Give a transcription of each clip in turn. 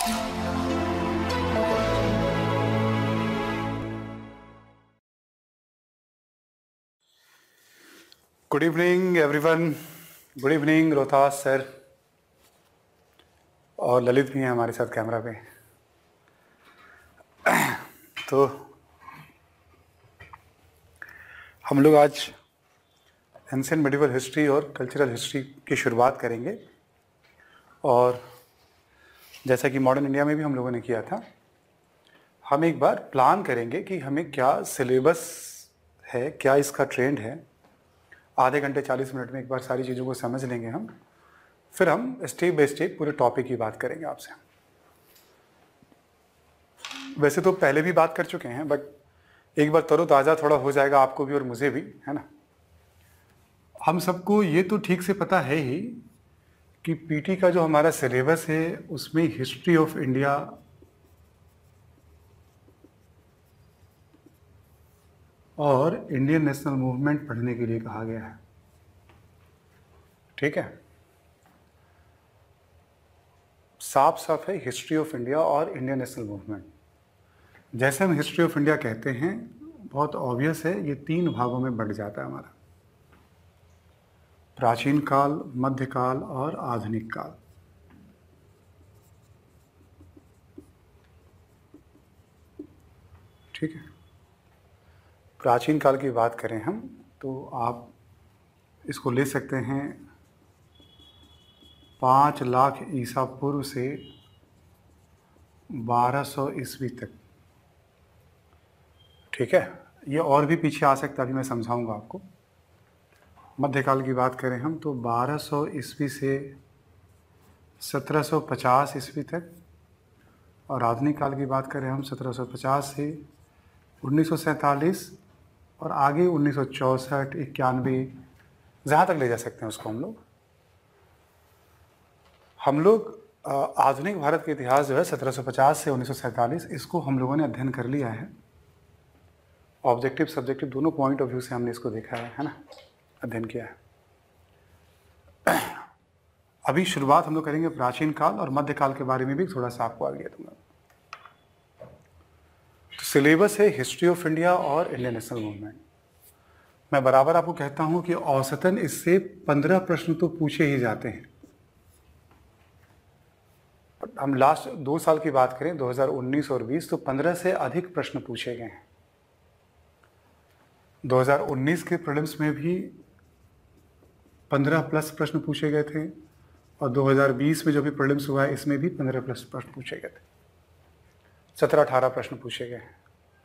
Good evening everyone. Good evening Rohtas sir, और ललित भी हैं हमारे साथ कैमरा पे। तो हम लोग आज एंशिएंट मेडिवल हिस्ट्री और कल्चरल हिस्ट्री की शुरुआत करेंगे। और जैसा कि मॉडर्न इंडिया में भी हम लोगों ने किया था, हम एक बार प्लान करेंगे कि हमें क्या सिलेबस है, क्या इसका ट्रेंड है। आधे घंटे 40 मिनट में एक बार सारी चीज़ों को समझ लेंगे हम, फिर हम स्टेप बाय स्टेप पूरे टॉपिक की बात करेंगे आपसे। वैसे तो पहले भी बात कर चुके हैं, बट एक बार तरोताज़ा थोड़ा हो जाएगा आपको भी और मुझे भी, है ना। हम सबको ये तो ठीक से पता है ही कि पीटी का जो हमारा सिलेबस है उसमें हिस्ट्री ऑफ इंडिया और इंडियन नेशनल मूवमेंट पढ़ने के लिए कहा गया है। ठीक है, साफ साफ है हिस्ट्री ऑफ इंडिया और इंडियन नेशनल मूवमेंट। जैसे हम हिस्ट्री ऑफ इंडिया कहते हैं, बहुत ऑब्वियस है, ये 3 भागों में बढ़ जाता है हमारा: प्राचीन काल, मध्यकाल और आधुनिक काल। ठीक है, प्राचीन काल की बात करें हम तो आप इसको ले सकते हैं 5 लाख ईसा पूर्व से 1200 ईस्वी तक। ठीक है, ये और भी पीछे आ सकता है, अभी मैं समझाऊंगा आपको। मध्यकाल की बात करें हम तो 1200 ईस्वी से 1750 ईस्वी तक, और आधुनिक काल की बात करें हम 1750 से 1947 और आगे 1964, 91, जहाँ तक ले जा सकते हैं उसको हम लोग आधुनिक भारत के इतिहास जो है 1750 से 1947, इसको हम लोगों ने अध्ययन कर लिया है। ऑब्जेक्टिव सब्जेक्टिव दोनों पॉइंट ऑफ व्यू से हमने इसको देखा है ना, अध्ययन किया है। अभी शुरुआत हम लोग करेंगे प्राचीन काल, और मध्यकाल के बारे में भी थोड़ा सा आपको आगे दूंगा। तो सिलेबस है हिस्ट्री ऑफ इंडिया और इंडियन नेशनल मूवमेंट। मैं बराबर आपको कहता हूं कि औसतन इससे 15 प्रश्न तो पूछे ही जाते हैं। हम लास्ट 2 साल की बात करें, 2019 और 20, तो 15 से अधिक प्रश्न पूछे गए हैं। 2019 के प्रीलिम्स में भी 15 प्लस प्रश्न पूछे गए थे, और 2020 में जो भी प्रीलिम्स हुआ है इसमें भी 15 प्लस प्रश्न पूछे गए थे। 17-18 प्रश्न पूछे गए हैं।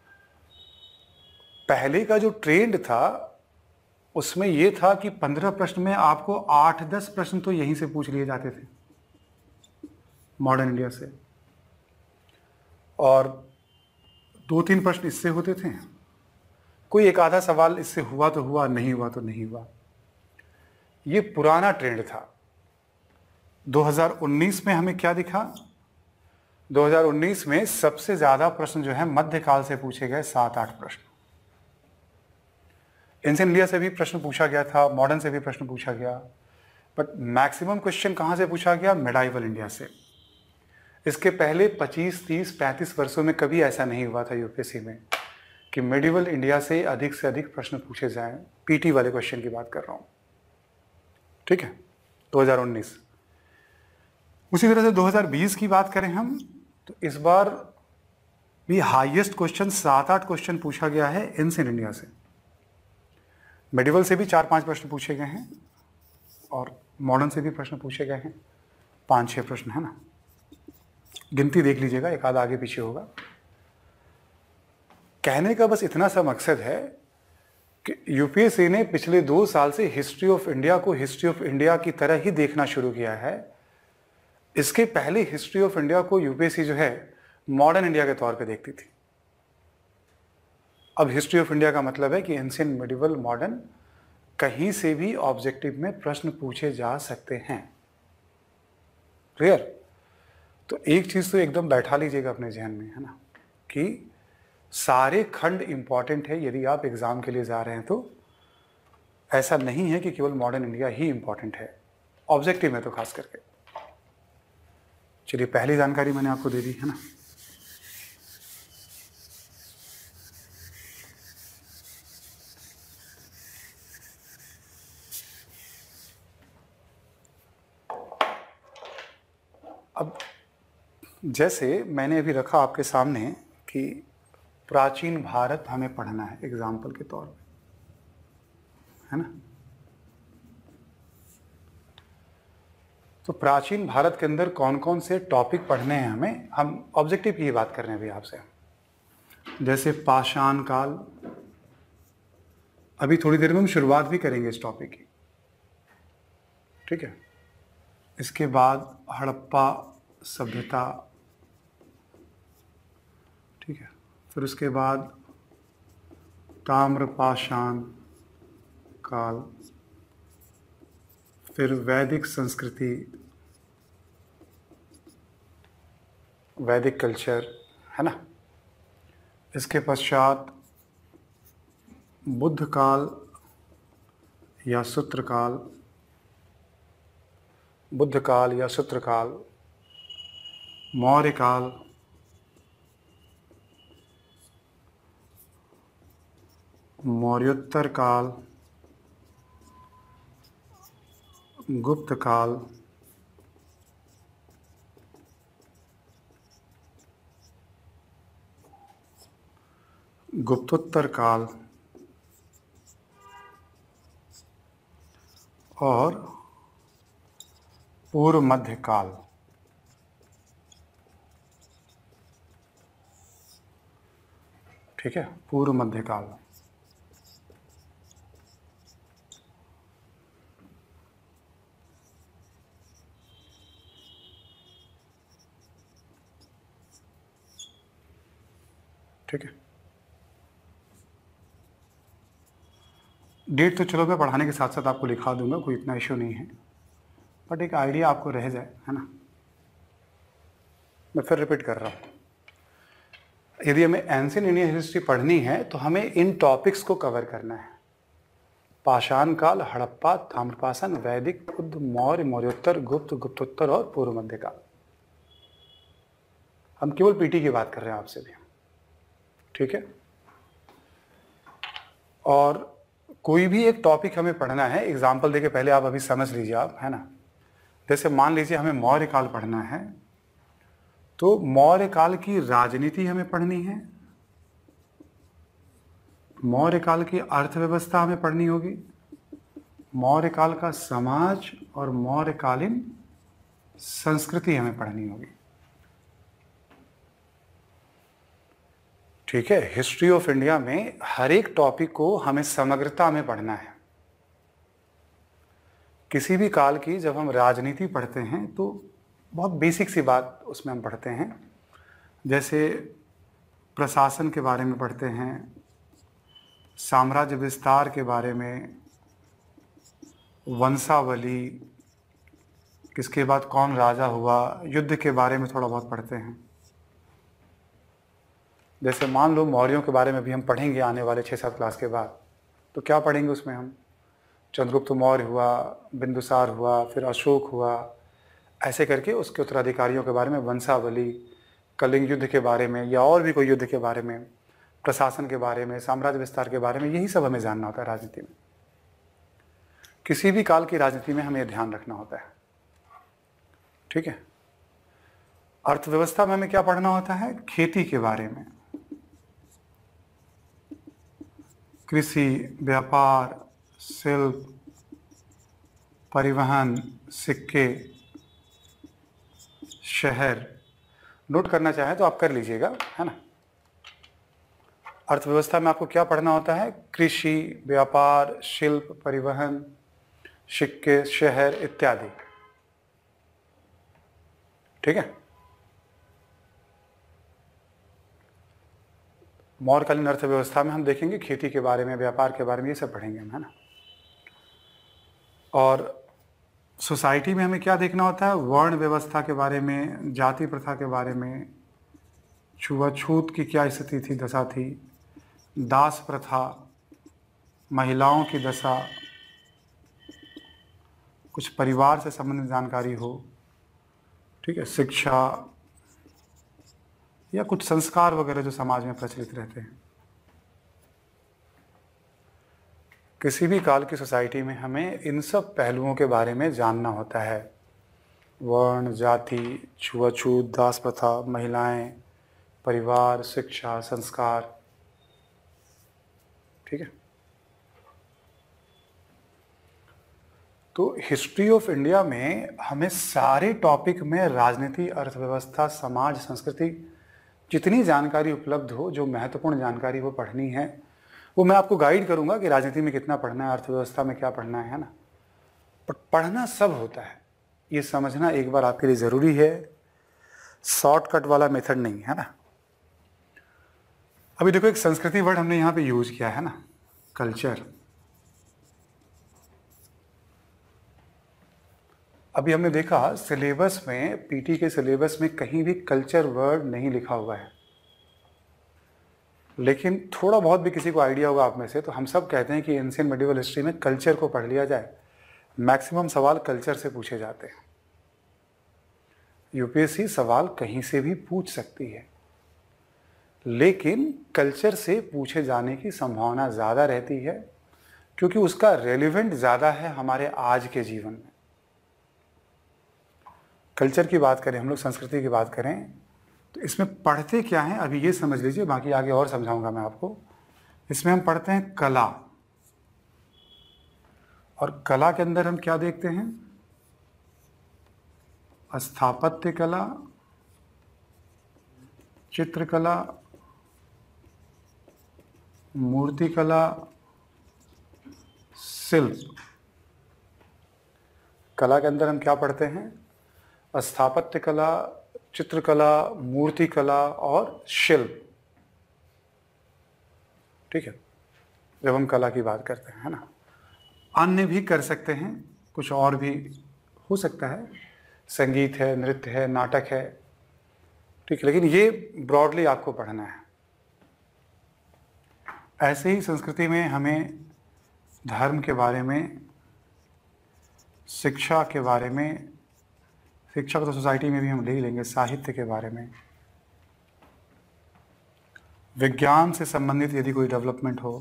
पहले का जो ट्रेंड था उसमें यह था कि 15 प्रश्न में आपको 8-10 प्रश्न तो यहीं से पूछ लिए जाते थे, मॉडर्न इंडिया से, और 2-3 प्रश्न इससे होते थे। कोई एक आधा सवाल इससे हुआ तो हुआ, नहीं हुआ तो नहीं हुआ। ये पुराना ट्रेंड था। 2019 में हमें क्या दिखा? 2019 में सबसे ज्यादा प्रश्न जो है मध्यकाल से पूछे गए, 7-8 प्रश्न। एंशिएंट इंडिया से भी प्रश्न पूछा गया था, मॉडर्न से भी प्रश्न पूछा गया, बट मैक्सिमम क्वेश्चन कहां से पूछा गया? मिडाइवल इंडिया से। इसके पहले 25, 30, 35 वर्षों में कभी ऐसा नहीं हुआ था यूपीएससी में कि मिडिवल इंडिया से अधिक प्रश्न पूछे जाएं। पीटी वाले क्वेश्चन की बात कर रहा हूं। ठीक है, 2019। उसी तरह से 2020 की बात करें हम तो इस बार भी हाईएस्ट क्वेश्चन 7-8 क्वेश्चन पूछा गया है एंशिएंट इंडिया से। मिडिवल से भी 4-5 प्रश्न पूछे गए हैं, और मॉडर्न से भी प्रश्न पूछे गए हैं, 5-6 प्रश्न, है ना। गिनती देख लीजिएगा, एक आधा आगे पीछे होगा। कहने का बस इतना सा मकसद है कि यूपीएससी ने पिछले 2 साल से हिस्ट्री ऑफ इंडिया को हिस्ट्री ऑफ इंडिया की तरह ही देखना शुरू किया है। इसके पहले हिस्ट्री ऑफ इंडिया को यूपीएससी जो है मॉडर्न इंडिया के तौर पे देखती थी। अब हिस्ट्री ऑफ इंडिया का मतलब है कि एंशिएंट, मिडिवल, मॉडर्न, कहीं से भी ऑब्जेक्टिव में प्रश्न पूछे जा सकते हैं। क्लियर? तो एक चीज तो एकदम बैठा लीजिएगा अपने जहन में, है ना, कि सारे खंड इंपॉर्टेंट है। यदि आप एग्जाम के लिए जा रहे हैं तो ऐसा नहीं है कि केवल मॉडर्न इंडिया ही इंपॉर्टेंट है, ऑब्जेक्टिव में तो खास करके। चलिए, पहली जानकारी मैंने आपको दे दी है ना। अब जैसे मैंने अभी रखा आपके सामने कि प्राचीन भारत हमें पढ़ना है एग्जाम्पल के तौर पे, है ना। तो प्राचीन भारत के अंदर कौन कौन से टॉपिक पढ़ने हैं हमें, हम ऑब्जेक्टिव की बात कर रहे हैं अभी आपसे। जैसे पाषाण काल, अभी थोड़ी देर में हम शुरुआत भी करेंगे इस टॉपिक की, ठीक है। इसके बाद हड़प्पा सभ्यता, ठीक है। फिर उसके बाद ताम्रपाषाण काल, फिर वैदिक संस्कृति, वैदिक कल्चर, है ना। इसके पश्चात बुद्ध काल या सूत्र काल, बुद्ध काल या सूत्र काल, मौर्य काल, मौर्योत्तर काल, गुप्त काल, गुप्तोत्तर काल और पूर्व मध्य काल। ठीक है, पूर्व मध्य काल। ठीक है, डेट तो चलो मैं पढ़ाने के साथ साथ आपको लिखा दूंगा, कोई इतना इशू नहीं है, बट एक आइडिया आपको रह जाए, है ना। मैं फिर रिपीट कर रहा हूँ, यदि हमें एंशिएंट इंडियन हिस्ट्री पढ़नी है तो हमें इन टॉपिक्स को कवर करना है। पाषाण काल, हड़प्पा, ताम्रपाषाण, वैदिक, बुद्ध, मौर्य, मौर्योत्तर, गुप्त, गुप्तोत्तर और पूर्व मध्य काल। हम केवल पीटी की बात कर रहे हैं आपसे भी, ठीक है। और कोई भी एक टॉपिक हमें पढ़ना है, एग्जाम्पल देके पहले आप अभी समझ लीजिए आप, है ना। जैसे मान लीजिए हमें मौर्य काल पढ़ना है, तो मौर्य काल की राजनीति हमें पढ़नी है, मौर्य काल की अर्थव्यवस्था हमें पढ़नी होगी, मौर्य काल का समाज और मौर्यकालीन संस्कृति हमें पढ़नी होगी। ठीक है, हिस्ट्री ऑफ इंडिया में हर एक टॉपिक को हमें समग्रता में पढ़ना है। किसी भी काल की जब हम राजनीति पढ़ते हैं तो बहुत बेसिक सी बात उसमें हम पढ़ते हैं, जैसे प्रशासन के बारे में पढ़ते हैं, साम्राज्य विस्तार के बारे में, वंशावली, किसके बाद कौन राजा हुआ, युद्ध के बारे में थोड़ा बहुत पढ़ते हैं। जैसे मान लो मौर्यों के बारे में भी हम पढ़ेंगे आने वाले 6-7 क्लास के बाद, तो क्या पढ़ेंगे उसमें हम, चंद्रगुप्त मौर्य हुआ, बिंदुसार हुआ, फिर अशोक हुआ, ऐसे करके उसके उत्तराधिकारियों के बारे में, वंशावली, कलिंग युद्ध के बारे में या और भी कोई युद्ध के बारे में, प्रशासन के बारे में, साम्राज्य विस्तार के बारे में, यही सब हमें जानना होता है राजनीति में। किसी भी काल की राजनीति में हमें ध्यान रखना होता है, ठीक है। अर्थव्यवस्था में हमें क्या पढ़ना होता है, खेती के बारे में, कृषि, व्यापार, शिल्प, परिवहन, सिक्के, शहर। नोट करना चाहें तो आप कर लीजिएगा, है ना। अर्थव्यवस्था में आपको क्या पढ़ना होता है, कृषि, व्यापार, शिल्प, परिवहन, सिक्के, शहर इत्यादि, ठीक है। मौर्यकालीन अर्थव्यवस्था में हम देखेंगे खेती के बारे में, व्यापार के बारे में, ये सब पढ़ेंगे हम, है ना। और सोसाइटी में हमें क्या देखना होता है, वर्ण व्यवस्था के बारे में, जाति प्रथा के बारे में, छुआछूत की क्या स्थिति थी, दशा थी, दास प्रथा, महिलाओं की दशा, कुछ परिवार से संबंधित जानकारी हो, ठीक है, शिक्षा या कुछ संस्कार वगैरह जो समाज में प्रचलित रहते हैं। किसी भी काल की सोसाइटी में हमें इन सब पहलुओं के बारे में जानना होता है। वर्ण, जाति, छुआछूत, दास प्रथा, महिलाएं, परिवार, शिक्षा, संस्कार। ठीक है, तो हिस्ट्री ऑफ इंडिया में हमें सारे टॉपिक में राजनीति, अर्थव्यवस्था, समाज, संस्कृति जितनी जानकारी उपलब्ध हो, जो महत्वपूर्ण जानकारी वो पढ़नी है, वो मैं आपको गाइड करूंगा कि राजनीति में कितना पढ़ना है, अर्थव्यवस्था में क्या पढ़ना है ना। पर पढ़ना सब होता है, ये समझना एक बार आपके लिए ज़रूरी है। शॉर्टकट वाला मेथड नहीं है ना। अभी देखो, एक संस्कृति वर्ड हमने यहाँ पे यूज किया है ना, कल्चर। अभी हमने देखा सिलेबस में, पीटी के सिलेबस में कहीं भी कल्चर वर्ड नहीं लिखा हुआ है, लेकिन थोड़ा बहुत भी किसी को आइडिया होगा आप में से, तो हम सब कहते हैं कि एंशिएंट मिडिवल हिस्ट्री में कल्चर को पढ़ लिया जाए। मैक्सिमम सवाल कल्चर से पूछे जाते हैं। यूपीएससी सवाल कहीं से भी पूछ सकती है, लेकिन कल्चर से पूछे जाने की संभावना ज़्यादा रहती है, क्योंकि उसका रेलिवेंट ज़्यादा है हमारे आज के जीवन में। कल्चर की बात करें, हम लोग संस्कृति की बात करें, तो इसमें पढ़ते क्या हैं अभी ये समझ लीजिए, बाकी आगे और समझाऊंगा मैं आपको। इसमें हम पढ़ते हैं कला, और कला के अंदर हम क्या देखते हैं? स्थापत्य कला, चित्रकला, मूर्तिकला, शिल्प। कला के अंदर हम क्या पढ़ते हैं? स्थापत्य कला, चित्रकला, मूर्तिकला और शिल्प। ठीक है, जब हम कला की बात करते हैं, है ना। अन्य भी कर सकते हैं, कुछ और भी हो सकता है, संगीत है, नृत्य है, नाटक है, ठीक है, लेकिन ये ब्रॉडली आपको पढ़ना है। ऐसे ही संस्कृति में हमें धर्म के बारे में, शिक्षा के बारे में, शिक्षा को तो सोसाइटी में भी हम ले ही लेंगे, साहित्य के बारे में, विज्ञान से संबंधित यदि कोई डेवलपमेंट हो,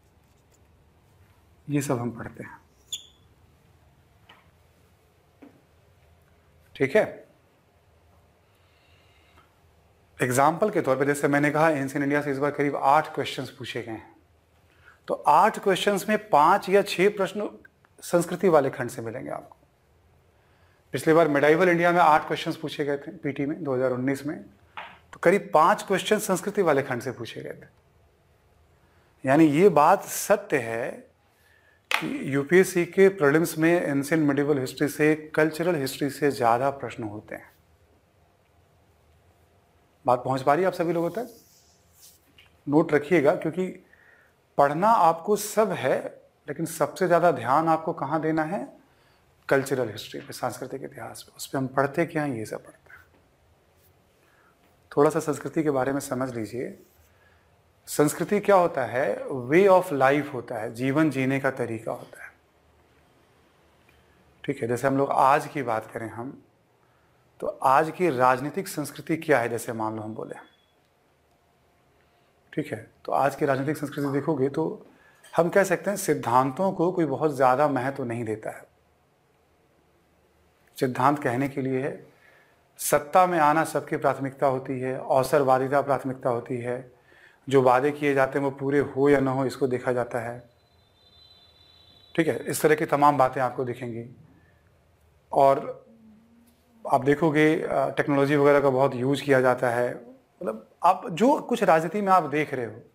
ये सब हम पढ़ते हैं। ठीक है, एग्जाम्पल के तौर पे जैसे मैंने कहा, एंशिएंट इंडिया से इस बार करीब 8 क्वेश्चंस पूछे गए हैं। तो 8 क्वेश्चंस में 5 या 6 प्रश्न संस्कृति वाले खंड से मिलेंगे आपको। पिछली बार मिडाइवल इंडिया में 8 क्वेश्चंस पूछे गए थे पीटी में 2019 में, तो करीब 5 क्वेश्चन संस्कृति वाले खंड से पूछे गए थे। यानी ये बात सत्य है कि यूपीएससी के प्रीलिम्स में एंशिएंट मिडिवल हिस्ट्री से, कल्चरल हिस्ट्री से ज़्यादा प्रश्न होते हैं। बात पहुंच पा रही है आप सभी लोगों तक? नोट रखिएगा, क्योंकि पढ़ना आपको सब है, लेकिन सबसे ज़्यादा ध्यान आपको कहाँ देना है? कल्चरल हिस्ट्री पे, सांस्कृतिक इतिहास पे। उस पर हम पढ़ते क्या हैं, ये सब पढ़ते हैं। थोड़ा सा संस्कृति के बारे में समझ लीजिए। संस्कृति क्या होता है? वे ऑफ लाइफ होता है, जीवन जीने का तरीका होता है। ठीक है, जैसे हम लोग आज की बात करें हम, तो आज की राजनीतिक संस्कृति क्या है? जैसे मान लो हम बोले, ठीक है, तो आज की राजनीतिक संस्कृति देखोगे तो हम कह सकते हैं सिद्धांतों को कोई बहुत ज़्यादा महत्व नहीं देता है। सिद्धांत कहने के लिए है, सत्ता में आना सबकी प्राथमिकता होती है, अवसरवादिता प्राथमिकता होती है, जो वादे किए जाते हैं वो पूरे हो या ना हो इसको देखा जाता है। ठीक है, इस तरह की तमाम बातें आपको दिखेंगी। और आप देखोगे टेक्नोलॉजी वगैरह का बहुत यूज किया जाता है। मतलब आप जो कुछ राजनीति में आप देख रहे हो,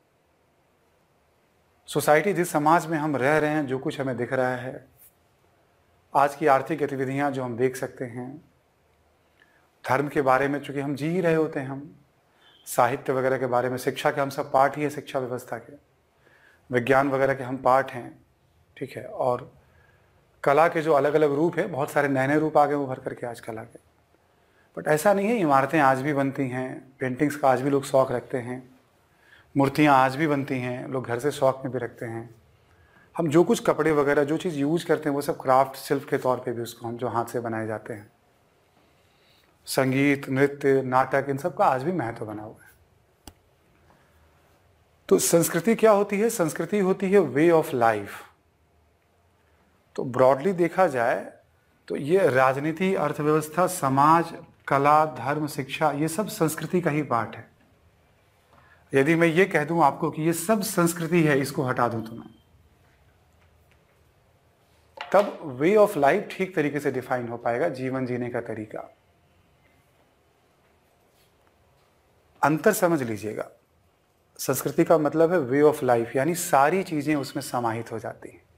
सोसाइटी जिस समाज में हम रह रहे हैं, जो कुछ हमें दिख रहा है, आज की आर्थिक गतिविधियां जो हम देख सकते हैं, धर्म के बारे में चूंकि हम जी ही रहे होते हैं, हम साहित्य वगैरह के बारे में, शिक्षा के हम सब पार्ट ही है, शिक्षा व्यवस्था के, विज्ञान वगैरह के हम पार्ट हैं। ठीक है, और कला के जो अलग अलग रूप है, बहुत सारे नए नए रूप आ गए उभर करके आज कला के। बट ऐसा नहीं है, इमारतें आज भी बनती हैं, पेंटिंग्स का आज भी लोग शौक़ रखते हैं, मूर्तियाँ आज भी बनती हैं, लोग घर से शौक़ में भी रखते हैं। हम जो कुछ कपड़े वगैरह जो चीज़ यूज करते हैं वो सब क्राफ्ट, शिल्प के तौर पे भी उसको हम जो हाथ से बनाए जाते हैं। संगीत, नृत्य, नाटक, इन सब का आज भी महत्व बना हुआ है। तो संस्कृति क्या होती है? संस्कृति होती है वे ऑफ लाइफ। तो ब्रॉडली देखा जाए तो ये राजनीति, अर्थव्यवस्था, समाज, कला, धर्म, शिक्षा, ये सब संस्कृति का ही पार्ट है। यदि मैं ये कह दूं आपको कि ये सब संस्कृति है, इसको हटा दूं तो मैं, तब वे ऑफ लाइफ ठीक तरीके से डिफाइन हो पाएगा, जीवन जीने का तरीका। अंतर समझ लीजिएगा, संस्कृति का मतलब है वे ऑफ लाइफ, यानी सारी चीजें उसमें समाहित हो जाती हैं।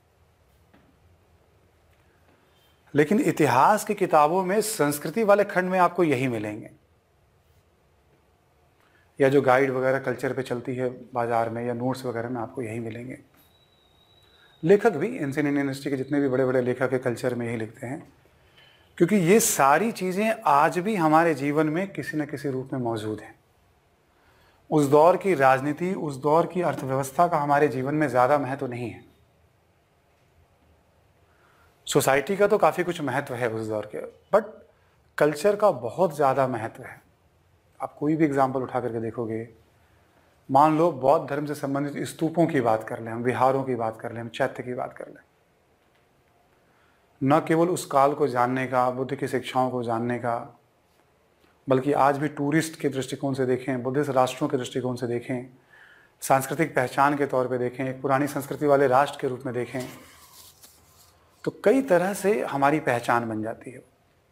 लेकिन इतिहास की किताबों में संस्कृति वाले खंड में आपको यही मिलेंगे, या जो गाइड वगैरह कल्चर पे चलती है बाजार में या नोट्स वगैरह में आपको यही मिलेंगे। लेखक भी, एंशिएंट इंडियन हिस्ट्री के जितने भी बड़े बड़े लेखक है कल्चर में यही लिखते हैं, क्योंकि ये सारी चीज़ें आज भी हमारे जीवन में किसी न किसी रूप में मौजूद हैं। उस दौर की राजनीति, उस दौर की अर्थव्यवस्था का हमारे जीवन में ज़्यादा महत्व नहीं है। सोसाइटी का तो काफ़ी कुछ महत्व है उस दौर के, बट कल्चर का बहुत ज़्यादा महत्व है। आप कोई भी एग्जाम्पल उठा करके देखोगे, मान लो बौद्ध धर्म से संबंधित स्तूपों की बात कर लें, हम विहारों की बात कर लें, हम चैत्य की बात कर लें, न केवल उस काल को जानने का, बुद्ध की शिक्षाओं को जानने का, बल्कि आज भी टूरिस्ट के दृष्टिकोण से देखें, बुद्धिस्ट राष्ट्रों के दृष्टिकोण से देखें, सांस्कृतिक पहचान के तौर पे देखें, एक पुरानी संस्कृति वाले राष्ट्र के रूप में देखें, तो कई तरह से हमारी पहचान बन जाती है।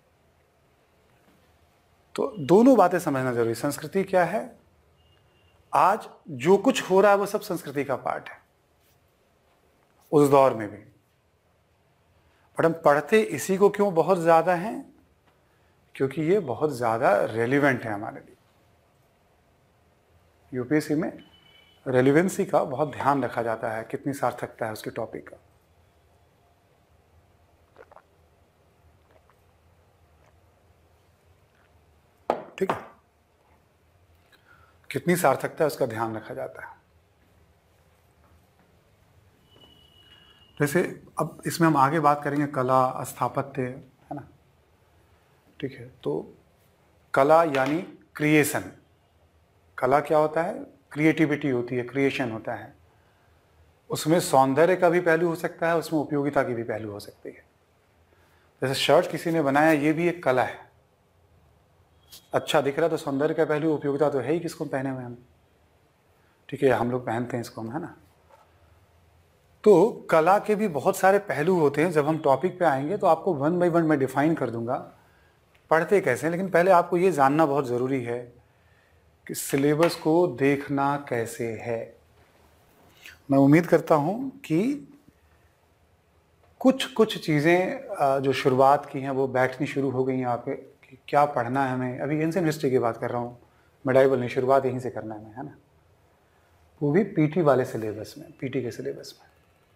तो दोनों बातें समझना जरूरी। संस्कृति क्या है? आज जो कुछ हो रहा है वो सब संस्कृति का पार्ट है, उस दौर में भी। बट हम पढ़ते इसी को क्यों बहुत ज़्यादा हैं? क्योंकि ये बहुत ज़्यादा रेलिवेंट है हमारे लिए। यूपीएससी में रेलिवेंसी का बहुत ध्यान रखा जाता है, कितनी सार्थकता है उसके टॉपिक का। ठीक है, कितनी सार्थकता है उसका ध्यान रखा जाता है। जैसे अब इसमें हम आगे बात करेंगे कला, स्थापत्य, है ना। ठीक है, तो कला यानी क्रिएशन। कला क्या होता है? क्रिएटिविटी होती है, क्रिएशन होता है। उसमें सौंदर्य का भी पहलू हो सकता है, उसमें उपयोगिता की भी पहलू हो सकती है। जैसे शर्ट किसी ने बनाया, ये भी एक कला है। अच्छा दिख रहा है तो सौंदर्य का पहलू, उपयोगिता तो है ही, किसको पहने हुए हम, ठीक है, हम लोग पहनते हैं इसको हम, है ना। तो कला के भी बहुत सारे पहलू होते हैं। जब हम टॉपिक पे आएंगे तो आपको वन बाय वन मैं डिफाइन कर दूंगा पढ़ते कैसे हैं। लेकिन पहले आपको ये जानना बहुत ज़रूरी है कि सिलेबस को देखना कैसे है। मैं उम्मीद करता हूँ कि कुछ चीज़ें जो शुरुआत की हैं वो बैठनी शुरू हो गई हैं आप पे, कि क्या पढ़ना है हमें। अभी एंशिएंट हिस्ट्री की बात कर रहा हूँ, मेडाइवल नहीं, शुरुआत यहीं से करना है हमें, है ना। वो भी पीटी वाले सिलेबस में, पीटी के सिलेबस में।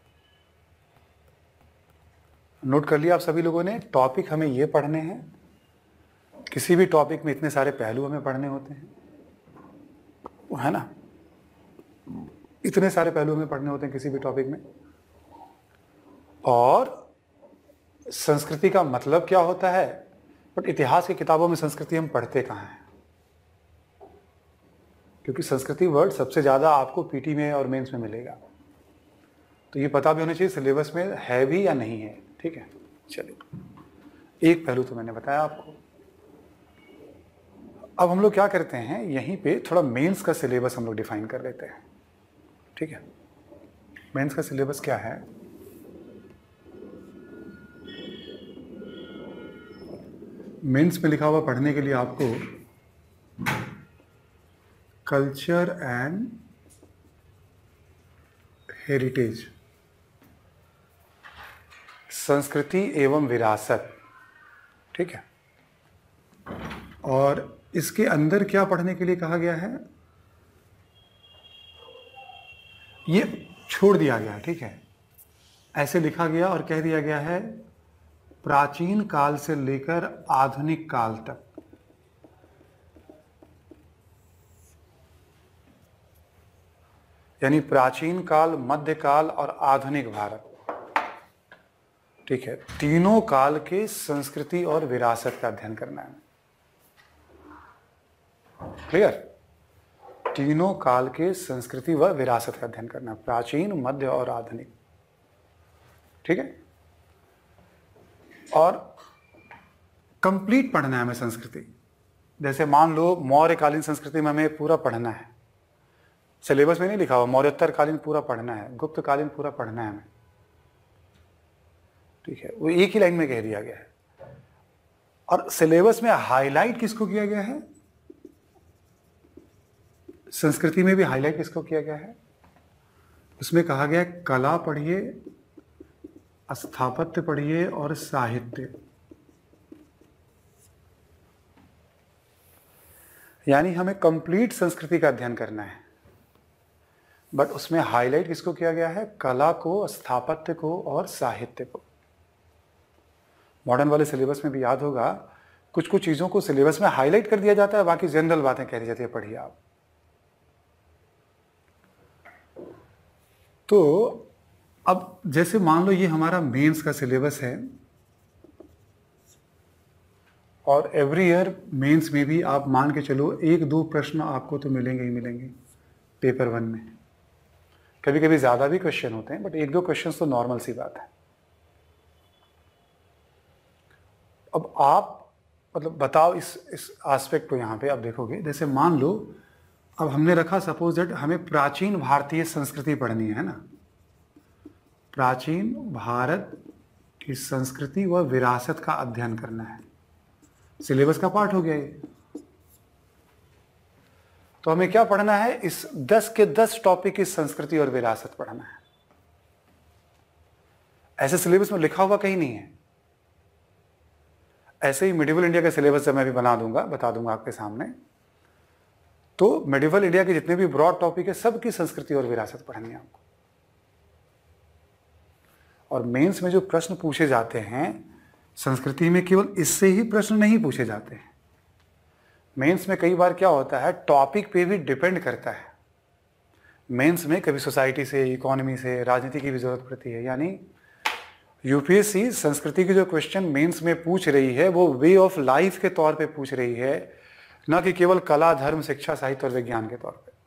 नोट कर लिया आप सभी लोगों ने, टॉपिक हमें ये पढ़ने हैं। किसी भी टॉपिक में इतने सारे पहलू हमें पढ़ने होते हैं, है ना। इतने सारे पहलू हमें पढ़ने होते हैं किसी भी टॉपिक में। और संस्कृति का मतलब क्या होता है, बट इतिहास की किताबों में संस्कृति हम पढ़ते कहाँ हैं? क्योंकि संस्कृति वर्ड सबसे ज़्यादा आपको पीटी में और मेंस में मिलेगा। तो ये पता भी होना चाहिए सिलेबस में है भी या नहीं है। ठीक है, चलिए, एक पहलू तो मैंने बताया आपको। अब हम लोग क्या करते हैं, यहीं पे थोड़ा मेंस का सिलेबस हम लोग डिफाइन कर लेते हैं। ठीक है, मेंस का सिलेबस क्या है? मेंस में लिखा हुआ पढ़ने के लिए आपको कल्चर एंड हेरिटेज, संस्कृति एवं विरासत। ठीक है, और इसके अंदर क्या पढ़ने के लिए कहा गया है, ये छोड़ दिया गया है। ठीक है, ऐसे लिखा गया और कह दिया गया है प्राचीन काल से लेकर आधुनिक काल तक। यानी प्राचीन काल, मध्यकाल और आधुनिक भारत। ठीक है, तीनों काल के संस्कृति और विरासत का अध्ययन करना है। क्लियर? तीनों काल के संस्कृति व विरासत का अध्ययन करना, प्राचीन, मध्य और आधुनिक। ठीक है? और कंप्लीट पढ़ना है हमें संस्कृति। जैसे मान लो मौर्यकालीन संस्कृति में हमें पूरा पढ़ना है, सिलेबस में नहीं लिखा हुआ, मौर्योत्तर कालीन पूरा पढ़ना है, गुप्त कालीन पूरा पढ़ना है हमें। ठीक है, वो एक ही लाइन में कह दिया गया है। और सिलेबस में हाईलाइट किसको किया गया है? संस्कृति में भी हाईलाइट किसको किया गया है? उसमें कहा गया है कला पढ़िए, स्थापत्य पढ़िए और साहित्य। यानी हमें कंप्लीट संस्कृति का अध्ययन करना है, बट उसमें हाईलाइट किसको किया गया है? कला को, स्थापत्य को और साहित्य को। मॉडर्न वाले सिलेबस में भी याद होगा, कुछ कुछ चीजों को सिलेबस में हाईलाइट कर दिया जाता है, बाकी जनरल बातें कह दी जाती है, पढ़िए आप। तो अब जैसे मान लो ये हमारा मेंस का सिलेबस है, और एवरी ईयर मेंस में भी आप मान के चलो 1-2 प्रश्न आपको तो मिलेंगे ही मिलेंगे पेपर 1 में। कभी कभी ज़्यादा भी क्वेश्चन होते हैं, बट 1-2 क्वेश्चन तो नॉर्मल सी बात है। अब आप मतलब बताओ इस एस्पेक्ट को यहाँ पे आप देखोगे। जैसे मान लो अब हमने रखा, सपोज दैट हमें प्राचीन भारतीय संस्कृति पढ़नी है ना, प्राचीन भारत की संस्कृति व विरासत का अध्ययन करना है, सिलेबस का पार्ट हो गया ये। तो हमें क्या पढ़ना है? इस 10 के 10 टॉपिक की संस्कृति और विरासत पढ़ना है। ऐसे सिलेबस में लिखा हुआ कहीं नहीं है। ऐसे ही मिडिवल इंडिया का सिलेबस जब मैं भी बता दूंगा आपके सामने, तो मिडिवल इंडिया के जितने भी ब्रॉड टॉपिक है, सबकी संस्कृति और विरासत पढ़नी है आपको। और मेंस में जो प्रश्न पूछे जाते हैं संस्कृति में, केवल इससे ही प्रश्न नहीं पूछे जाते हैं। मेंस में कई बार क्या होता है, टॉपिक पे भी डिपेंड करता है। मेंस में कभी सोसाइटी से, इकोनॉमी से, राजनीति की भी जरूरत पड़ती है। यानी यूपीएससी संस्कृति के जो क्वेश्चन मेंस में पूछ रही है, वो वे ऑफ लाइफ के तौर पे पूछ रही है, ना कि केवल कला, धर्म, शिक्षा, साहित्य और विज्ञान के तौर पे।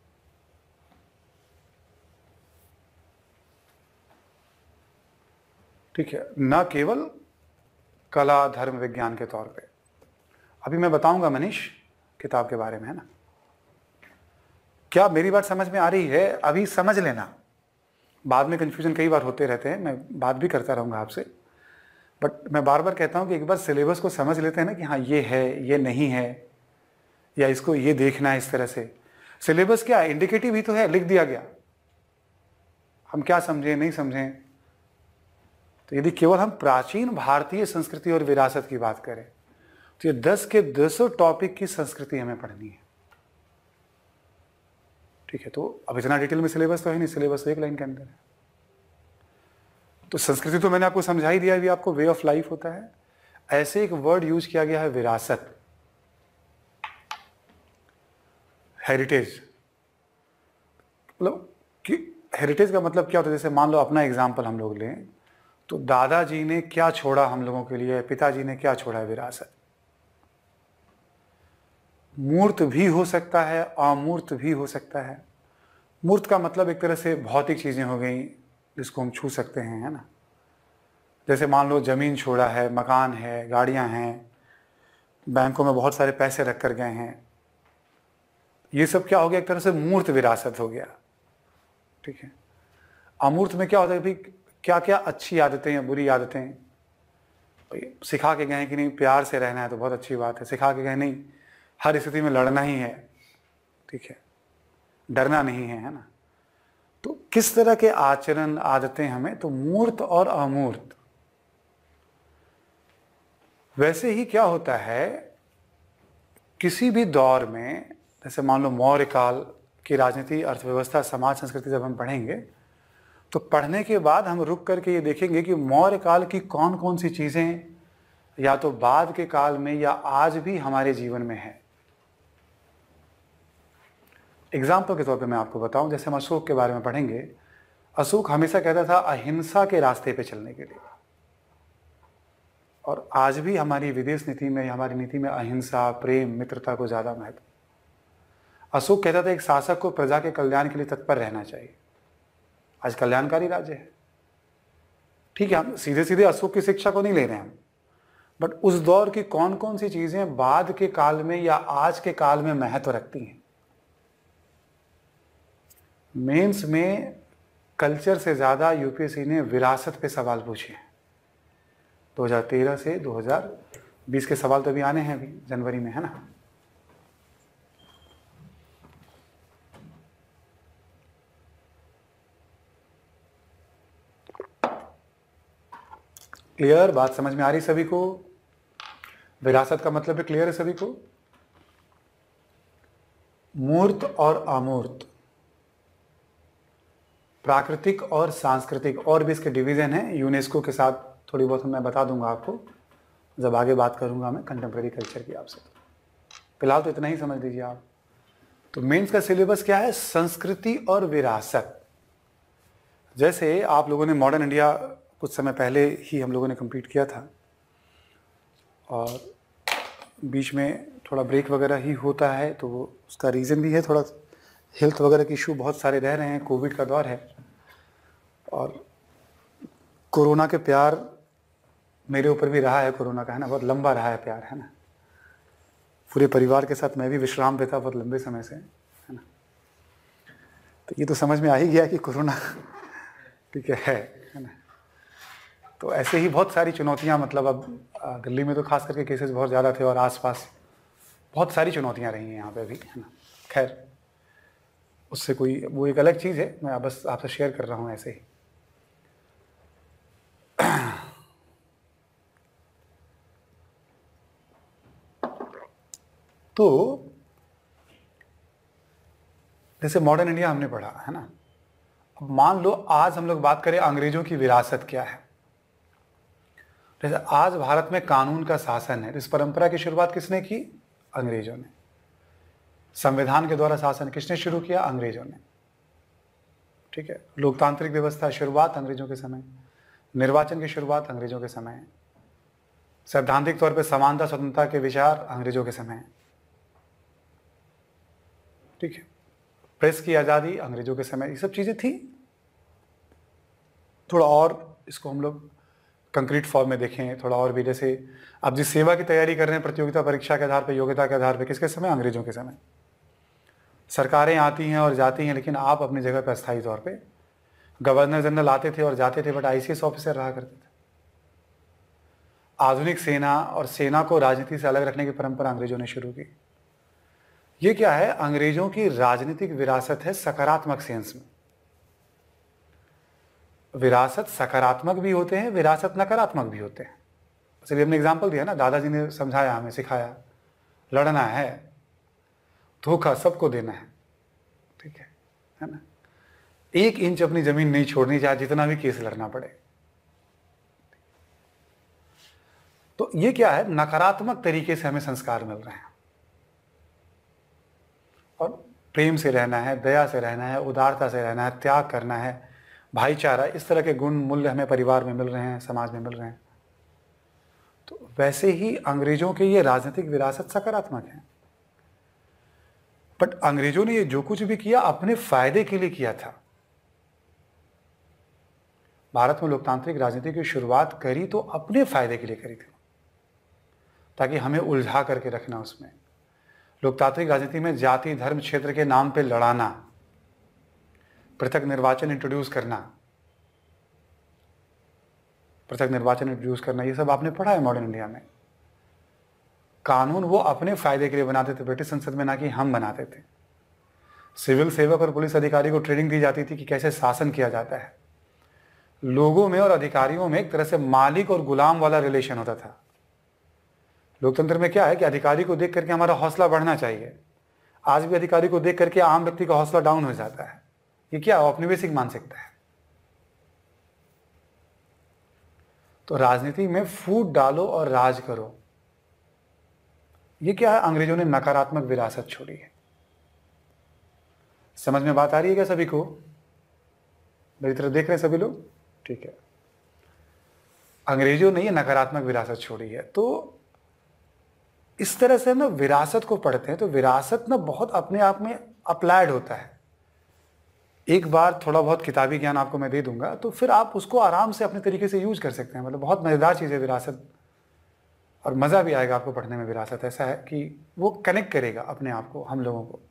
ठीक है, ना केवल कला, धर्म, विज्ञान के तौर पे। अभी मैं बताऊंगा मनीष किताब के बारे में, है ना। क्या मेरी बात समझ में आ रही है? अभी समझ लेना, बाद में कंफ्यूजन कई बार होते रहते हैं, मैं बात भी करता रहूंगा आपसे, बट मैं बार बार कहता हूं कि एक बार सिलेबस को समझ लेते हैं ना, कि हाँ ये है, ये नहीं है, या इसको ये देखना है इस तरह से। सिलेबस क्या इंडिकेटिव ही तो है, लिख दिया गया, हम क्या समझें नहीं समझें। तो यदि केवल हम प्राचीन भारतीय संस्कृति और विरासत की बात करें, तो ये 10 के 10 टॉपिक की संस्कृति हमें पढ़नी है। ठीक है, तो अब इतना डिटेल में सिलेबस तो है नहीं, सिलेबस तो एक लाइन के अंदर है। तो संस्कृति तो मैंने आपको समझा ही दिया, अभी आपको वे ऑफ लाइफ होता है। ऐसे एक वर्ड यूज किया गया है, विरासत, हेरिटेज। मतलब कि हेरिटेज का मतलब क्या होता है? जैसे मान लो अपना एग्जाम्पल हम लोग लें, तो दादाजी ने क्या छोड़ा हम लोगों के लिए, पिताजी ने क्या छोड़ा है? विरासत। मूर्त भी हो सकता है, अमूर्त भी हो सकता है। मूर्त का मतलब एक तरह से भौतिक चीजें हो गई जिसको हम छू सकते हैं, है ना। जैसे मान लो जमीन छोड़ा है, मकान है, गाड़ियां हैं, बैंकों में बहुत सारे पैसे रख कर गए हैं, ये सब क्या हो गया? एक तरह से मूर्त विरासत हो गया। ठीक है। अमूर्त में क्या होता है? भाई क्या क्या अच्छी आदतें या बुरी आदतें भाई सिखा के गए हैं कि नहीं, प्यार से रहना है तो बहुत अच्छी बात है, सिखा के गए नहीं हर स्थिति में लड़ना ही है, ठीक है, डरना नहीं है, है ना। तो किस तरह के आचरण, आदतें हमें, तो मूर्त और अमूर्त। वैसे ही क्या होता है, किसी भी दौर में, जैसे मान लो मौर्य काल की राजनीति, अर्थव्यवस्था, समाज, संस्कृति जब हम पढ़ेंगे, तो पढ़ने के बाद हम रुक करके ये देखेंगे कि मौर्य काल की कौन कौन सी चीजें या तो बाद के काल में या आज भी हमारे जीवन में है। एग्जाम्पल के तौर पे मैं आपको बताऊं, जैसे हम अशोक के बारे में पढ़ेंगे, अशोक हमेशा कहता था अहिंसा के रास्ते पे चलने के लिए, और आज भी हमारी विदेश नीति में, हमारी नीति में अहिंसा, प्रेम, मित्रता को ज्यादा महत्व। अशोक कहता था एक शासक को प्रजा के कल्याण के लिए तत्पर रहना चाहिए। आज कल्याणकारी राज्य है, ठीक है, हम सीधे सीधे अशोक की शिक्षा को नहीं ले रहे हैं, बट उस दौर की कौन कौन सी चीजें बाद के काल में या आज के काल में महत्व रखती हैं। मेंस में कल्चर से ज्यादा यूपीएससी ने विरासत पे सवाल पूछे हैं। 2013 से 2020 के सवाल तो अभी आने हैं, अभी जनवरी में, है ना। क्लियर? बात समझ में आ रही सभी को? विरासत का मतलब है क्लियर है सभी को? मूर्त और अमूर्त, प्राकृतिक और सांस्कृतिक, और भी इसके डिवीजन है यूनेस्को के साथ, थोड़ी बहुत मैं बता दूंगा आपको जब आगे बात करूंगा मैं कंटेम्प्रेरी कल्चर की आपसे। फिलहाल तो इतना ही समझ लीजिए आप। तो मेंस का सिलेबस क्या है? संस्कृति और विरासत। जैसे आप लोगों ने मॉडर्न इंडिया कुछ समय पहले ही हम लोगों ने कंप्लीट किया था, और बीच में थोड़ा ब्रेक वगैरह ही होता है, तो उसका रीज़न भी है, थोड़ा हेल्थ वगैरह के इशू बहुत सारे रह रहे हैं, कोविड का दौर है, और कोरोना के प्यार मेरे ऊपर भी रहा है, कोरोना का, है ना, बहुत लंबा रहा है प्यार, है ना। पूरे परिवार के साथ मैं भी विश्राम पे था बहुत लंबे समय से, है ना। तो ये तो समझ में आ ही गया कि कोरोना ठीक है ना। तो ऐसे ही बहुत सारी चुनौतियां, मतलब अब दिल्ली में तो खास करके केसेस बहुत ज़्यादा थे, और आसपास बहुत सारी चुनौतियां रही हैं यहाँ पे भी, है ना। खैर उससे कोई, वो एक अलग चीज़ है, मैं बस आपसे शेयर कर रहा हूँ ऐसे ही। तो जैसे मॉडर्न इंडिया हमने पढ़ा, है ना। अब मान लो आज हम लोग बात करें अंग्रेजों की विरासत क्या है। जैसे आज भारत में कानून का शासन है, इस परंपरा की शुरुआत किसने की? अंग्रेजों ने। संविधान के द्वारा शासन किसने शुरू किया? अंग्रेजों ने, ठीक है। लोकतांत्रिक व्यवस्था शुरुआत अंग्रेजों के समय, निर्वाचन की शुरुआत अंग्रेजों के समय, सैद्धांतिक तौर पे समानता स्वतंत्रता के विचार अंग्रेजों के समय, ठीक है। प्रेस की आज़ादी अंग्रेजों के समय, ये सब चीज़ें थी। थोड़ा और इसको हम लोग कंक्रीट फॉर्म में देखें, थोड़ा और भी, जैसे आप जिस सेवा की तैयारी कर रहे हैं प्रतियोगिता परीक्षा के आधार पर, योग्यता के आधार पर, किसके समय? अंग्रेजों के समय। सरकारें आती हैं और जाती हैं, लेकिन आप अपनी जगह पर अस्थायी तौर पे, गवर्नर जनरल आते थे और जाते थे, बट आईसीएस ऑफिसर रहा करते थे। आधुनिक सेना और सेना को राजनीति से अलग रखने की परंपरा अंग्रेजों ने शुरू की। ये क्या है? अंग्रेजों की राजनीतिक विरासत है, सकारात्मक सेंस में। विरासत सकारात्मक भी होते हैं, विरासत नकारात्मक भी होते हैं। इसलिए हमने एग्जाम्पल दिया ना, दादाजी ने समझाया, हमें सिखाया, लड़ना है, धोखा सबको देना है, ठीक है ना। 1 इंच अपनी जमीन नहीं छोड़नी, चाहे जितना भी केस लड़ना पड़े। तो ये क्या है? नकारात्मक तरीके से हमें संस्कार मिल रहे हैं, और प्रेम से रहना है, दया से रहना है, उदारता से रहना है, त्याग करना है, भाईचारा, इस तरह के गुण मूल्य हमें परिवार में मिल रहे हैं, समाज में मिल रहे हैं। तो वैसे ही अंग्रेजों के ये राजनीतिक विरासत सकारात्मक है, बट अंग्रेजों ने ये जो कुछ भी किया अपने फायदे के लिए किया था। भारत में लोकतांत्रिक राजनीति की शुरुआत करी तो अपने फायदे के लिए करी थी, ताकि हमें उलझा करके रखना उसमें। लोकतांत्रिक राजनीति में जाति धर्म क्षेत्र के नाम पे लड़ाना, पृथक निर्वाचन इंट्रोड्यूस करना, ये सब आपने पढ़ा है मॉडर्न इंडिया में। कानून वो अपने फायदे के लिए बनाते थे ब्रिटिश संसद में, ना कि हम बनाते थे। सिविल सेवक और पुलिस अधिकारी को ट्रेनिंग दी जाती थी कि कैसे शासन किया जाता है। लोगों में और अधिकारियों में एक तरह से मालिक और गुलाम वाला रिलेशन होता था। लोकतंत्र में क्या है कि अधिकारी को देख करके हमारा हौसला बढ़ना चाहिए। आज भी अधिकारी को देख करके आम व्यक्ति का हौसला डाउन हो जाता है। ये क्या औपनिवेशिक मानसिकता है। तो राजनीति में फूट डालो और राज करो, ये क्या है? अंग्रेजों ने नकारात्मक विरासत छोड़ी है। समझ में बात आ रही है क्या सभी को? मेरी तरफ देख रहे हैं सभी लोग? ठीक है। अंग्रेजों ने ये नकारात्मक विरासत छोड़ी है। तो इस तरह से हम ना विरासत को पढ़ते हैं, तो विरासत ना बहुत अपने आप में अप्लाइड होता है। एक बार थोड़ा बहुत किताबी ज्ञान आपको मैं दे दूंगा तो फिर आप उसको आराम से अपने तरीके से यूज कर सकते हैं। मतलब बहुत मज़ेदार चीज़ है विरासत, और मज़ा भी आएगा आपको पढ़ने में। विरासत ऐसा है कि वो कनेक्ट करेगा अपने आप को, हम लोगों को।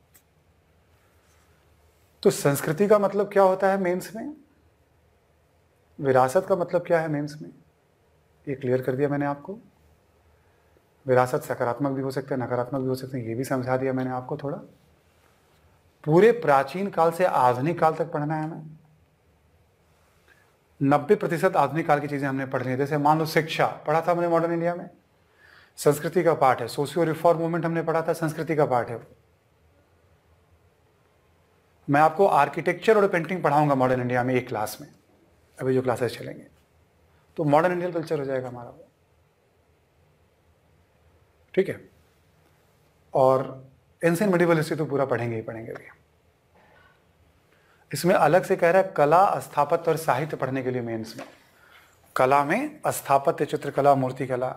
तो संस्कृति का मतलब क्या होता है मेंस में, विरासत का मतलब क्या है मेंस में, ये क्लियर कर दिया मैंने आपको। विरासत सकारात्मक भी हो सकता है, नकारात्मक भी हो सकते हैं, ये भी समझा दिया मैंने आपको थोड़ा। पूरे प्राचीन काल से आधुनिक काल तक पढ़ना है हमें। 90% आधुनिक काल की चीजें हमने पढ़ ली हैं। जैसे मान लो शिक्षा पढ़ा था हमने मॉडर्न इंडिया में, संस्कृति का पार्ट है। सोशियो रिफॉर्म मूवमेंट हमने पढ़ा था, संस्कृति का पार्ट है। मैं आपको आर्किटेक्चर और पेंटिंग पढ़ाऊंगा मॉडर्न इंडिया में एक क्लास में, अभी जो क्लासेस चलेंगे, तो मॉडर्न इंडियन कल्चर हो जाएगा हमारा वो, ठीक है। और एंशिएंट मेडिवल हिस्ट्री तो पूरा पढ़ेंगे ही पढ़ेंगे अभी। इसमें अलग से कह रहा है कला, स्थापत्य और साहित्य पढ़ने के लिए मेंस में। कला में स्थापत्य, चित्रकला, मूर्तिकला।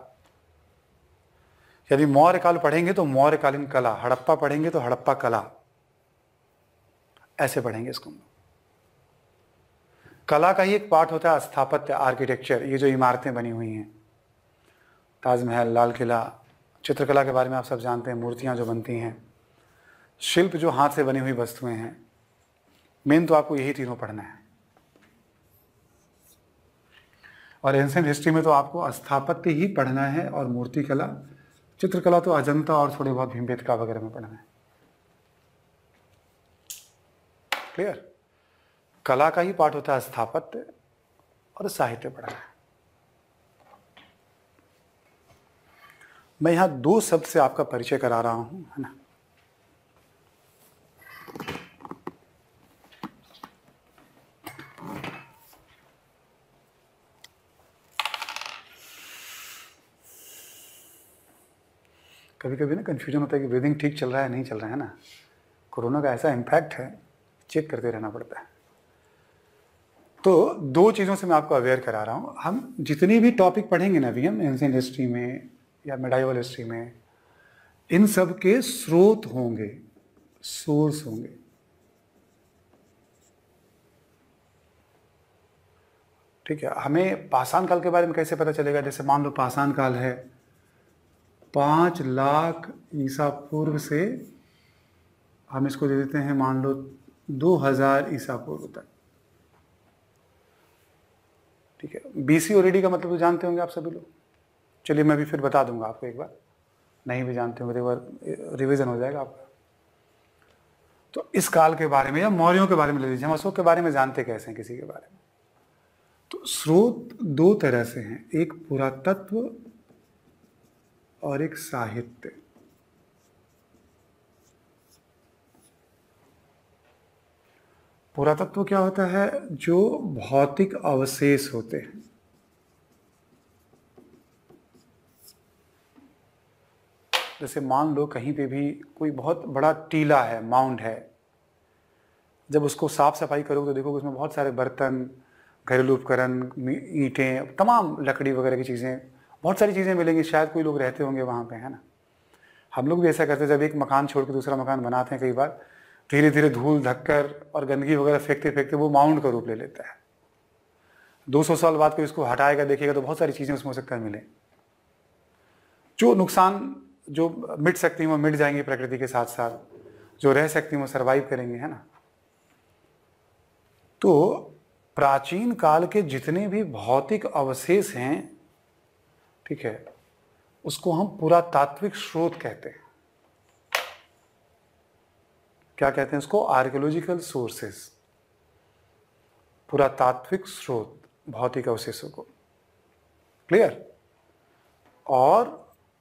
यदि मौर्य काल पढ़ेंगे तो मौर्यकालीन कला, हड़प्पा पढ़ेंगे तो हड़प्पा कला, ऐसे पढ़ेंगे इसको। कला का ही एक पार्ट होता है स्थापत्य, आर्किटेक्चर, ये जो इमारतें बनी हुई हैं, ताजमहल, लाल किला। चित्रकला के बारे में आप सब जानते हैं, मूर्तियां जो बनती हैं, शिल्प जो हाथ से बनी हुई वस्तुएं हैं। मेन तो आपको यही तीनों पढ़ना है। और एंशिएंट हिस्ट्री में तो आपको स्थापत्य ही पढ़ना है और मूर्तिकला। चित्रकला तो अजंता और थोड़े बहुत भीमबेटका वगैरह में पढ़ना है। क्लियर? कला का ही पार्ट होता है स्थापत्य और साहित्य पढ़ना है। मैं यहां 2 शब्द से आपका परिचय करा रहा हूं, है ना। कभी कभी ना कंफ्यूजन होता है कि ब्रीदिंग ठीक चल रहा है नहीं चल रहा है ना। कोरोना का ऐसा इम्पैक्ट है, चेक करते रहना पड़ता है। तो 2 चीज़ों से मैं आपको अवेयर करा रहा हूँ। हम जितनी भी टॉपिक पढ़ेंगे ना अभी हम एंशिएंट हिस्ट्री में या मेडाइवल हिस्ट्री में, इन सब के स्रोत होंगे, सोर्स होंगे। ठीक है। हमें पाषाण काल के बारे में कैसे पता चलेगा? जैसे मान लो पाषाण काल है 5 लाख ईसा पूर्व से, हम इसको दे देते हैं मान लो 2000 ईसा पूर्व तक। ठीक है। बीसी और एडी का मतलब तो जानते होंगे आप सभी लोग। चलिए मैं भी फिर बता दूंगा आपको एक बार, नहीं भी जानते होंगे तो एक बार रिवीजन हो जाएगा आपका। तो इस काल के बारे में या मौर्यों के बारे में ले लीजिए, हम अशोक के बारे में जानते कैसे हैं किसी के बारे में। तो स्रोत 2 तरह से हैं, एक पुरातत्व और एक साहित्य। पुरातत्व क्या होता है? जो भौतिक अवशेष होते हैं। जैसे मान लो कहीं पे भी कोई बहुत बड़ा टीला है, माउंड है, जब उसको साफ सफाई करोगे तो देखोगे उसमें बहुत सारे बर्तन, घरेलू उपकरण, ईंटें, तमाम लकड़ी वगैरह की चीज़ें, बहुत सारी चीज़ें मिलेंगी। शायद कोई लोग रहते होंगे वहाँ पे, है ना। हम लोग भी ऐसा करते हैं, जब एक मकान छोड़ के दूसरा मकान बनाते हैं, कई बार धीरे धीरे धूल धक्कर और गंदगी वगैरह फेंकते फेंकते वो माउंड का रूप ले लेता है। 200 साल बाद कोई इसको हटाएगा, देखिएगा तो बहुत सारी चीज़ें उसमें हो सकता है मिले। जो नुकसान जो मिट सकती हैं वो मिट जाएंगी प्रकृति के साथ साथ, जो रह सकती हैं वो सर्वाइव करेंगे, है ना। तो प्राचीन काल के जितने भी भौतिक अवशेष हैं, ठीक है, उसको हम पुरातात्विक स्रोत कहते हैं। क्या कहते हैं उसको? आर्कियोलॉजिकल सोर्सेस, पुरातात्विक स्रोत भौतिक अवशेषों को। क्लियर? और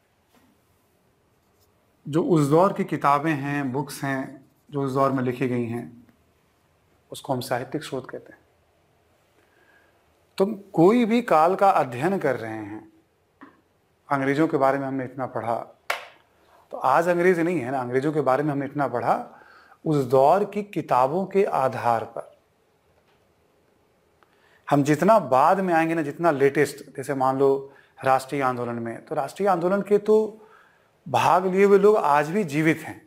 जो उस दौर की किताबें हैं, बुक्स हैं जो उस दौर में लिखी गई हैं, उसको हम साहित्यिक स्रोत कहते हैं। तुम कोई भी काल का अध्ययन कर रहे हैं, अंग्रेजों के बारे में हमने इतना पढ़ा, तो आज अंग्रेज नहीं है ना, अंग्रेजों के बारे में हमने इतना पढ़ा उस दौर की किताबों के आधार पर। हम जितना बाद में आएंगे ना, जितना लेटेस्ट, जैसे मान लो राष्ट्रीय आंदोलन में, तो राष्ट्रीय आंदोलन के तो भाग लिए हुए लोग आज भी जीवित हैं।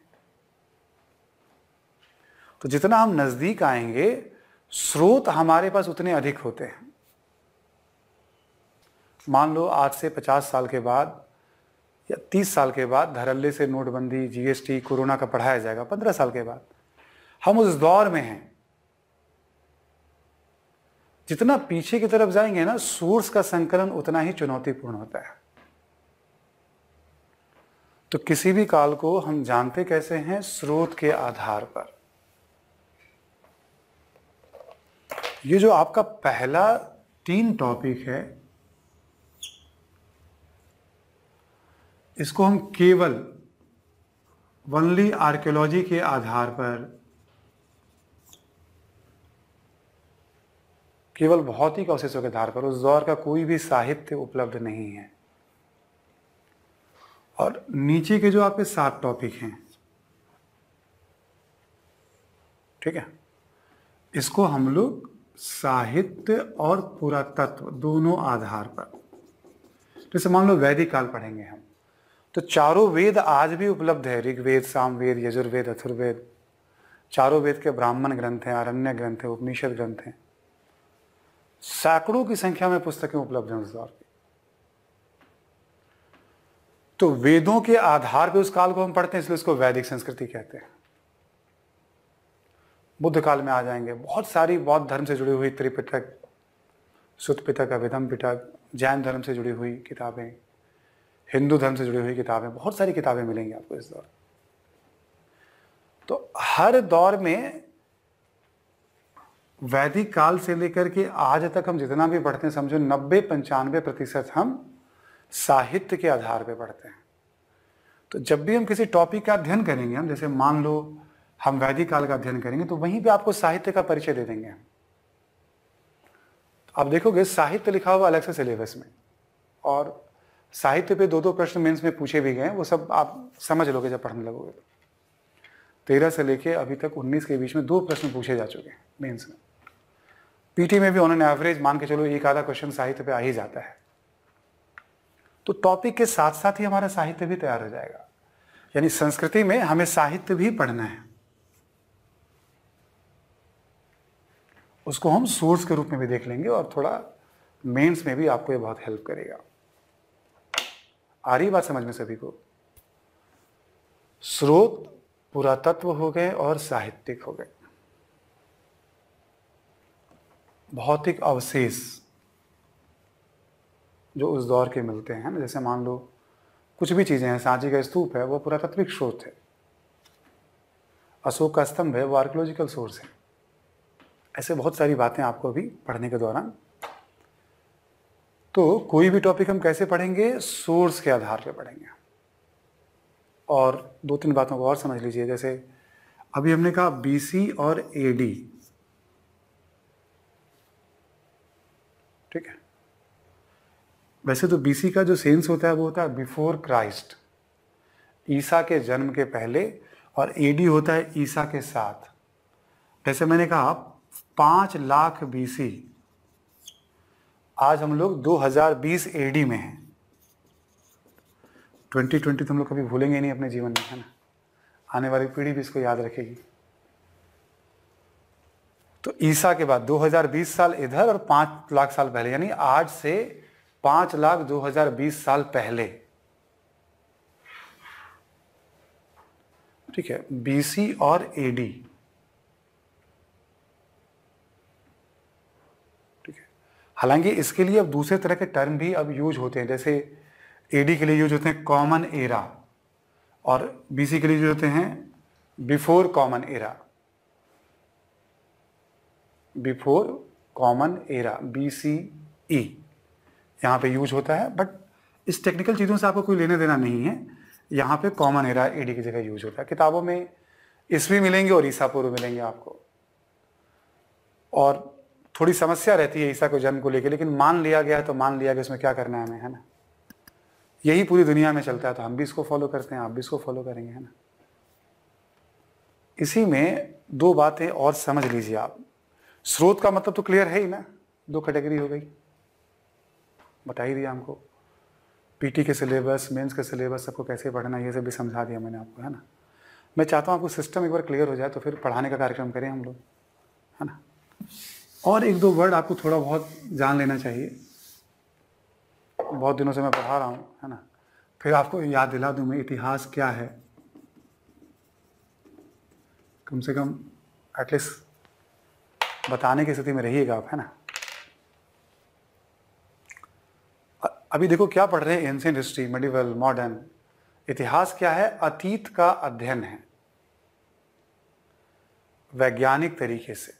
तो जितना हम नजदीक आएंगे स्रोत हमारे पास उतने अधिक होते हैं। मान लो आज से 50 साल के बाद या 30 साल के बाद धड़ल्ले से नोटबंदी, जीएसटी, कोरोना का पढ़ाया जाएगा, 15 साल के बाद हम उस दौर में हैं। जितना पीछे की तरफ जाएंगे ना, सोर्स का संकलन उतना ही चुनौतीपूर्ण होता है। तो किसी भी काल को हम जानते कैसे हैं? स्रोत के आधार पर। ये जो आपका पहला 3 टॉपिक है, इसको हम केवल ओनली आर्कियोलॉजी के आधार पर, केवल भौतिक अवशेषों के आधार पर, उस दौर का कोई भी साहित्य उपलब्ध नहीं है। और नीचे के जो आपके 7 टॉपिक हैं, ठीक है, इसको हम लोग साहित्य और पुरातत्व दोनों आधार पर, जैसे मान लो वैदिक काल पढ़ेंगे हम, तो चारों वेद आज भी उपलब्ध है। ऋग्वेद, सामवेद, यजुर्वेद, अथर्ववेद, चारों वेद के ब्राह्मण ग्रंथ हैं, आरण्य ग्रंथ हैं, उपनिषद ग्रंथ हैं। सैकड़ों की संख्या में पुस्तकें उपलब्ध हैं उस दौर की। तो वेदों के आधार पर उस काल को हम पढ़ते हैं, इसलिए उसको वैदिक संस्कृति कहते हैं। बुद्ध काल में आ जाएंगे, बहुत सारी बौद्ध धर्म से जुड़ी हुई त्रिपिटक, सुत्त पिटक, अभिधम पिटक, जैन धर्म से जुड़ी हुई किताबें, हिंदू धर्म से जुड़ी हुई किताबें, बहुत सारी किताबें मिलेंगी आपको इस दौर। तो हर दौर में वैदिक काल से लेकर के आज तक हम जितना भी पढ़ते हैं, समझो 90-95% हम साहित्य के आधार पर पढ़ते हैं। तो जब भी हम किसी टॉपिक का अध्ययन करेंगे, हम जैसे मान लो हम वैदिक काल का अध्ययन करेंगे, तो वहीं पे आपको साहित्य का परिचय दे देंगे। तो आप देखोगे साहित्य लिखा हुआ अलग से सिलेबस में, और साहित्य पे 2-2 प्रश्न मेंस में पूछे भी गए, वो सब आप समझ लोगे जब पढ़ने लगोगे। 13 से लेके अभी तक 19 के बीच में 2 प्रश्न पूछे जा चुके हैं मेंस में। पीटी में भी ऑन एन एवरेज मान के चलो एक आधा क्वेश्चन साहित्य पे आ ही जाता है। तो टॉपिक के साथ साथ ही हमारा साहित्य भी तैयार हो जाएगा। यानी संस्कृति में हमें साहित्य भी पढ़ना है, उसको हम सोर्स के रूप में भी देख लेंगे, और थोड़ा मेंस में भी आपको ये बहुत हेल्प करेगा। आ रही बात समझ में सभी को? स्रोत पुरातत्व हो गए और साहित्यिक हो गए। भौतिक अवशेष जो उस दौर के मिलते हैं ना, जैसे मान लो कुछ भी चीजें हैं, सांची का स्तूप है वो पुरातात्विक स्रोत है, अशोक का स्तंभ है वो आर्कियोलॉजिकल सोर्स है। ऐसे बहुत सारी बातें आपको अभी पढ़ने के दौरान। तो कोई भी टॉपिक हम कैसे पढ़ेंगे? सोर्स के आधार पर पढ़ेंगे। और 2-3 बातों को और समझ लीजिए। जैसे अभी हमने कहा बीसी और एडी, ठीक है। वैसे तो बीसी का जो सेंस होता है वो होता है बिफोर क्राइस्ट, ईसा के जन्म के पहले, और एडी होता है ईसा के साथ। जैसे मैंने कहा 5 लाख बीसी, आज हम लोग 2020 एडी में हैं। 2020 तो हम लोग कभी भूलेंगे नहीं अपने जीवन में, है ना। आने वाली पीढ़ी भी इसको याद रखेगी। तो ईसा के बाद 2020 साल इधर और 5 लाख साल पहले, यानी आज से 5 लाख 2020 साल पहले, ठीक है, बीसी और एडी, ठीक है। हालांकि इसके लिए अब दूसरे तरह के टर्म भी अब यूज होते हैं। जैसे एडी के लिए यूज होते हैं कॉमन एरा, और बीसी के लिए यूज होते हैं before common era. Before common era, BCE यहाँ पे यूज होता है। बट इस टेक्निकल चीज़ों से आपको कोई लेने देना नहीं है। यहाँ पे कॉमन एरा एडी की जगह यूज होता है। किताबों में ईस्वी मिलेंगे और ईसा पूर्व मिलेंगे आपको, और थोड़ी समस्या रहती है ईसा को जन्म को लेकर, लेकिन मान लिया गया तो मान लिया गया, इसमें क्या करना है हमें, है ना। यही पूरी दुनिया में चलता है, तो हम भी इसको फॉलो करते हैं, आप भी इसको फॉलो करेंगे, है ना। इसी में 2 बातें और समझ लीजिए आप। स्रोत का मतलब तो क्लियर है ही ना, 2 कैटेगरी हो गई, बता ही दिया हमको। पीटी के सिलेबस, मेंस के सिलेबस, सबको कैसे पढ़ना, ये सब भी समझा दिया मैंने आपको, है ना। मैं चाहता हूँ आपको सिस्टम एक बार क्लियर हो जाए तो फिर पढ़ाने का कार्यक्रम करें हम लोग, है ना। और एक दो वर्ड आपको थोड़ा बहुत जान लेना चाहिए, बहुत दिनों से मैं पढ़ा रहा हूँ, है ना। फिर आपको याद दिला दूँ मैं इतिहास क्या है, कम से कम एटलीस्ट बताने की स्थिति में रहिएगा आप, है ना। अभी देखो क्या पढ़ रहे हैं, एंशिएंट हिस्ट्री, मेडिवल, मॉडर्न। इतिहास क्या है? अतीत का अध्ययन है वैज्ञानिक तरीके से।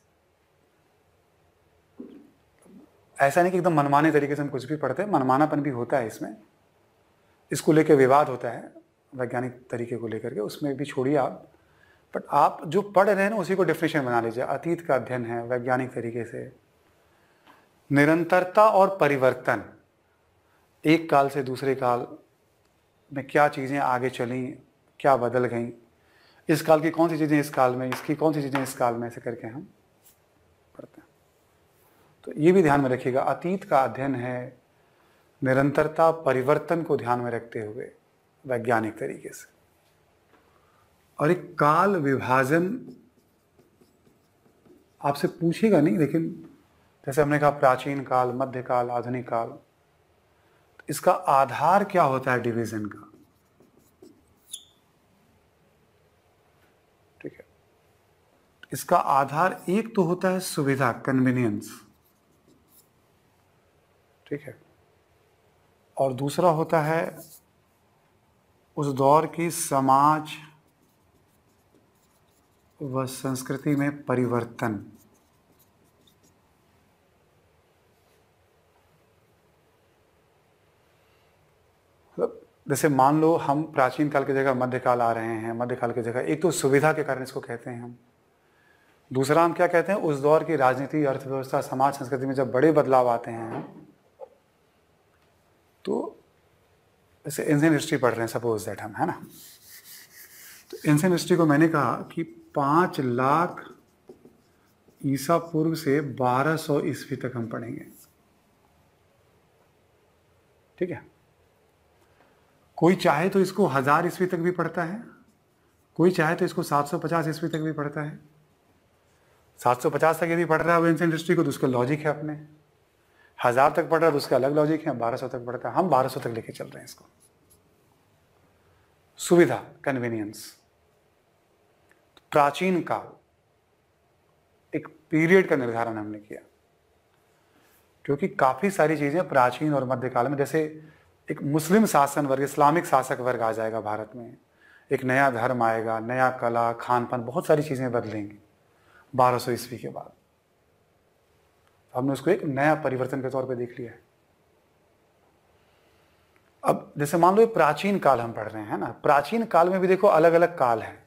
ऐसा नहीं कि एकदम मनमाने तरीके से हम कुछ भी पढ़ते हैं, मनमानापन भी होता है इसमें, इसको लेकर विवाद होता है वैज्ञानिक तरीके को लेकर के, उसमें भी छोड़िए आप। बट आप जो पढ़ रहे हैं ना उसी को डेफिनेशन बना लीजिए। अतीत का अध्ययन है वैज्ञानिक तरीके से, निरंतरता और परिवर्तन, एक काल से दूसरे काल में क्या चीज़ें आगे चली, क्या बदल गई, इस काल की कौन सी चीज़ें इस काल में, इसकी कौन सी चीज़ें इस काल में, ऐसे करके हम पढ़ते हैं। तो ये भी ध्यान में रखिएगा, अतीत का अध्ययन है निरंतरता परिवर्तन को ध्यान में रखते हुए वैज्ञानिक तरीके से। और एक काल विभाजन आपसे पूछेगा नहीं, लेकिन जैसे हमने कहा प्राचीन काल, मध्यकाल, आधुनिक काल, तो इसका आधार क्या होता है डिवीजन का, ठीक है। इसका आधार एक तो होता है सुविधा, कन्वीनियंस, ठीक है, और दूसरा होता है उस दौर की समाज व संस्कृति में परिवर्तन। मतलब जैसे मान लो हम प्राचीन काल की जगह मध्यकाल आ रहे हैं, मध्यकाल की जगह, एक तो सुविधा के कारण इसको कहते हैं हम, दूसरा हम क्या कहते हैं, उस दौर की राजनीति, अर्थव्यवस्था, समाज, संस्कृति में जब बड़े बदलाव आते हैं, तो जैसे एंशिएंट हिस्ट्री पढ़ रहे हैं सपोज दैट हम, है ना। तो एंशिएंट हिस्ट्री को मैंने कहा कि 5 लाख ईसा पूर्व से 1200 ईस्वी तक हम पढ़ेंगे, ठीक है। कोई चाहे तो इसको 1000 ईस्वी तक भी पढ़ता है, कोई चाहे तो इसको 750 ईस्वी तक भी पढ़ता है। 750 तक यदि पढ़ रहा है वो एंशिएंट हिस्ट्री को, तो उसका लॉजिक है अपने। 1000 तक पढ़ रहा है तो उसका अलग लॉजिक है, 1200 तक पढ़ता है, हम 1200 तक लेके चल रहे हैं इसको। सुविधा, कन्वीनियंस। प्राचीन काल, एक पीरियड का निर्धारण हमने किया, क्योंकि काफी सारी चीजें प्राचीन और मध्यकाल में, जैसे एक मुस्लिम शासन वर्ग, इस्लामिक शासक वर्ग आ जाएगा भारत में, एक नया धर्म आएगा, नया कला, खान पान, बहुत सारी चीजें बदलेंगी 1200 ईस्वी के बाद। हमने उसको एक नया परिवर्तन के तौर पे देख लिया है। अब जैसे मान लो ये प्राचीन काल हम पढ़ रहे हैं, है ना। प्राचीन काल में भी देखो अलग अलग काल है,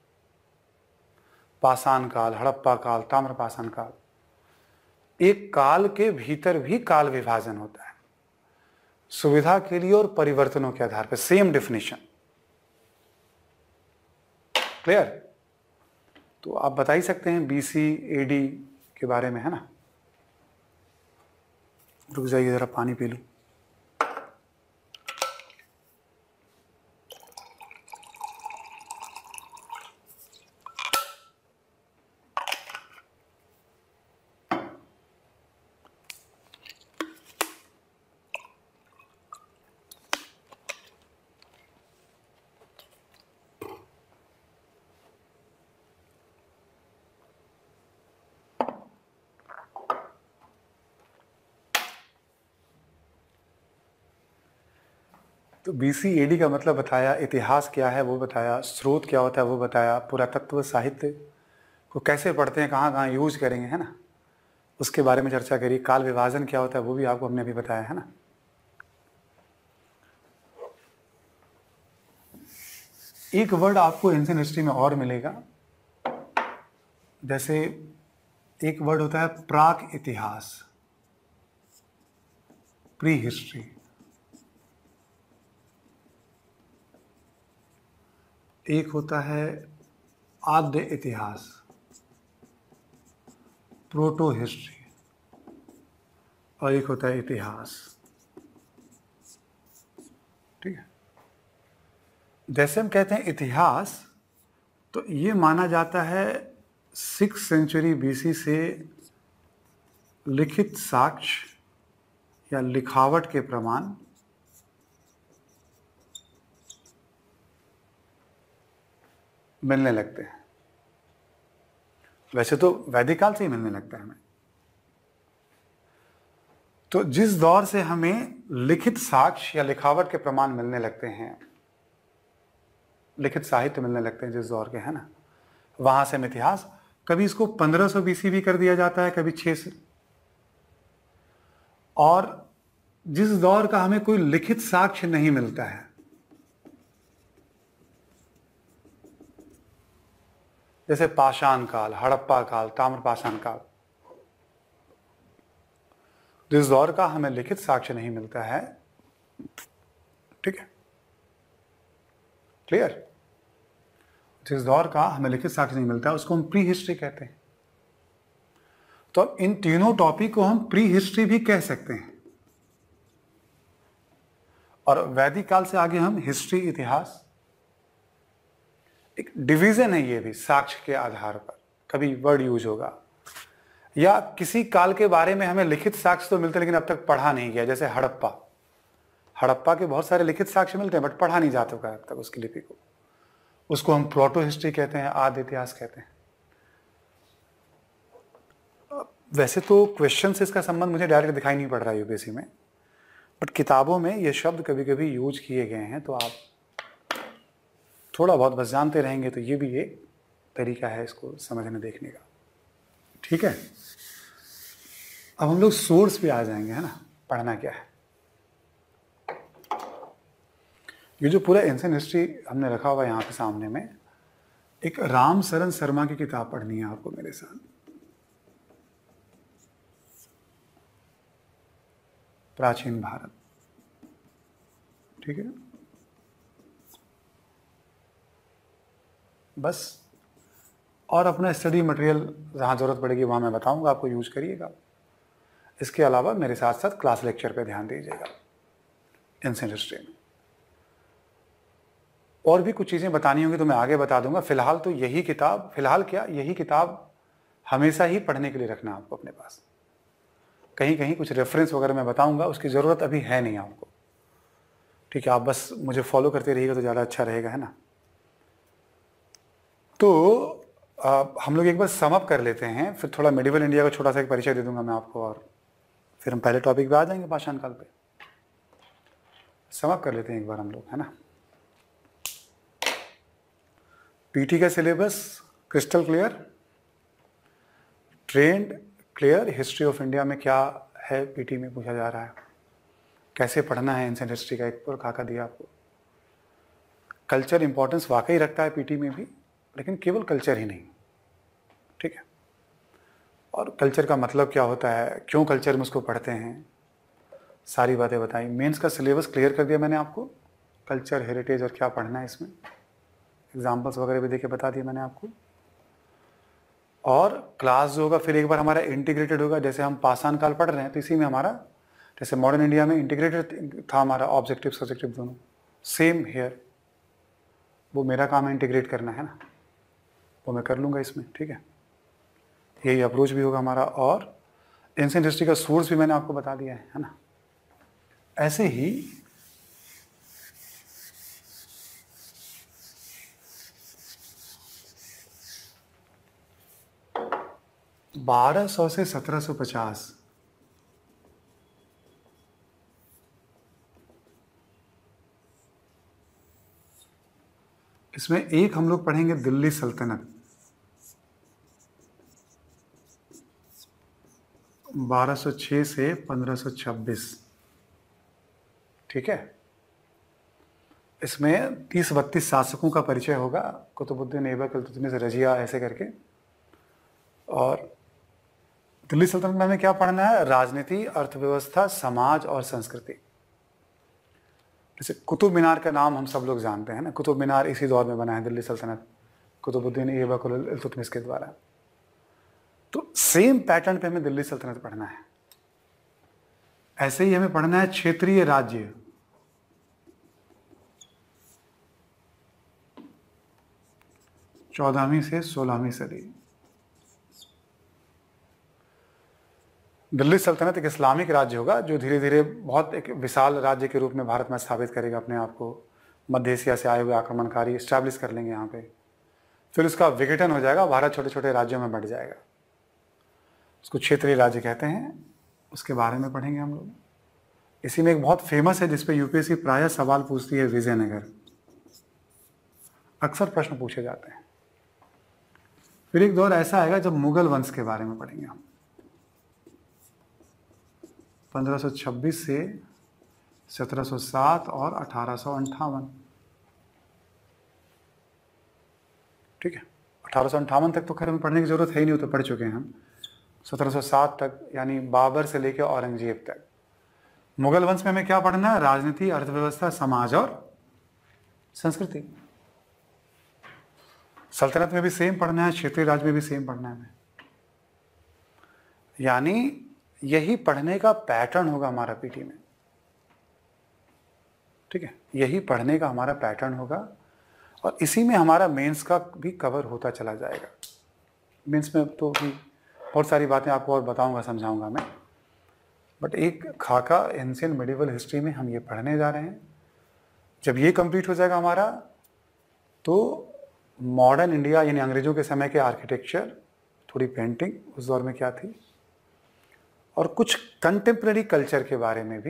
पाषाण काल, हड़प्पा काल, ताम्रपाषाण काल। एक काल के भीतर भी काल विभाजन होता है, सुविधा के लिए और परिवर्तनों के आधार पर, सेम डेफिनेशन। क्लियर? तो आप बता ही सकते हैं बीसी एडी के बारे में, है ना। रुक जाइए जरा पानी पी लूं। तो बीसी एडी का मतलब बताया, इतिहास क्या है वो बताया, स्रोत क्या होता है वो बताया, पुरातत्व साहित्य को कैसे पढ़ते हैं, कहाँ कहाँ यूज करेंगे, है ना, उसके बारे में चर्चा करी। काल विभाजन क्या होता है वो भी आपको हमने अभी बताया, है ना। एक वर्ड आपको एंशिएंट हिस्ट्री में और मिलेगा, जैसे एक वर्ड होता है प्राक इतिहास, प्री हिस्ट्री। एक होता है आद्य इतिहास, प्रोटो हिस्ट्री, और एक होता है इतिहास। जैसे हम कहते हैं इतिहास, तो ये माना जाता है 6th सेंचुरी BC से लिखित साक्ष्य या लिखावट के प्रमाण मिलने लगते हैं। वैसे तो वैदिक काल से ही मिलने लगता है हमें। तो जिस दौर से हमें लिखित साक्ष्य या लिखावट के प्रमाण मिलने लगते हैं, लिखित साहित्य मिलने लगते हैं जिस दौर के, है ना, वहां से हम इतिहास, कभी इसको 1500 BC भी कर दिया जाता है, कभी 6 से। और जिस दौर का हमें कोई लिखित साक्ष्य नहीं मिलता है, जैसे पाषाण काल, हड़प्पा काल, ताम्रपाषाण काल, जिस दौर का हमें लिखित साक्ष्य नहीं मिलता है, ठीक है, क्लियर, जिस दौर का हमें लिखित साक्ष्य नहीं मिलता है उसको हम प्री हिस्ट्री कहते हैं। तो अब इन तीनों टॉपिक को हम प्री हिस्ट्री भी कह सकते हैं। और वैदिक काल से आगे हम हिस्ट्री, इतिहास, एक डिवीजन है ये भी साक्ष्य के आधार पर। कभी वर्ड यूज होगा या किसी काल के बारे में हमें लिखित साक्ष्य तो मिलते लेकिन अब तक पढ़ा नहीं गया, जैसे हड़प्पा के बहुत सारे लिखित साक्ष्य मिलते हैं बट पढ़ा नहीं जा चुका है अब तक उसकी लिपि को। उसको हम प्रोटो हिस्ट्री कहते हैं, आदि इतिहास कहते हैं। वैसे तो क्वेश्चन से इसका संबंध मुझे डायरेक्ट दिखाई नहीं पड़ रहा है यूपीएससी में, बट किताबों में ये शब्द कभी कभी यूज किए गए हैं, तो आप थोड़ा बहुत बस जानते रहेंगे तो ये भी एक तरीका है इसको समझने देखने का, ठीक है। अब हम लोग सोर्स पे आ जाएंगे, है ना, पढ़ना क्या है। ये जो पूरा एंशिएंट हिस्ट्री हमने रखा हुआ है यहाँ पे सामने में, एक राम शरण शर्मा की किताब पढ़नी है आपको मेरे साथ, प्राचीन भारत, ठीक है। बस, और अपना स्टडी मटेरियल जहाँ ज़रूरत पड़ेगी वहाँ मैं बताऊँगा, आपको यूज करिएगा। इसके अलावा मेरे साथ साथ क्लास लेक्चर पे ध्यान दीजिएगा एंशिएंट हिस्ट्री में। और भी कुछ चीज़ें बतानी होंगी तो मैं आगे बता दूंगा। फिलहाल तो यही किताब, फिलहाल क्या, यही किताब हमेशा ही पढ़ने के लिए रखना आपको अपने पास। कहीं कहीं कुछ रेफरेंस वगैरह मैं बताऊंगा, उसकी ज़रूरत अभी है नहीं आपको, ठीक है। आप बस मुझे फॉलो करते रहिएगा तो ज़्यादा अच्छा रहेगा, है ना। तो हम लोग एक बार सम अप कर लेते हैं, फिर थोड़ा मेडिवल इंडिया का छोटा सा एक परिचय दे दूंगा मैं आपको, और फिर हम पहले टॉपिक पे आ जाएंगे, पाषाण काल पे। सम अप कर लेते हैं एक बार हम लोग, है ना। पीटी का syllabus crystal clear, trend clear, history of India में क्या है पीटी में पूछा जा रहा है, कैसे पढ़ना है एंशिएंट हिस्ट्री का एक और खाका दिया आपको। कल्चर इंपॉर्टेंस वाकई रखता है पीटी में भी, लेकिन केवल कल्चर ही नहीं, ठीक है। और कल्चर का मतलब क्या होता है, क्यों कल्चर में उसको पढ़ते हैं, सारी बातें बताई। मेंस का सिलेबस क्लियर कर दिया मैंने आपको, कल्चर, हेरिटेज और क्या पढ़ना है इसमें, एग्जाम्पल्स वगैरह भी देके बता दिए मैंने आपको। और क्लास जो होगा फिर एक बार हमारा इंटीग्रेटेड होगा, जैसे हम पाषाण काल पढ़ रहे हैं तो इसी में हमारा, जैसे मॉडर्न इंडिया में इंटीग्रेटेड था हमारा, ऑब्जेक्टिव सब्जेक्टिव दोनों, सेम हेयर, वो मेरा काम है इंटीग्रेट करना, है ना, वो मैं कर लूँगा इसमें, ठीक है। यही अप्रोच भी होगा हमारा। और एंशिएंट हिस्ट्री का सोर्स भी मैंने आपको बता दिया है ना। ऐसे ही बारह सौ से 1750 इसमें एक हम लोग पढ़ेंगे दिल्ली सल्तनत, 1206 से 1526, ठीक है। इसमें 30-32 शासकों का परिचय होगा, कुतुबुद्दीन ऐबक, इल्तुतमिश, रजिया, ऐसे करके। और दिल्ली सल्तनत में हमें क्या पढ़ना है, राजनीति, अर्थव्यवस्था, समाज और संस्कृति। जैसे कुतुब मीनार का नाम हम सब लोग जानते हैं ना, कुतुब मीनार इसी दौर में बना है दिल्ली सल्तनत, कुतुबुद्दीन ऐबक और इल्तुतमिश के द्वारा। तो सेम पैटर्न पे हमें दिल्ली सल्तनत पढ़ना है। ऐसे ही हमें पढ़ना है क्षेत्रीय राज्य, 14वीं से 16वीं सदी। दिल्ली सल्तनत एक इस्लामिक राज्य होगा जो धीरे धीरे बहुत एक विशाल राज्य के रूप में भारत में स्थापित करेगा अपने आप को। मध्य एशिया से आए हुए आक्रमणकारी इस्टेब्लिश कर लेंगे यहाँ पे। फिर उसका विघटन हो जाएगा, भारत छोटे छोटे राज्यों में बंट जाएगा, उसको क्षेत्रीय राज्य कहते हैं। उसके बारे में पढ़ेंगे हम लोग। इसी में एक बहुत फेमस है जिसपे यूपीएससी प्रायः सवाल पूछती है, विजयनगर। अक्सर प्रश्न पूछे जाते हैं। फिर एक दौर ऐसा आएगा जब मुगल वंश के बारे में पढ़ेंगे हम, 1526 से 1707 और 1858। ठीक है, 1858 तक तो खैर हमें पढ़ने की जरूरत है ही नहीं, तो पढ़ चुके हैं हम। 1707 तक यानी बाबर से लेकर औरंगजेब तक। मुगल वंश में हमें क्या पढ़ना है? राजनीति, अर्थव्यवस्था, समाज और संस्कृति। सल्तनत में भी सेम पढ़ना है, क्षेत्रीय राज्य में भी सेम पढ़ना है हमें। यानी यही पढ़ने का पैटर्न होगा हमारा पीटी में। ठीक है, यही पढ़ने का हमारा पैटर्न होगा और इसी में हमारा मेंस का भी कवर होता चला जाएगा। मेंस में तो भी बहुत सारी बातें आपको और बताऊंगा, समझाऊंगा मैं, बट एक खाका एंशिएंट मेडिवल हिस्ट्री में हम ये पढ़ने जा रहे हैं। जब ये कंप्लीट हो जाएगा हमारा, तो मॉडर्न इंडिया यानी अंग्रेजों के समय के आर्किटेक्चर, थोड़ी पेंटिंग उस दौर में क्या थी, और कुछ कंटेम्प्रेरी कल्चर के बारे में भी,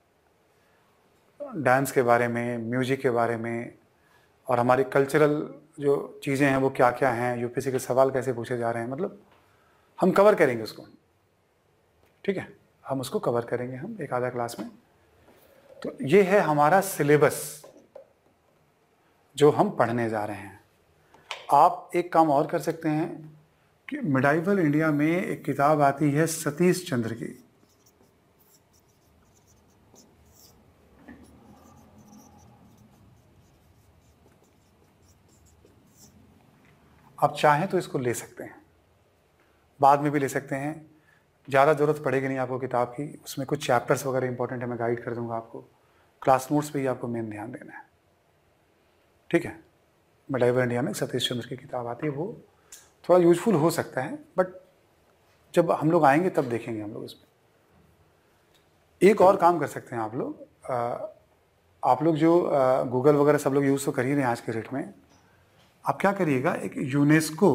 डांस के बारे में, म्यूजिक के बारे में, और हमारी कल्चरल जो चीज़ें हैं वो क्या क्या हैं, यूपीएससी के सवाल कैसे पूछे जा रहे हैं, मतलब हम कवर करेंगे उसको। ठीक है, हम उसको कवर करेंगे हम एक आधा क्लास में। तो ये है हमारा सिलेबस जो हम पढ़ने जा रहे हैं। आप एक काम और कर सकते हैं कि मिडाइवल इंडिया में एक किताब आती है सतीश चंद्र की। आप चाहें तो इसको ले सकते हैं, बाद में भी ले सकते हैं, ज़्यादा ज़रूरत पड़ेगी नहीं आपको किताब की। उसमें कुछ चैप्टर्स वगैरह इंपॉर्टेंट है, मैं गाइड कर दूंगा आपको। क्लास नोट्स पे ही आपको मेन ध्यान देना है। ठीक है, मिडाइवल इंडिया में सतीश चंद्र की किताब आती है, वो थोड़ा यूजफुल हो सकता है, बट जब हम लोग आएंगे तब देखेंगे हम लोग इसमें। एक और काम कर सकते हैं आप लोग जो गूगल वगैरह सब लोग यूज़ तो कर ही रहे हैं आज के डेट में। आप क्या करिएगा, एक यूनेस्को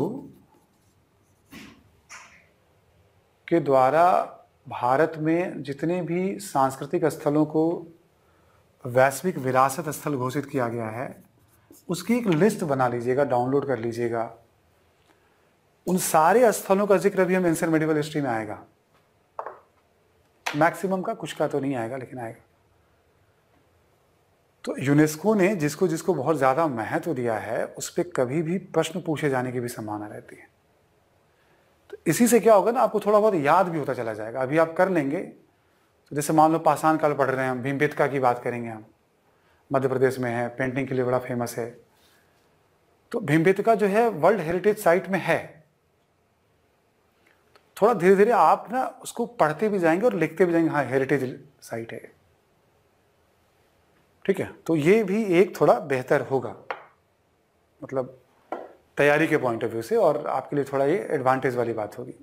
के द्वारा भारत में जितने भी सांस्कृतिक स्थलों को वैश्विक विरासत स्थल घोषित किया गया है, उसकी एक लिस्ट बना लीजिएगा, डाउनलोड कर लीजिएगा। उन सारे स्थलों का जिक्र भी हम एंशिएंट मेडिवल हिस्ट्री में आएगा। मैक्सिमम का, कुछ का तो नहीं आएगा लेकिन आएगा। तो यूनेस्को ने जिसको जिसको बहुत ज़्यादा महत्व दिया है, उस पर कभी भी प्रश्न पूछे जाने की भी संभावना रहती है। तो इसी से क्या होगा ना, आपको थोड़ा बहुत याद भी होता चला जाएगा। अभी आप कर लेंगे तो जैसे मान लो पाषाण काल पढ़ रहे हैं हम, भीमबेटका की बात करेंगे हम, मध्य प्रदेश में है, पेंटिंग के लिए बड़ा फेमस है। तो भीमबेटका जो है वर्ल्ड हेरिटेज साइट में है। थोड़ा धीरे धीरे आप ना उसको पढ़ते भी जाएंगे और लिखते भी जाएंगे, हाँ हेरिटेज साइट है। ठीक है, तो ये भी एक थोड़ा बेहतर होगा, मतलब तैयारी के पॉइंट ऑफ व्यू से, और आपके लिए थोड़ा ये एडवांटेज वाली बात होगी।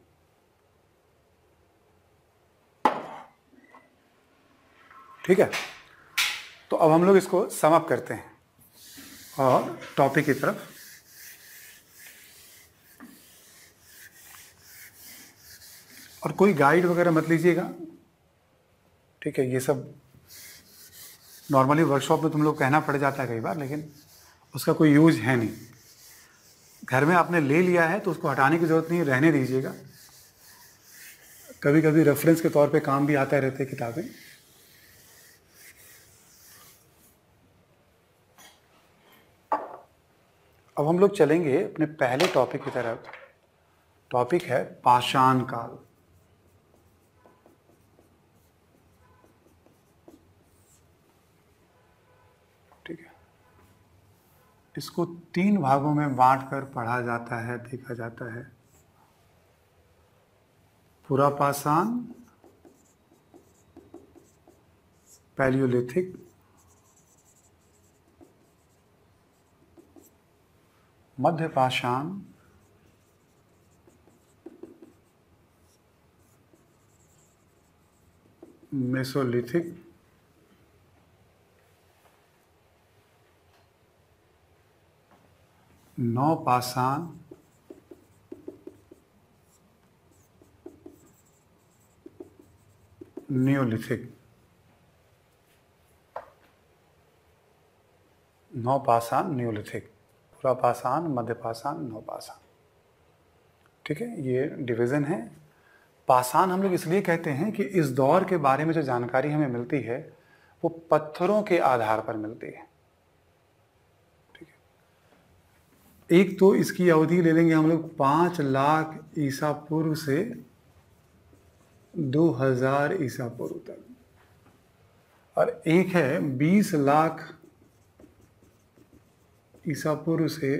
ठीक है, तो अब हम लोग इसको सम अप करते हैं और टॉपिक की तरफ। और कोई गाइड वगैरह मत लीजिएगा। ठीक है, ये सब नॉर्मली वर्कशॉप में तुम लोग कहना पड़ जाता है कई बार, लेकिन उसका कोई यूज है नहीं। घर में आपने ले लिया है तो उसको हटाने की ज़रूरत नहीं, रहने दीजिएगा। कभी कभी रेफरेंस के तौर पे काम भी आता रहते किताबें। अब हम लोग चलेंगे अपने पहले टॉपिक की तरफ। टॉपिक है पाषाण काल। ठीक है, इसको 3 भागों में बांटकर पढ़ा जाता है, देखा जाता है। पुरा पाषाण, पैलियोलिथिक मध्य पाषाण, मेसोलिथिक, नवपाषाण, नियोलिथिक। नवपाषाण, नियोलिथिक, पुरापाषाण, मध्यपाषाण, नवपाषाण। ठीक है, ये डिवीजन है। पाषाण हम लोग इसलिए कहते हैं कि इस दौर के बारे में जो जानकारी हमें मिलती है वो पत्थरों के आधार पर मिलती है। ठीक है, एक तो इसकी अवधि ले लेंगे हम लोग 5 लाख ईसा पूर्व से 2000 ईसा पूर्व तक, और एक है 20 लाख ईसा पूर्व से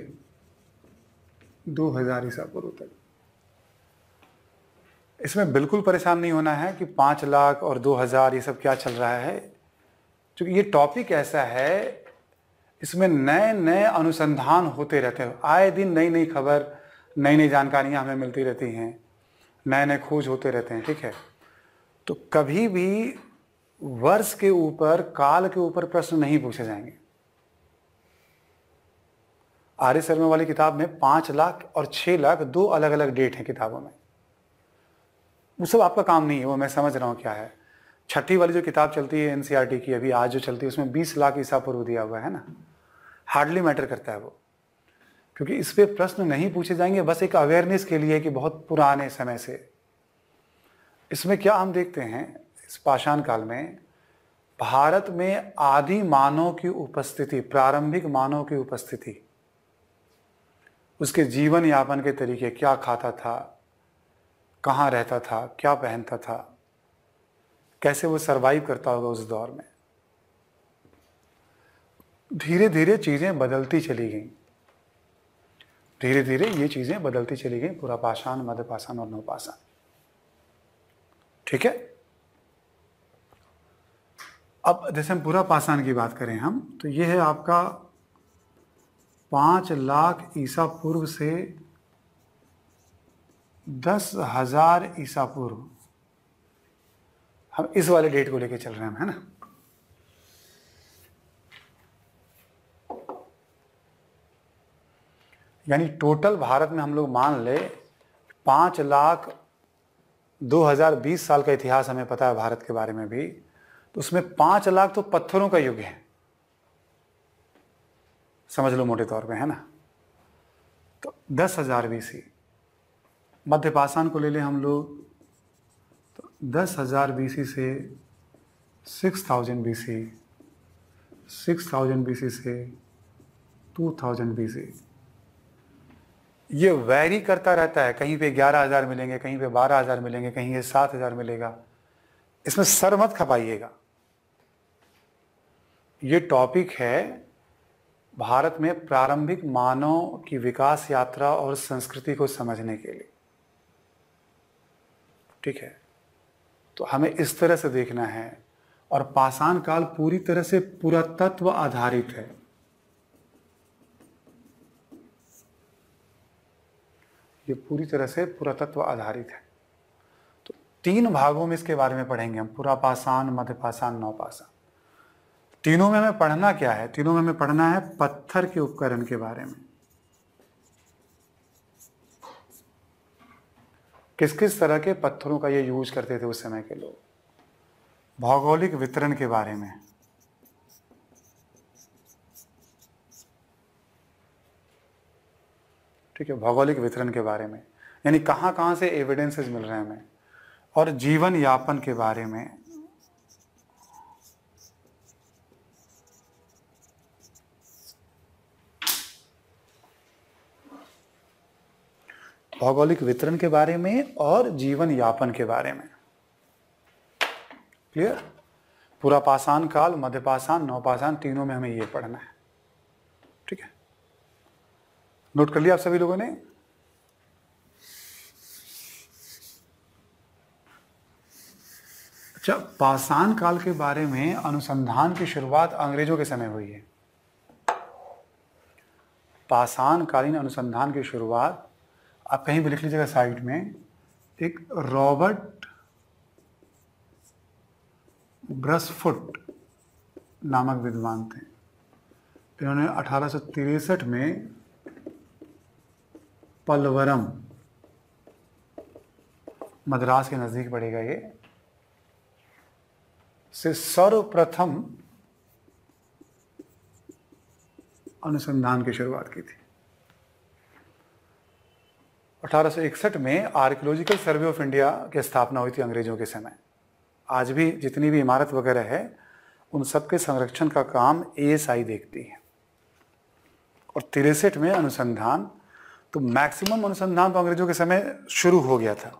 2000 ईसा पूर्व तक। इसमें बिल्कुल परेशान नहीं होना है कि 5 लाख और 2000 ये सब क्या चल रहा है, क्योंकि ये टॉपिक ऐसा है, इसमें नए नए अनुसंधान होते रहते हैं। आए दिन नई नई खबर, नई नई जानकारियां हमें मिलती रहती हैं, नए नए खोज होते रहते हैं। ठीक है, तो कभी भी वर्ष के ऊपर, काल के ऊपर प्रश्न नहीं पूछे जाएंगे। आर्य शर्मा वाली किताब में 5 लाख और 6 लाख 2 अलग अलग डेट हैं किताबों में। वो सब आपका काम नहीं है, वो मैं समझ रहा हूँ क्या है। छठी वाली जो किताब चलती है एनसीईआरटी की, अभी आज जो चलती है, उसमें 20 लाख ईसा पूर्व दिया हुआ है ना, हार्डली मैटर करता है वो, क्योंकि इस पे प्रश्न नहीं पूछे जाएंगे, बस एक अवेयरनेस के लिए कि बहुत पुराने समय से। इसमें क्या हम देखते हैं, इस पाषाण काल में भारत में आदि मानव की उपस्थिति, प्रारंभिक मानव की उपस्थिति, उसके जीवन यापन के तरीके, क्या खाता था, कहाँ रहता था, क्या पहनता था, कैसे वो सरवाइव करता होगा उस दौर में, धीरे धीरे चीजें बदलती चली गई। धीरे धीरे ये चीजें बदलती चली गई, पुरापाषाण, मध्यपाषाण और नवपाषाण। ठीक है, अब जैसे हम पुरापाषाण की बात करें हम, तो ये है आपका 5 लाख ईसा पूर्व से 10,000 ईसा पूर्व। हम इस वाले डेट को लेके चल रहे हैं, है ना। यानी टोटल भारत में हम लोग मान ले 5 लाख 2020 साल का इतिहास हमें पता है भारत के बारे में भी, तो उसमें 5 लाख तो पत्थरों का युग है, समझ लो मोटे तौर पे, है ना। तो 10,000 BC। मध्यपाषाण को ले लें हम लोग, तो 10,000 BC से 6,000 BC, 6,000 BC से 2,000 BC। ये वैरी करता रहता है, कहीं पे 11,000 मिलेंगे, कहीं पे 12,000 मिलेंगे, कहीं ये 7,000 मिलेगा। इसमें सर मत खपाइएगा। ये टॉपिक है भारत में प्रारंभिक मानव की विकास यात्रा और संस्कृति को समझने के लिए। ठीक है, तो हमें इस तरह से देखना है। और पाषाण काल पूरी तरह से पुरातत्व आधारित है। ये पूरी तरह से पुरातत्व आधारित है। तो 3 भागों में इसके बारे में पढ़ेंगे हम, पुरापाषाण, मध्यपाषाण, नवपाषाण। तीनों में हमें पढ़ना क्या है? तीनों में हमें पढ़ना है पत्थर के उपकरण के बारे में। किस किस तरह के पत्थरों का ये यूज करते थे उस समय के लोग। भौगोलिक वितरण के बारे में, ठीक है, भौगोलिक वितरण के बारे में, यानी कहाँ कहाँ से एविडेंसेस मिल रहे हैं हमें। और जीवन यापन के बारे में, भौगोलिक वितरण के बारे में और जीवन यापन के बारे में। क्लियर? पुरापाषाण काल, मध्यपाषाण, नवपाषाण, तीनों में हमें ये पढ़ना है। ठीक है, नोट कर लिया आप सभी लोगों ने? अच्छा, पाषाण काल के बारे में अनुसंधान की शुरुआत अंग्रेजों के समय हुई है। पाषाणकालीन अनुसंधान की शुरुआत, आप कहीं भी लिख लीजिएगा साइड में, एक रॉबर्ट ब्रसफुट नामक विद्वान थे। इन्होंने 1863 में पलवरम, मद्रास के नजदीक पड़ेगा ये, से सर्वप्रथम अनुसंधान की शुरुआत की थी। 1861 में आर्कियोलॉजिकल सर्वे ऑफ इंडिया की स्थापना हुई थी अंग्रेजों के समय। आज भी जितनी भी इमारत वगैरह है उन सब के संरक्षण का काम ASI देखती है। और 63 में अनुसंधान, तो मैक्सिमम अनुसंधान तो अंग्रेजों के समय शुरू हो गया था।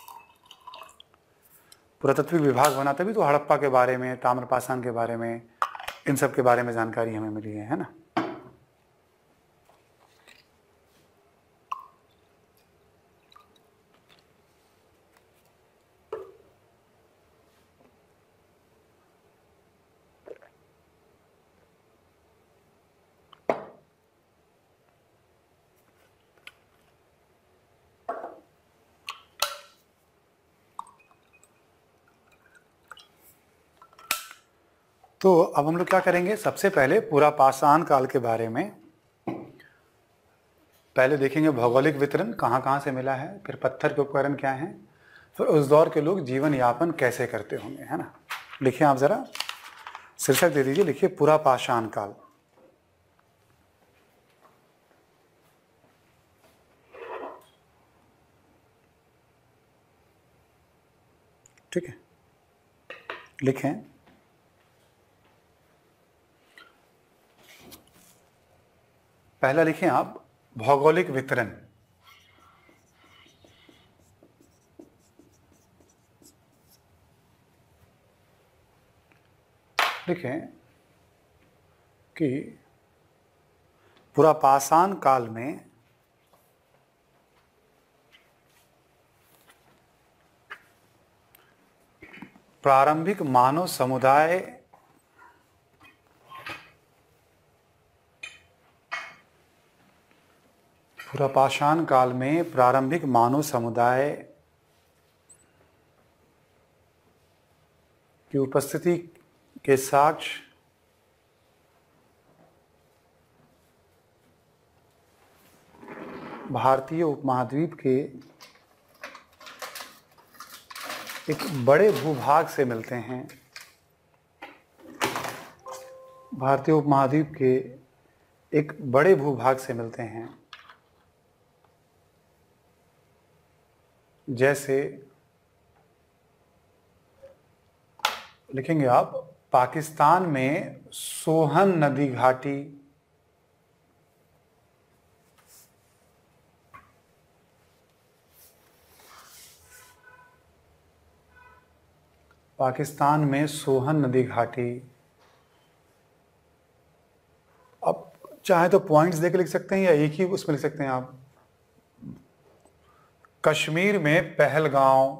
पुरातत्व विभाग बना तभी तो हड़प्पा के बारे में, ताम्रपाषाण के बारे में, इन सब के बारे में जानकारी हमें मिली है ना। तो अब हम लोग क्या करेंगे, सबसे पहले पुरापाषाण काल के बारे में पहले देखेंगे, भौगोलिक वितरण कहाँ कहाँ से मिला है, फिर पत्थर के उपकरण क्या हैं, फिर उस दौर के लोग जीवन यापन कैसे करते होंगे, है ना। लिखिए आप ज़रा, शीर्षक दे दीजिए, लिखिए पुरापाषाण काल। ठीक है, लिखें। पहला लिखें आप, भौगोलिक वितरण। लिखें कि पुरापाषाण काल में प्रारंभिक मानव समुदाय पुरापाषाण काल में प्रारंभिक मानव समुदाय की उपस्थिति के साक्ष्य भारतीय उपमहाद्वीप के एक बड़े भूभाग से मिलते हैं। भारतीय उपमहाद्वीप के एक बड़े भूभाग से मिलते हैं, जैसे लिखेंगे आप, पाकिस्तान में सोहन नदी घाटी, पाकिस्तान में सोहन नदी घाटी। अब चाहे तो पॉइंट्स देके लिख सकते हैं या एक ही उसमें लिख सकते हैं आप। कश्मीर में पहलगांव,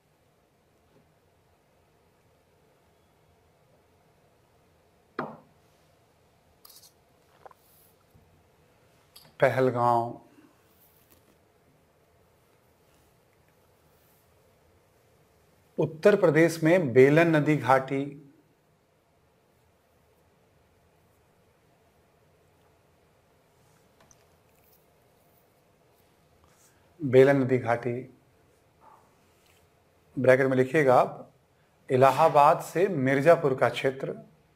पहलगांव, उत्तर प्रदेश में बेलन नदी घाटी, बेलन नदी घाटी, ब्रैकेट में लिखिएगा आप, इलाहाबाद से मिर्जापुर का क्षेत्र,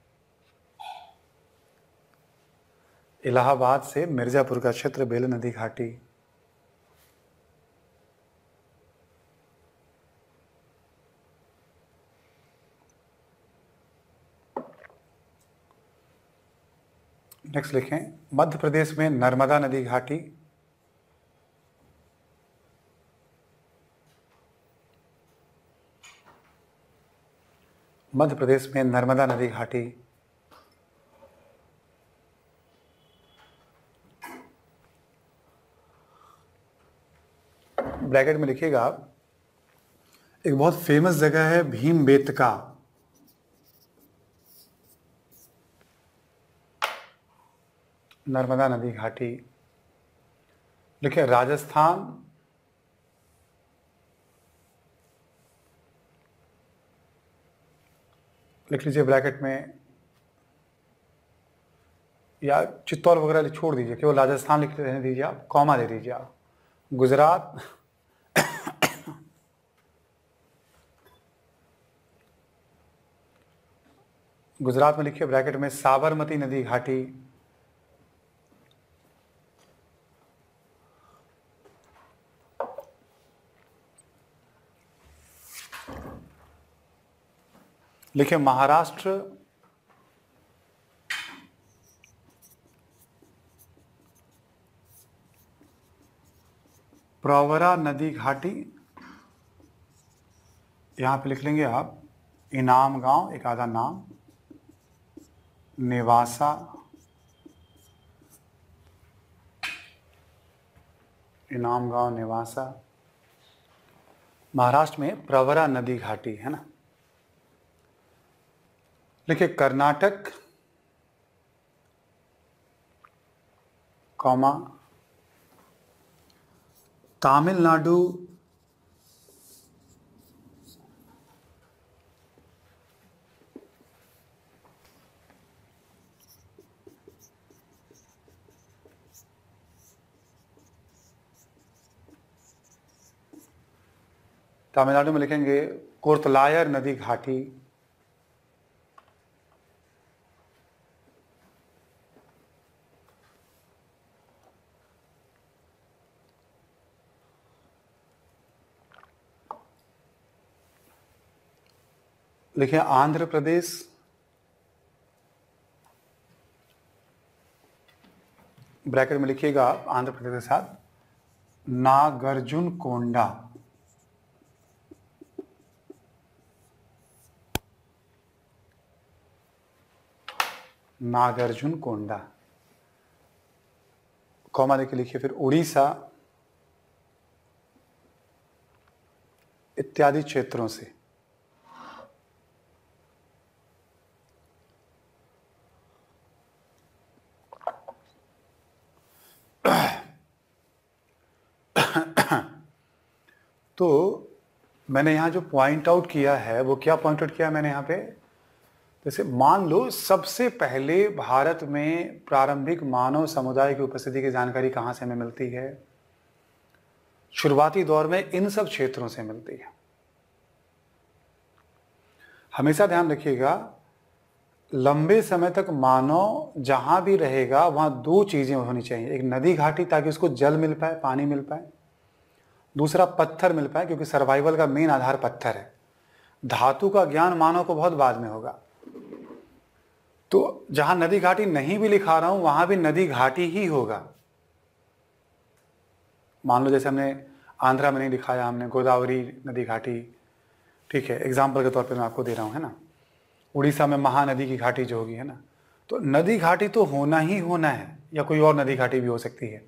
इलाहाबाद से मिर्जापुर का क्षेत्र बेलन नदी घाटी। नेक्स्ट लिखें, मध्य प्रदेश में नर्मदा नदी घाटी, मध्य प्रदेश में नर्मदा नदी घाटी। ब्रैकेट में लिखिएगा आप, एक बहुत फेमस जगह है भीमबेटका, नर्मदा नदी घाटी। लिखिए राजस्थान, लिख लीजिए ब्रैकेट में, या चित्तौड़ वगैरह छोड़ दीजिए, केवल राजस्थान लिख रहने दीजिए, आप कॉमा दे दीजिए आप। गुजरात, गुजरात में लिखिए ब्रैकेट में साबरमती नदी घाटी, लिखिए महाराष्ट्र, प्रवरा नदी घाटी, यहां पे लिख लेंगे आप इनाम गांव, एक आधा नाम, नेवासा, इनाम गांव नेवासा, महाराष्ट्र में प्रवरा नदी घाटी है ना। लिखिए कर्नाटक, कॉमा, तमिलनाडु, तमिलनाडु में लिखेंगे कोर्तलायर नदी घाटी, लिखिए आंध्र प्रदेश, ब्रैकेट में लिखिएगा आप आंध्र प्रदेश के साथ नागार्जुन कोंडा, नागार्जुन कोंडा, कॉमा देके लिखिए फिर उड़ीसा इत्यादि क्षेत्रों से। तो मैंने यहाँ जो पॉइंट आउट किया है वो क्या पॉइंट आउट किया है मैंने यहाँ पे, जैसे मान लो सबसे पहले भारत में प्रारंभिक मानव समुदाय की उपस्थिति की जानकारी कहाँ से हमें मिलती है, शुरुआती दौर में इन सब क्षेत्रों से मिलती है। हमेशा ध्यान रखिएगा लंबे समय तक मानव जहां भी रहेगा वहां दो चीजें होनी चाहिए, एक नदी घाटी ताकि उसको जल मिल पाए, पानी मिल पाए, दूसरा पत्थर मिल पाए क्योंकि सर्वाइवल का मेन आधार पत्थर है। धातु का ज्ञान मानव को बहुत बाद में होगा। तो जहां नदी घाटी नहीं भी लिखा रहा हूं वहां भी नदी घाटी ही होगा। मान लो जैसे हमने आंध्रा में नहीं दिखाया, हमने गोदावरी नदी घाटी, ठीक है, एग्जाम्पल के तौर पे मैं आपको दे रहा हूं, है ना। उड़ीसा में महानदी की घाटी जो होगी, है ना, तो नदी घाटी तो होना ही होना है, या कोई और नदी घाटी भी हो सकती है।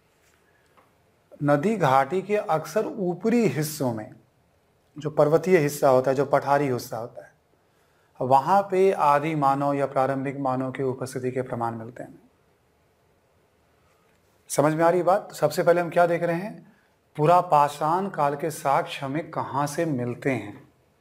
नदी घाटी के अक्सर ऊपरी हिस्सों में जो पर्वतीय हिस्सा होता है, जो पठारी हिस्सा होता है, वहां पे आदि मानव या प्रारंभिक मानव की उपस्थिति के प्रमाण मिलते हैं। समझ में आ रही बात। तो सबसे पहले हम क्या देख रहे हैं, पूरा पाषाण काल के साक्ष्य हमें कहां से मिलते हैं।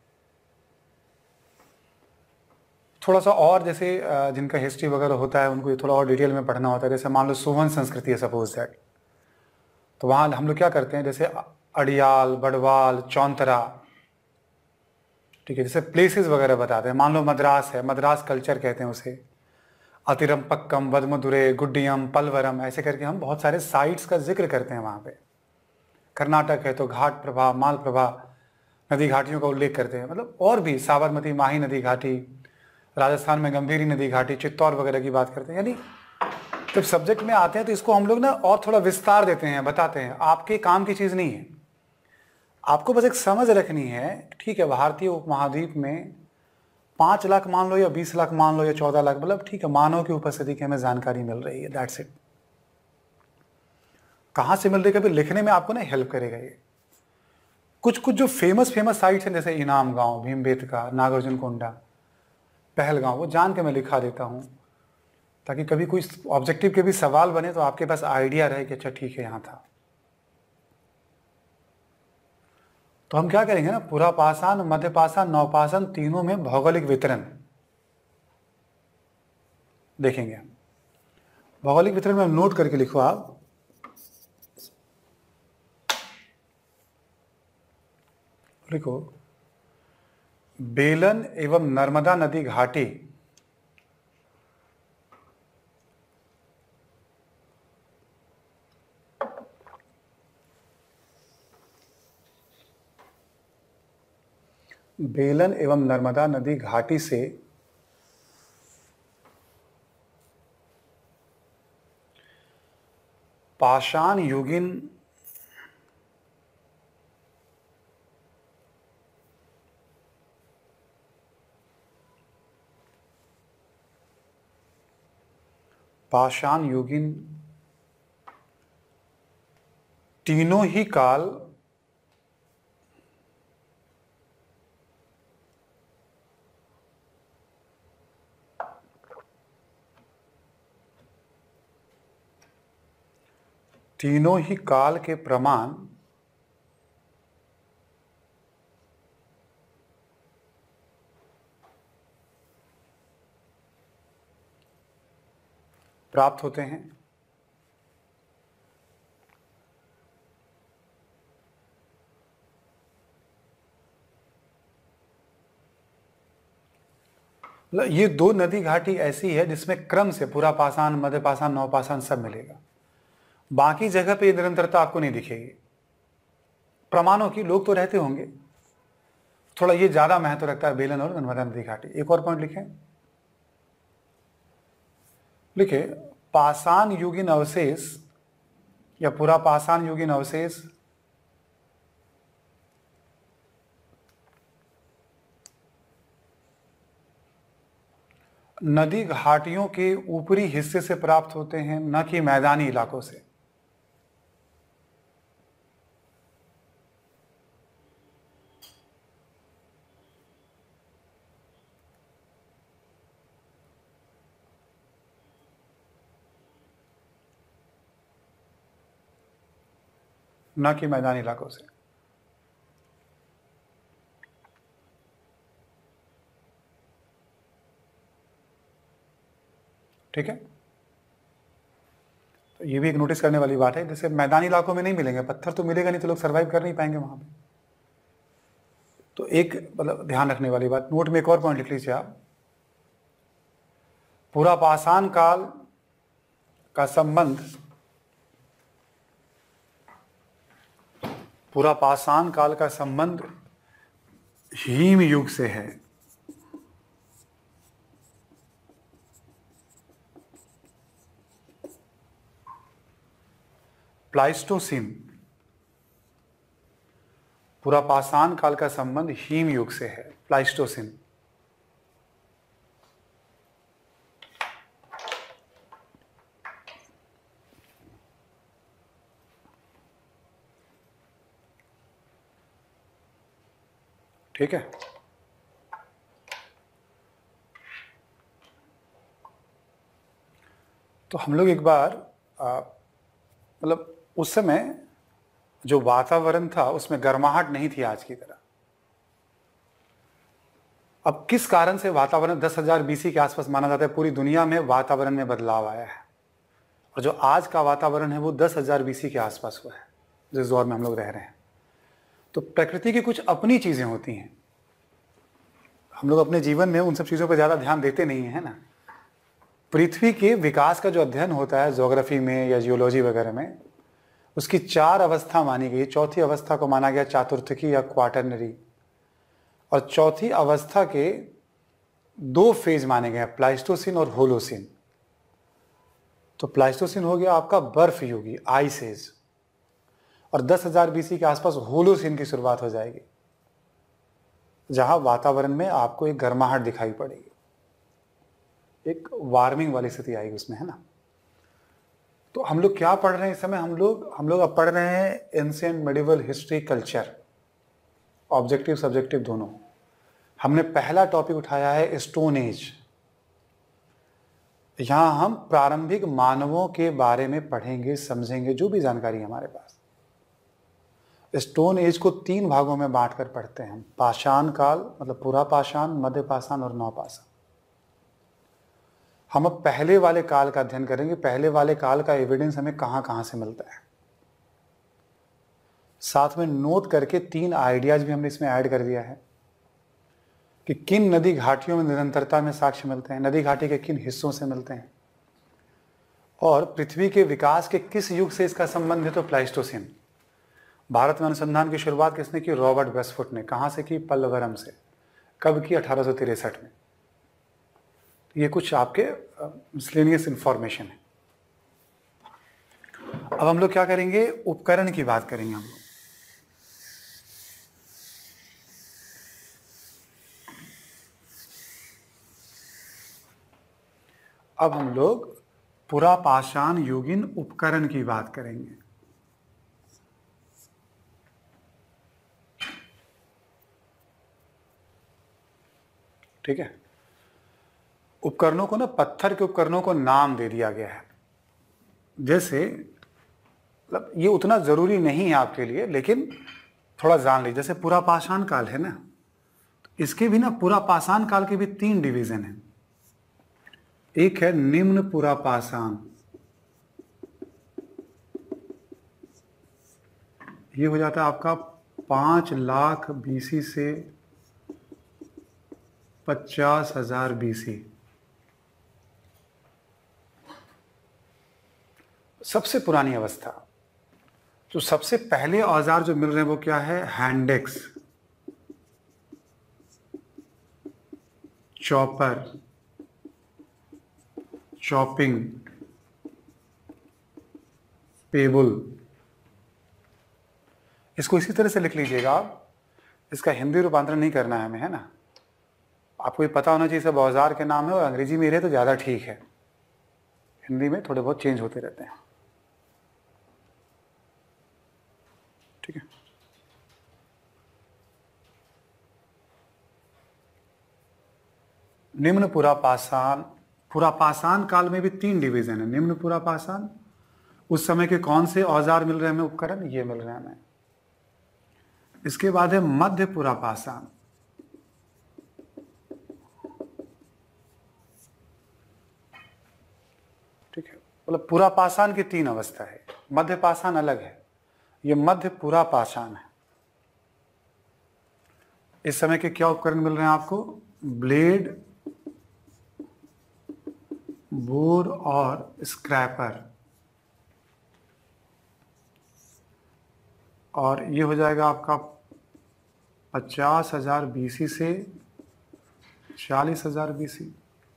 थोड़ा सा और जैसे जिनका हिस्ट्री वगैरह होता है उनको ये थोड़ा और डिटेल में पढ़ना होता है। जैसे मान लो सुवन संस्कृति है सपोज दैट, तो वहाँ हम लोग क्या करते हैं, जैसे अड़ियाल, बड़वाल, चौंतरा, ठीक है, जैसे प्लेसेस वगैरह बताते हैं। मान लो मद्रास है, मद्रास कल्चर कहते हैं उसे, अतिरमपक्कम, वदमदुरे, गुड्डियम, पलवरम, ऐसे करके हम बहुत सारे साइट्स का जिक्र करते हैं वहाँ पे। कर्नाटक है तो घाट प्रभा, माल प्रभा नदी घाटियों का उल्लेख करते हैं, मतलब और भी साबरमती, माही नदी घाटी, राजस्थान में गंभीरी नदी घाटी, चित्तौड़ वगैरह की बात करते हैं। यानी जब सब्जेक्ट में आते हैं तो इसको हम लोग ना और थोड़ा विस्तार देते हैं, बताते हैं। आपके काम की चीज़ नहीं है, आपको बस एक समझ रखनी है, ठीक है, भारतीय उपमहाद्वीप में 5 लाख मान लो या 20 लाख मान लो या 14 लाख, मतलब ठीक है, मानव की उपस्थिति की हमें जानकारी मिल रही है, दैट्स इट। कहाँ से मिल रही है कभी लिखने में आपको ना हेल्प करेगा ये। कुछ कुछ जो फेमस साइट्स हैं जैसे इनाम गांव, भीमबेटका, नागार्जुन कोंडा, पहलगांव, वो जान के मैं लिखा देता हूँ ताकि कभी कोई ऑब्जेक्टिव के भी सवाल बने तो आपके पास आइडिया रहे कि अच्छा ठीक है यहाँ था। तो हम क्या करेंगे ना, पुरापाषाण, मध्यपाषाण, नवपाषाण तीनों में भौगोलिक वितरण देखेंगे। भौगोलिक वितरण में नोट करके लिखो आप, लिखो बेलन एवं नर्मदा नदी घाटी बेलन एवं नर्मदा नदी घाटी से पाषाण युगीन तीनों ही काल के प्रमाण प्राप्त होते हैं। ये दो नदी घाटी ऐसी है जिसमें क्रम से पुरापाषाण, मध्यपाषाण, नवपाषाण सब मिलेगा। बाकी जगह पे ये निरंतरता आपको नहीं दिखेगी। प्रमाणों की लोग तो रहते होंगे, थोड़ा ये ज्यादा महत्व रखता है बेलन और नर्मदा नदी घाटी। एक और पॉइंट लिखें, लिखे पाषाण युगीन अवशेष या पुरापाषाण युगीन अवशेष नदी घाटियों के ऊपरी हिस्से से प्राप्त होते हैं, न कि मैदानी इलाकों से। न कि मैदानी इलाकों से। ठीक है, तो ये भी एक नोटिस करने वाली बात है। जैसे मैदानी इलाकों में नहीं मिलेंगे पत्थर, तो मिलेगा नहीं तो लोग सरवाइव कर नहीं पाएंगे वहां पे। तो एक मतलब ध्यान रखने वाली बात, नोट में एक और पॉइंट लिख लीजिए आप, पुरापाषाण काल का संबंध पुरापाषाण काल का संबंध हिम युग से है। प्लाइस्टोसिन, पुरापाषाण काल का संबंध हिम युग से है, प्लाइस्टोसिन। ठीक है, तो हम लोग एक बार मतलब उस समय जो वातावरण था उसमें गर्माहट नहीं थी आज की तरह। अब किस कारण से वातावरण 10,000 बीसी के आसपास माना जाता है पूरी दुनिया में वातावरण में बदलाव आया है, और जो आज का वातावरण है वो 10,000 बीसी के आसपास हुआ है जिस दौर में हम लोग रह रहे हैं। तो प्रकृति की कुछ अपनी चीजें होती हैं, हम लोग अपने जीवन में उन सब चीजों पर ज्यादा ध्यान देते नहीं है ना। पृथ्वी के विकास का जो अध्ययन होता है ज्योग्राफी में या जियोलॉजी वगैरह में, उसकी 4 अवस्था मानी गई। चौथी अवस्था को माना गया चातुर्थकी या क्वाटरनरी, और चौथी अवस्था के 2 फेज माने गए, प्लाइस्टोसिन और होलोसिन। तो प्लाइस्टोसिन हो गया आपका बर्फ युगी, आइस एज, और 10,000 बीसी के आसपास होलोसिन की शुरुआत हो जाएगी, जहां वातावरण में आपको एक गर्माहट दिखाई पड़ेगी, एक वार्मिंग वाली स्थिति आएगी उसमें, है ना। तो हम लोग क्या पढ़ रहे हैं इस समय, हम लोग अब पढ़ रहे हैं ancient medieval history culture, objective subjective दोनों। हमने पहला टॉपिक उठाया है स्टोन एज। यहां हम प्रारंभिक मानवों के बारे में पढ़ेंगे, समझेंगे जो भी जानकारी है हमारे पास। स्टोन एज को 3 भागों में बांट कर पढ़ते हैं। पाषाण काल मतलब पूरा पाषाण, मध्य पाषाण और नवपाषाण। हम अब पहले वाले काल का अध्ययन करेंगे। पहले वाले काल का एविडेंस हमें कहां कहां से मिलता है। साथ में नोट करके 3 आइडियाज भी हमने इसमें ऐड कर दिया है कि किन नदी घाटियों में निरंतरता में साक्ष्य मिलते हैं, नदी घाटी के किन हिस्सों से मिलते हैं, और पृथ्वी के विकास के किस युग से इसका संबंध है। तो प्लाइस्टोसिन। भारत में अनुसंधान की शुरुआत किसने की? रॉबर्ट वेस्टफुट ने। कहां से की? पल्लवरम से। कब की? 1863 में। ये कुछ आपके मिसलेनियस इंफॉर्मेशन है। अब हम लोग क्या करेंगे? उपकरण की बात करेंगे हम लोग। अब हम लोग पुरापाषाण युगीन उपकरण की बात करेंगे। ठीक है। उपकरणों को ना, पत्थर के उपकरणों को नाम दे दिया गया है। जैसे मतलब ये उतना जरूरी नहीं है आपके लिए, लेकिन थोड़ा जान लीजिए। जैसे पुरापाषाण काल है ना, तो इसके भी ना, पुरापाषाण काल के भी 3 डिवीजन हैं। एक है निम्न पुरापाषाण, ये हो जाता है आपका 5 लाख बीसी से 50,000 बीसी। सबसे पुरानी अवस्था। तो सबसे पहले औजार जो मिल रहे हैं वो क्या है? Hand axe, chopper, chopping, pebble. इसको इसी तरह से लिख लीजिएगा आप। इसका हिंदी रूपांतरण नहीं करना है हमें, है ना। आपको ये पता होना चाहिए सब औजार के नाम है, और अंग्रेजी में रहे तो ज़्यादा ठीक है। हिंदी में थोड़े बहुत चेंज होते रहते हैं। ठीक है। निम्न पुरापाषाण, पुरापाषाण काल में भी 3 डिवीजन है। निम्न पुरापाषाण, उस समय के कौन से औजार मिल रहे हैं हमें? उपकरण ये मिल रहे हैं हमें। इसके बाद है मध्य पुरापाषाण। ठीक है। मतलब पुरापाषाण की 3 अवस्था है। मध्य पाषाण अलग है, ये मध्य पुरापाषाण है। इस समय के क्या उपकरण मिल रहे हैं आपको? ब्लेड, बोर और स्क्रैपर। और ये हो जाएगा आपका 50,000 बीसी से 40,000 बीसी।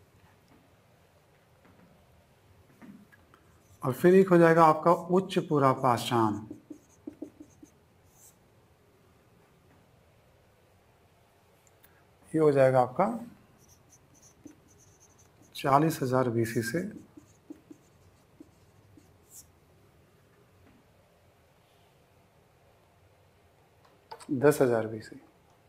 और फिर एक हो जाएगा आपका उच्च पुरापाषाण। ये हो जाएगा आपका 40,000 बीसी से 10,000 बीसी।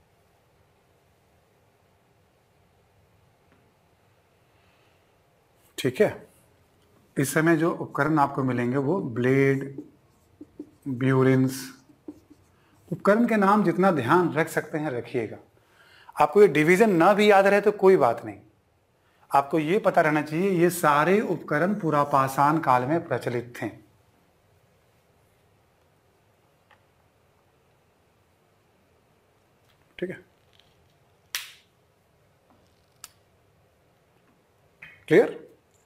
ठीक है। इस समय जो उपकरण आपको मिलेंगे वो ब्लेड, ब्यूरिन्स। उपकरण के नाम जितना ध्यान रख सकते हैं रखिएगा। आपको ये डिवीजन ना भी याद रहे तो कोई बात नहीं, आपको ये पता रहना चाहिए ये सारे उपकरण पुरापाषाण काल में प्रचलित थे। ठीक है। क्लियर?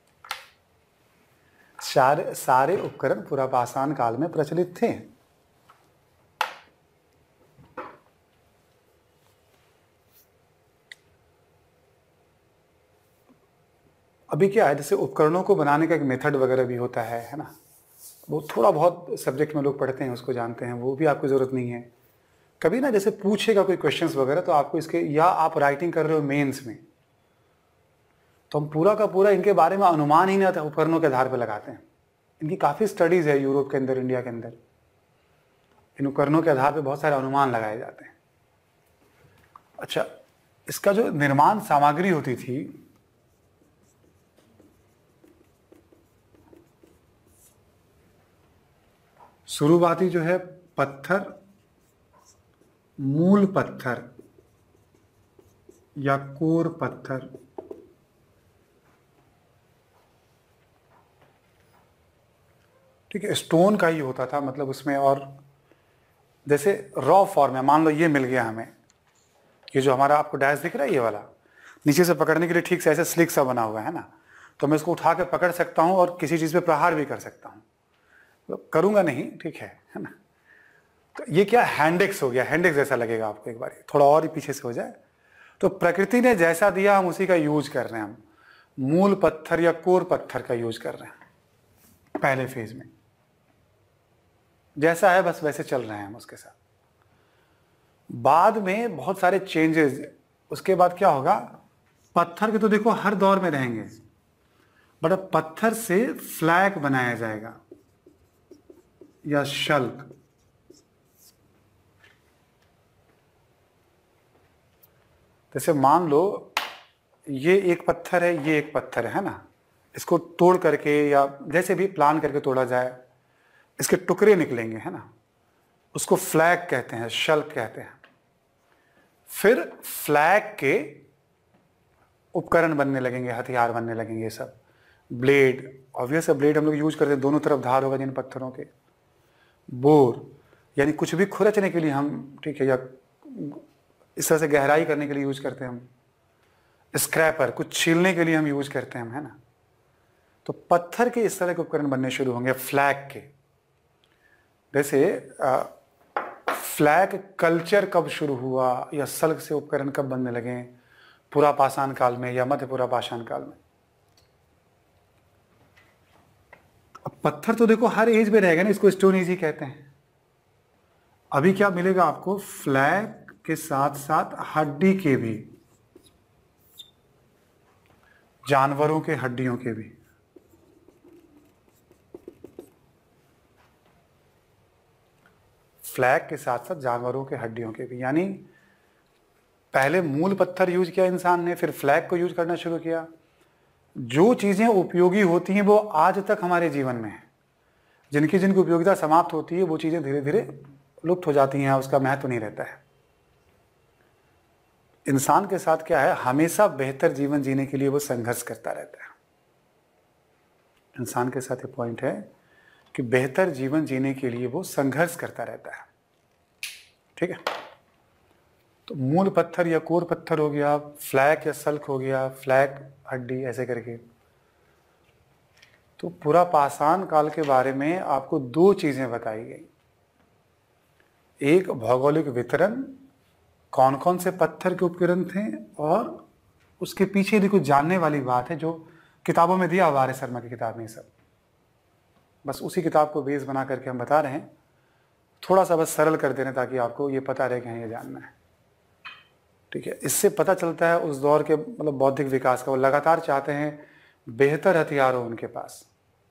सारे उपकरण पुरापाषाण काल में प्रचलित थे। अभी क्या है, जैसे उपकरणों को बनाने का एक मेथड वगैरह भी होता है ना। वो थोड़ा बहुत सब्जेक्ट में लोग पढ़ते हैं, उसको जानते हैं, वो भी आपको ज़रूरत नहीं है। कभी ना जैसे पूछेगा कोई क्वेश्चंस वगैरह तो आपको इसके, या आप राइटिंग कर रहे हो मेंस में, तो हम पूरा का पूरा इनके बारे में अनुमान ही नहीं उपकरणों के आधार पर लगाते हैं। इनकी काफ़ी स्टडीज़ है यूरोप के अंदर, इंडिया के अंदर। इन उपकरणों के आधार पर बहुत सारे अनुमान लगाए जाते हैं। अच्छा, इसका जो निर्माण सामग्री होती थी, शुरुआती जो है पत्थर मूल पत्थर या कोर पत्थर, ठीक है, स्टोन का ही होता था, मतलब उसमें, और जैसे रॉ फॉर्म है, मान लो ये मिल गया हमें, ये जो हमारा आपको डैश दिख रहा है ये वाला, नीचे से पकड़ने के लिए ठीक से ऐसे स्लिक सा बना हुआ है ना, तो मैं इसको उठा के पकड़ सकता हूं और किसी चीज पे प्रहार भी कर सकता हूं, तो करूंगा नहीं, ठीक है ना। तो ये क्या हैंडेक्स हो गया, हैंडेक्स जैसा लगेगा आपको, एक बार थोड़ा और ही पीछे से हो जाए। तो प्रकृति ने जैसा दिया हम उसी का यूज कर रहे हैं, हम मूल पत्थर या कोर पत्थर का यूज कर रहे हैं पहले फेज में, जैसा है बस वैसे चल रहे हैं हम उसके साथ। बाद में बहुत सारे चेंजेस, उसके बाद क्या होगा, पत्थर के तो देखो हर दौर में रहेंगे, बट अब पत्थर से फ्लैग बनाया जाएगा या शल्क। जैसे मान लो ये एक पत्थर है, ये एक पत्थर है ना, इसको तोड़ करके या जैसे भी प्लान करके तोड़ा जाए, इसके टुकड़े निकलेंगे, है ना, उसको फ्लैग कहते हैं, शल्क कहते हैं। फिर फ्लैग के उपकरण बनने लगेंगे, हथियार बनने लगेंगे, सब ब्लेड, ऑब्वियस है ब्लेड हम लोग यूज करते हैं, दोनों तरफ धार होगा जिन पत्थरों के। बोर यानी कुछ भी खुरचने के लिए हम, ठीक है, या इस तरह से गहराई करने के लिए यूज करते हैं हम। स्क्रैपर कुछ छीलने के लिए हम यूज करते हैं, है ना। तो पत्थर के इस तरह के उपकरण बनने शुरू होंगे फ्लैग के। जैसे फ्लैग कल्चर कब शुरू हुआ या सल्क से उपकरण कब बनने लगे, पुरापाषाण काल में या मध्य पुरापाषाण काल में। अब पत्थर तो देखो हर एज में रहेगा ना, इसको स्टोन एज ही कहते हैं। अभी क्या मिलेगा आपको, फ्लैग के साथ साथ हड्डी के भी, जानवरों के हड्डियों के भी। फ्लैग के साथ साथ जानवरों के हड्डियों के भी, यानी पहले मूल पत्थर यूज किया इंसान ने, फिर फ्लैग को यूज करना शुरू किया। जो चीजें उपयोगी होती हैं वो आज तक हमारे जीवन में है, जिनकी जिनकी उपयोगिता समाप्त होती है वो चीजें धीरे धीरे लुप्त हो जाती हैं, उसका महत्व नहीं रहता है। इंसान के साथ क्या है, हमेशा बेहतर जीवन जीने के लिए वो संघर्ष करता रहता है। इंसान के साथ ये पॉइंट है कि बेहतर जीवन जीने के लिए वो संघर्ष करता रहता है, ठीक है। तो मूल पत्थर या कोर पत्थर हो गया, फ्लैग या सल्क हो गया, फ्लैग हड्डी, ऐसे करके। तो पुरापाषाण काल के बारे में आपको दो चीजें बताई गई, एक भौगोलिक वितरण, कौन कौन से पत्थर के उपकरण थे, और उसके पीछे देखो जानने वाली बात है जो किताबों में दिया हुआ आर्य शर्मा की किताब में, सब बस उसी किताब को बेस बना करके हम बता रहे हैं, थोड़ा सा बस सरल कर दे रहे हैं ताकि आपको ये पता रहे कि हाँ ये जानना है, ठीक है। इससे पता चलता है उस दौर के मतलब बौद्धिक विकास का, वो लगातार चाहते हैं बेहतर हथियार हो उनके पास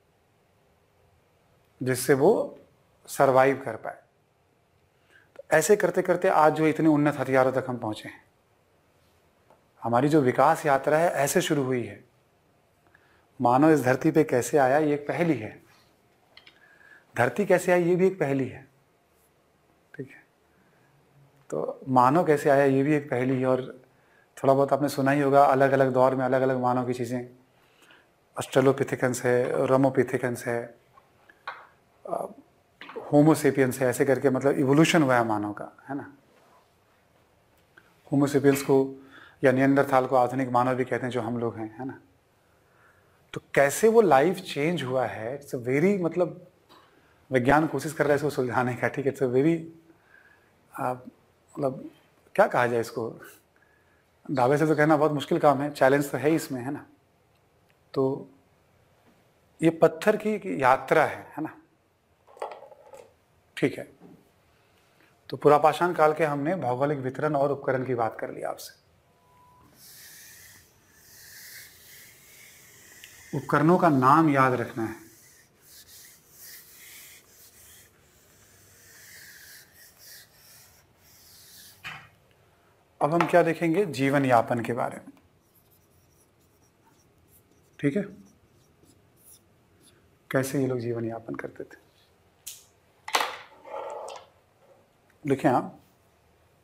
जिससे वो सरवाइव कर पाए। तो ऐसे करते करते आज जो इतने उन्नत हथियारों तक हम पहुंचे हैं, हमारी जो विकास यात्रा है ऐसे शुरू हुई है। मानव इस धरती पे कैसे आया ये एक पहेली है, धरती कैसे आई ये भी एक पहेली है, ठीक है। तो मानव कैसे आया ये भी एक पहेली है, और थोड़ा बहुत आपने सुना ही होगा, अलग अलग दौर में अलग अलग मानव की चीज़ें, ऑस्ट्रेलोपिथेकन्स है, रोमोपिथेकन्स है, होमोसेपियंस है, ऐसे करके मतलब इवोल्यूशन हुआ है मानव का, है ना। होमोसेपियंस को या नियंडरथाल को आधुनिक मानव भी कहते हैं जो हम लोग हैं, है ना। तो कैसे वो लाइफ चेंज हुआ है, इट्स अ वेरी, मतलब विज्ञान कोशिश कर रहा है इसको सुलझाने का, ठीक है। इट्स अ वेरी, मतलब क्या कहा जाए इसको, दावे से तो कहना बहुत मुश्किल काम है, चैलेंज तो है इसमें, है ना। तो ये पत्थर की यात्रा है ना, ठीक है। तो पुरापाषाण काल के हमने भौगोलिक वितरण और उपकरण की बात कर ली आपसे। उपकरणों का नाम याद रखना है। अब हम क्या देखेंगे, जीवन यापन के बारे में, ठीक है। कैसे ये लोग जीवन यापन करते थे। लिखें आप,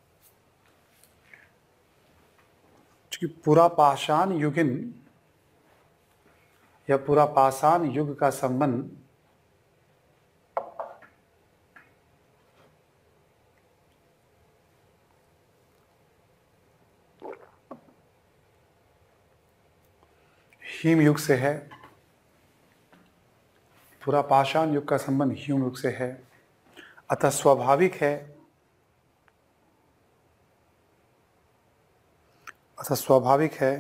क्योंकि पूरा पाषाण युगिन या पूरा पाषाण युग का संबंध हिम युग से है। पूरा पाषाण युग का संबंध हिम युग से है, अतः स्वाभाविक है, अतः स्वाभाविक है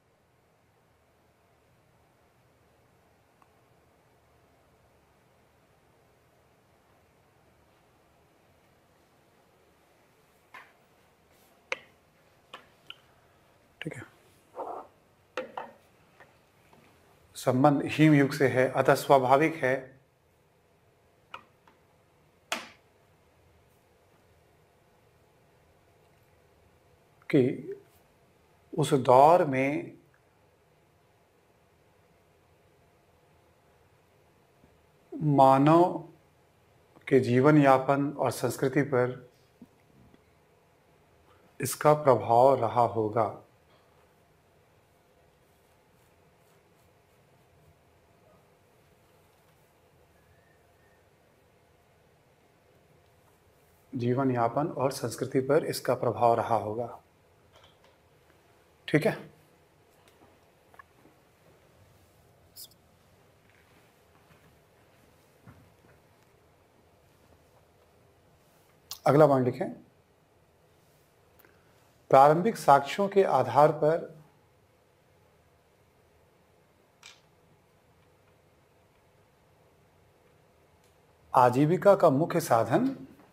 ठीक है, संबंध हिम युग से है, अतः स्वाभाविक है कि उस दौर में मानव के जीवन यापन और संस्कृति पर इसका प्रभाव रहा होगा। जीवन यापन और संस्कृति पर इसका प्रभाव रहा होगा। ठीक है, अगला पॉइंट लिखें। प्रारंभिक साक्ष्यों के आधार पर आजीविका का मुख्य साधन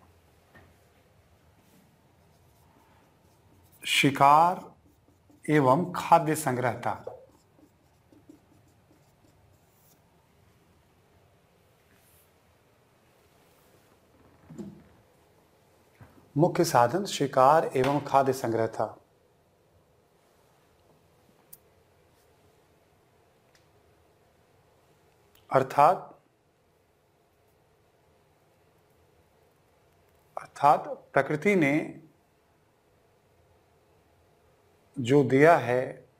शिकार एवं खाद्य संग्रह था। मुख्य साधन शिकार एवं खाद्य संग्रह था। अर्थात प्रकृति ने जो दिया है,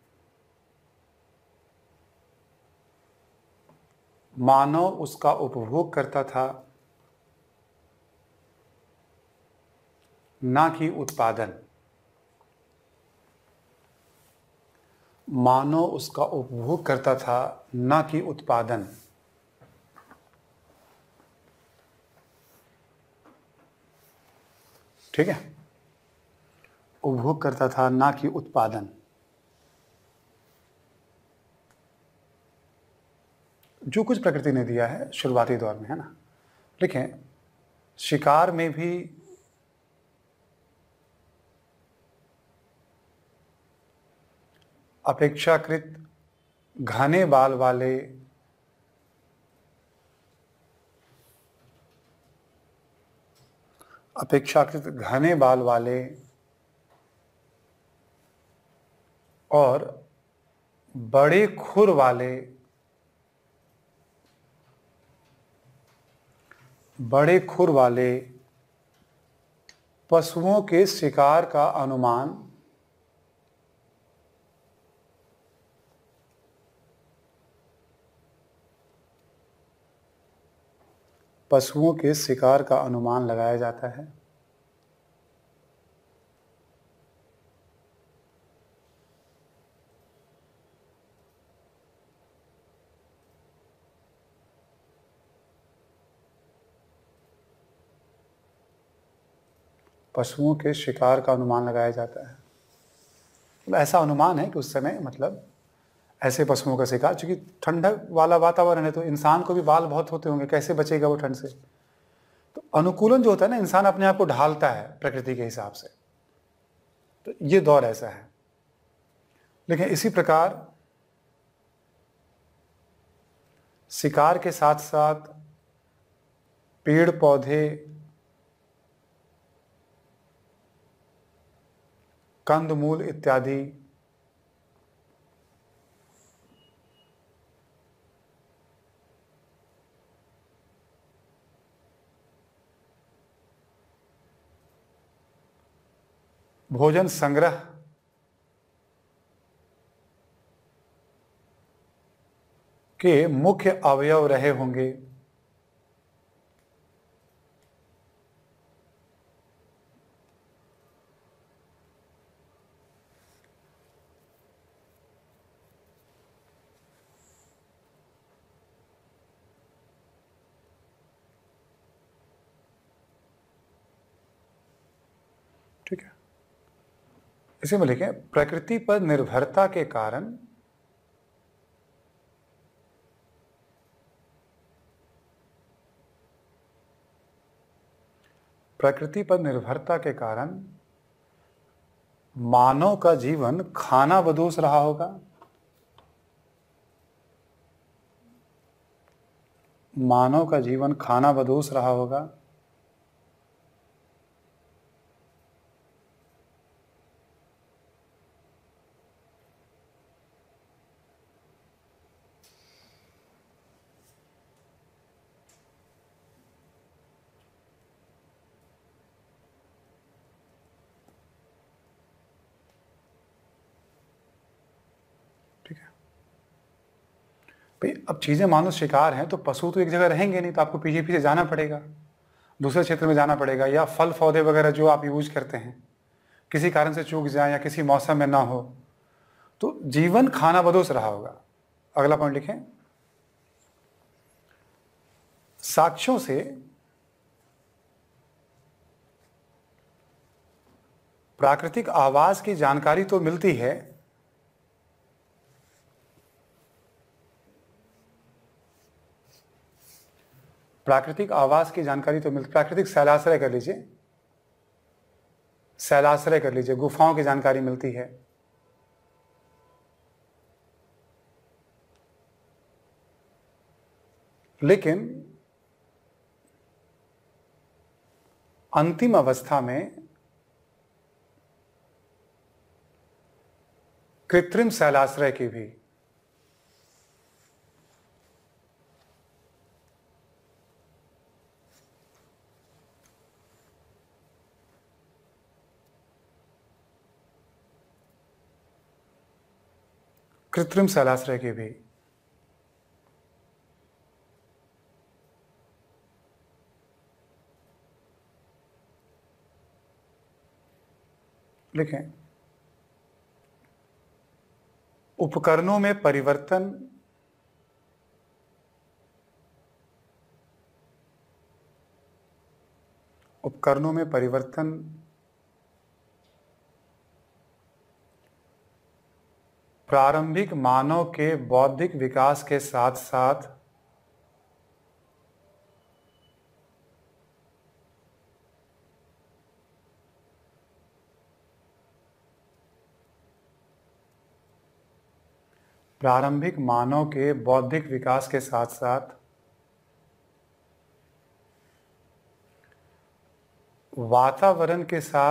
मानव उसका उपभोग करता था, ना कि उत्पादन। मानव उसका उपभोग करता था, ना कि उत्पादन। ठीक है, उपभोग करता था, ना कि उत्पादन। जो कुछ प्रकृति ने दिया है शुरुआती दौर में, है ना। देखें, शिकार में भी अपेक्षाकृत घने बाल वाले और बड़े खुर वाले पशुओं के शिकार का अनुमान लगाया जाता है। पशुओं के शिकार का अनुमान लगाया जाता है। मतलब ऐसा अनुमान है कि उस समय मतलब ऐसे पशुओं का शिकार, चूंकि ठंडक वाला वातावरण है तो इंसान को भी बाल बहुत होते होंगे, कैसे बचेगा वो ठंड से। तो अनुकूलन जो होता है ना, इंसान अपने आप को ढालता है प्रकृति के हिसाब से। तो ये दौर ऐसा है। लेकिन इसी प्रकार शिकार के साथ साथ पेड़ पौधे, कंदमूल इत्यादि भोजन संग्रह के मुख्य अवयव रहे होंगे। ठीक है, इसे में लिखें प्रकृति पर निर्भरता के कारण मानव का जीवन खानाबदोश रहा होगा। मानव का जीवन खानाबदोश रहा होगा। भाई अब चीज़ें मानो शिकार हैं तो पशु तो एक जगह रहेंगे नहीं, तो आपको पीछे पीछे जाना पड़ेगा, दूसरे क्षेत्र में जाना पड़ेगा, या फल पौधे वगैरह जो आप यूज करते हैं किसी कारण से चूक जाए या किसी मौसम में ना हो, तो जीवन खानाबदोश रहा होगा। अगला पॉइंट लिखें, साक्ष्यों से प्राकृतिक आवास की जानकारी तो मिलती है, प्राकृतिक आवास की जानकारी तो मिलती, प्राकृतिक शैलाश्रय कर लीजिए, शैलाश्रय कर लीजिए, गुफाओं की जानकारी मिलती है। लेकिन अंतिम अवस्था में कृत्रिम शैलाश्रय की भी कृत्रिम शैलाश्रय की भी लिखें, उपकरणों में परिवर्तन प्रारंभिक मानव के बौद्धिक विकास के साथ साथ वातावरण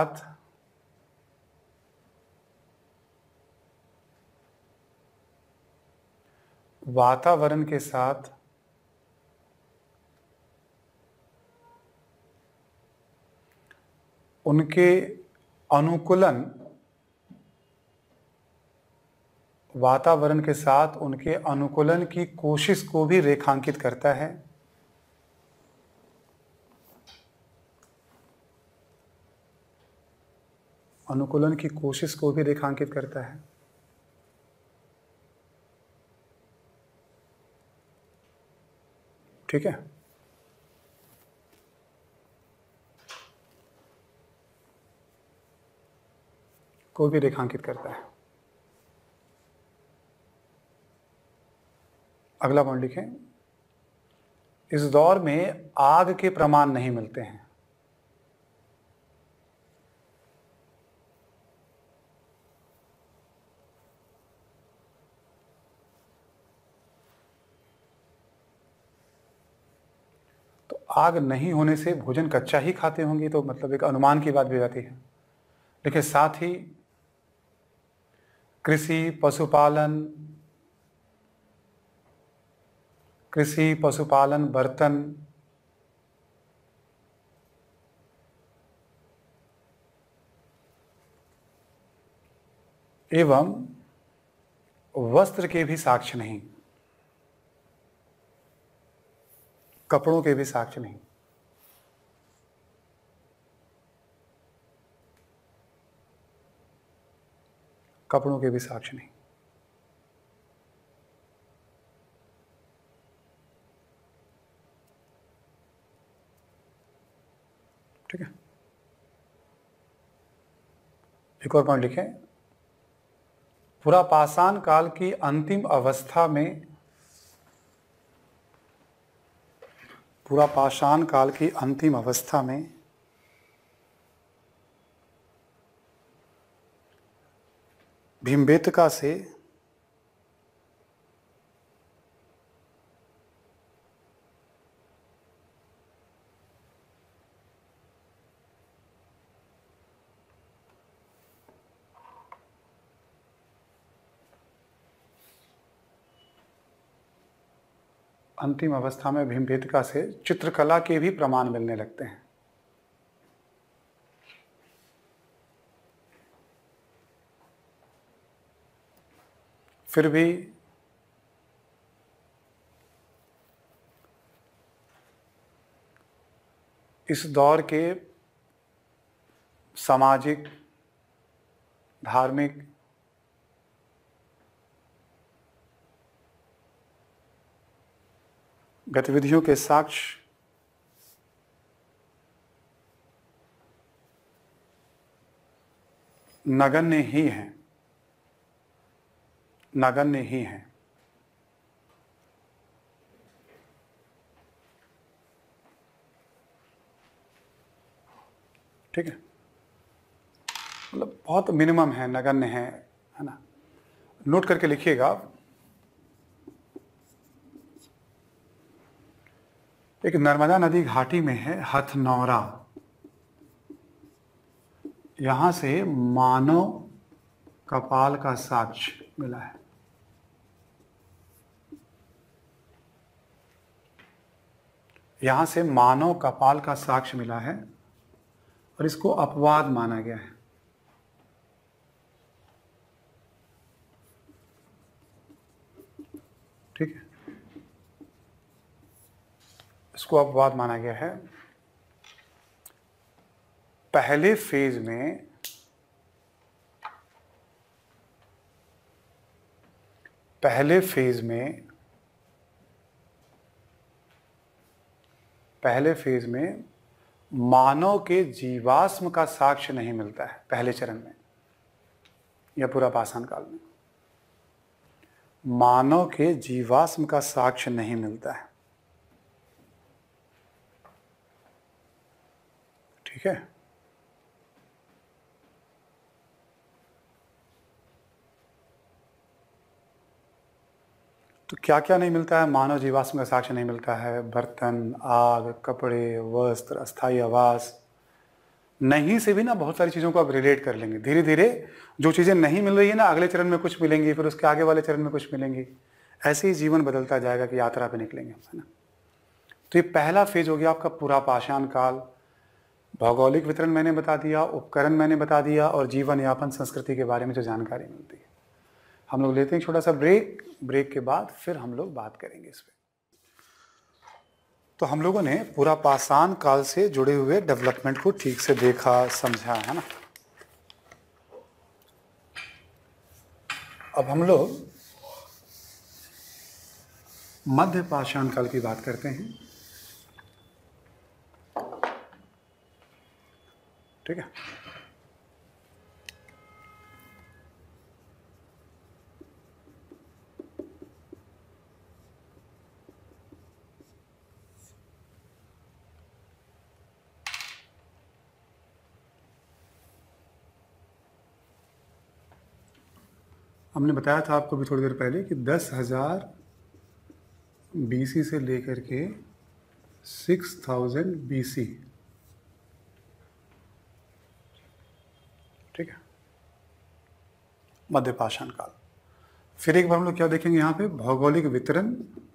के साथ उनके अनुकूलन, वातावरण के साथ उनके अनुकूलन की कोशिश को भी रेखांकित करता है। अनुकूलन की कोशिश को भी रेखांकित करता है। ठीक है, को भी रेखांकित करता है। अगला पॉइंट लिखें, इस दौर में आग के प्रमाण नहीं मिलते हैं। तो आग नहीं होने से भोजन कच्चा ही खाते होंगे, तो मतलब एक अनुमान की बात भी जाती है। देखिए, साथ ही कृषि पशुपालन, बर्तन, एवं वस्त्र के भी साक्ष्य नहीं। कपड़ों के भी साक्ष्य नहीं। कपड़ों के भी साक्ष्य नहीं। ठीक है, एक और पॉइंट लिखें। पूरा पाषाण काल की अंतिम अवस्था में, पूरा पाषाण काल की अंतिम अवस्था में भीमबेटका से अंतिम अवस्था में भीमबेटका से चित्रकला के भी प्रमाण मिलने लगते हैं। फिर भी इस दौर के सामाजिक, धार्मिक, गतिविधियों के साक्ष्य नगण्य ही हैं, नगण्य ही हैं। ठीक है, मतलब बहुत मिनिमम है, नगण्य है ना। नोट करके लिखिएगा। एक नर्मदा नदी घाटी में है हथनौरा, यहां से मानव कपाल का साक्ष्य मिला है। यहां से मानव कपाल का साक्ष्य मिला है और इसको अपवाद माना गया है। ठीक है, इसको अपवाद माना गया है। पहले फेज में पहले फेज में मानव के जीवाश्म का साक्ष्य नहीं मिलता है पहले चरण में या पूरा पाषाण काल में। मानव के जीवाश्म का साक्ष्य नहीं मिलता है। ठीक है, तो क्या क्या नहीं मिलता है? मानव जीवाश्म का साक्ष्य नहीं मिलता है। बर्तन, आग, कपड़े, वस्त्र, अस्थायी आवास। नहीं से भी ना बहुत सारी चीज़ों को आप रिलेट कर लेंगे। धीरे धीरे जो चीज़ें नहीं मिल रही है ना, अगले चरण में कुछ मिलेंगी, फिर उसके आगे वाले चरण में कुछ मिलेंगी। ऐसे ही जीवन बदलता जाएगा कि यात्रा पे निकलेंगे, है ना। तो ये पहला फेज हो गया आपका पूरा पाषाण काल। भौगोलिक वितरण मैंने बता दिया, उपकरण मैंने बता दिया, और जीवन यापन संस्कृति के बारे में जो जानकारी मिलती है। हम लोग लेते हैं छोटा सा ब्रेक। ब्रेक के बाद फिर हम लोग बात करेंगे इस पे। तो हम लोगों ने पूरा पाषाण काल से जुड़े हुए डेवलपमेंट को ठीक से देखा, समझा, है ना। अब हम लोग मध्य पाषाण काल की बात करते हैं। ठीक है, हमने बताया था आपको भी थोड़ी देर पहले कि 10,000 BC से लेकर के 6,000 BC। ठीक है, मध्य पाषाण काल। फिर एक बार हम लोग क्या देखेंगे यहाँ पे? भौगोलिक वितरण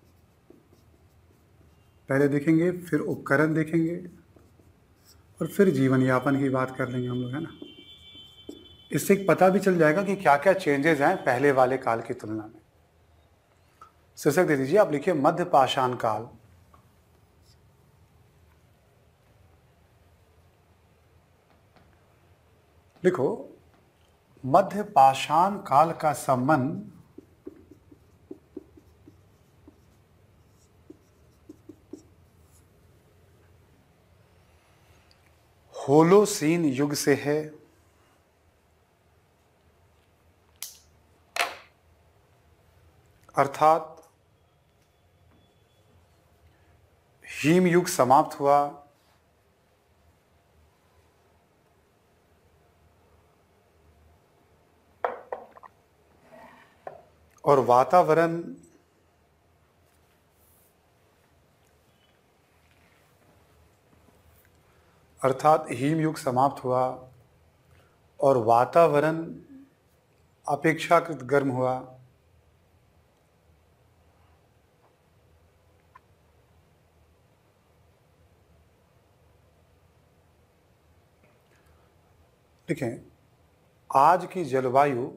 पहले देखेंगे, फिर उपकरण देखेंगे, और फिर जीवन यापन की बात कर लेंगे हम लोग, है ना। इससे एक पता भी चल जाएगा कि क्या क्या चेंजेस हैं पहले वाले काल की तुलना में। शीर्षक दे दीजिए आप, लिखिए मध्य पाषाण काल। लिखो, मध्य पाषाण काल का संबंध होलोसीन युग से है, अर्थात हिम युग समाप्त हुआ और वातावरण अपेक्षाकृत गर्म हुआ। देखें, आज की जलवायु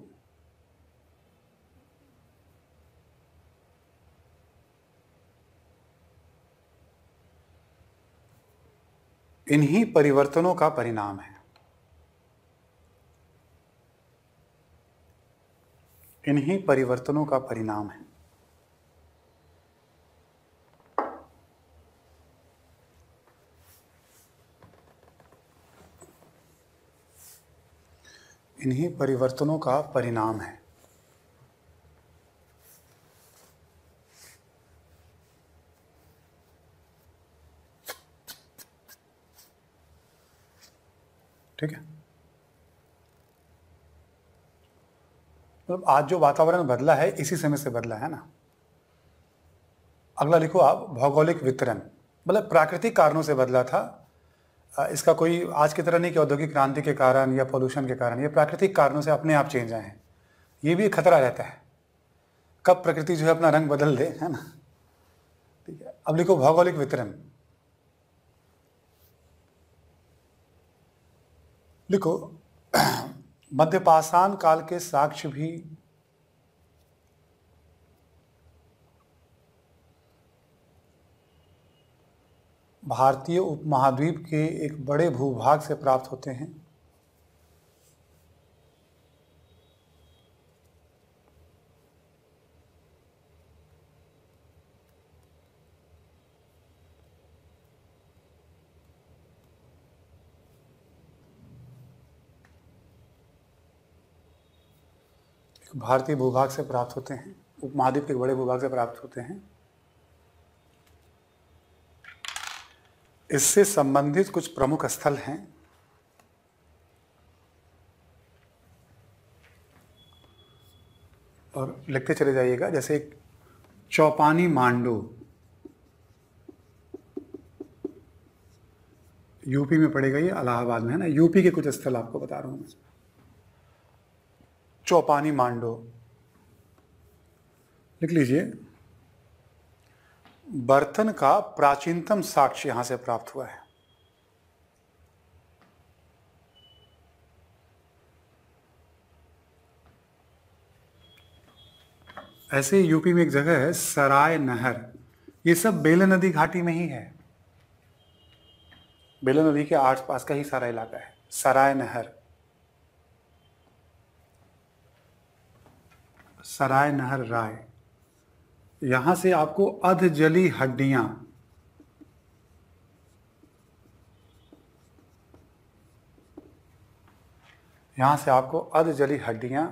इन्हीं परिवर्तनों का परिणाम है। इन्हीं परिवर्तनों का परिणाम है। इन्हीं परिवर्तनों का परिणाम है। ठीक है। मतलब आज जो वातावरण बदला है इसी समय से बदला है ना। अगला लिखो आप, भौगोलिक वितरण, मतलब प्राकृतिक कारणों से बदला था। इसका कोई आज की तरह नहीं कि औद्योगिक क्रांति के कारण या पोल्यूशन के कारण, ये प्राकृतिक कारणों से अपने आप चेंज आए हैं। ये भी एक खतरा रहता है, कब प्रकृति जो है अपना रंग बदल दे, है ना। ठीक है, अब लिखो भौगोलिक वितरण। लिखो, मध्य पाषाण काल के साक्ष्य भी भारतीय उपमहाद्वीप के एक बड़े भूभाग से प्राप्त होते हैं। भारतीय भूभाग से प्राप्त होते हैं, उपमहाद्वीप के बड़े भूभाग से प्राप्त होते हैं। इससे संबंधित कुछ प्रमुख स्थल हैं। और लिखते चले जाइएगा, जैसे चौपानी मांडू यूपी में पड़ेगा, ये इलाहाबाद में है ना। यूपी के कुछ स्थल आपको बता रहा हूं मैं। चौपानी मांडो लिख लीजिए। बर्तन का प्राचीनतम साक्ष्य यहां से प्राप्त हुआ है। ऐसे यूपी में एक जगह है सराय नहर, ये सब बेलन नदी घाटी में ही है। बेलन नदी के आसपास का ही सारा इलाका है सराय नहर। सराय नहर राय, यहां से आपको अधजली हड्डियां, यहां से आपको अधजली हड्डियां,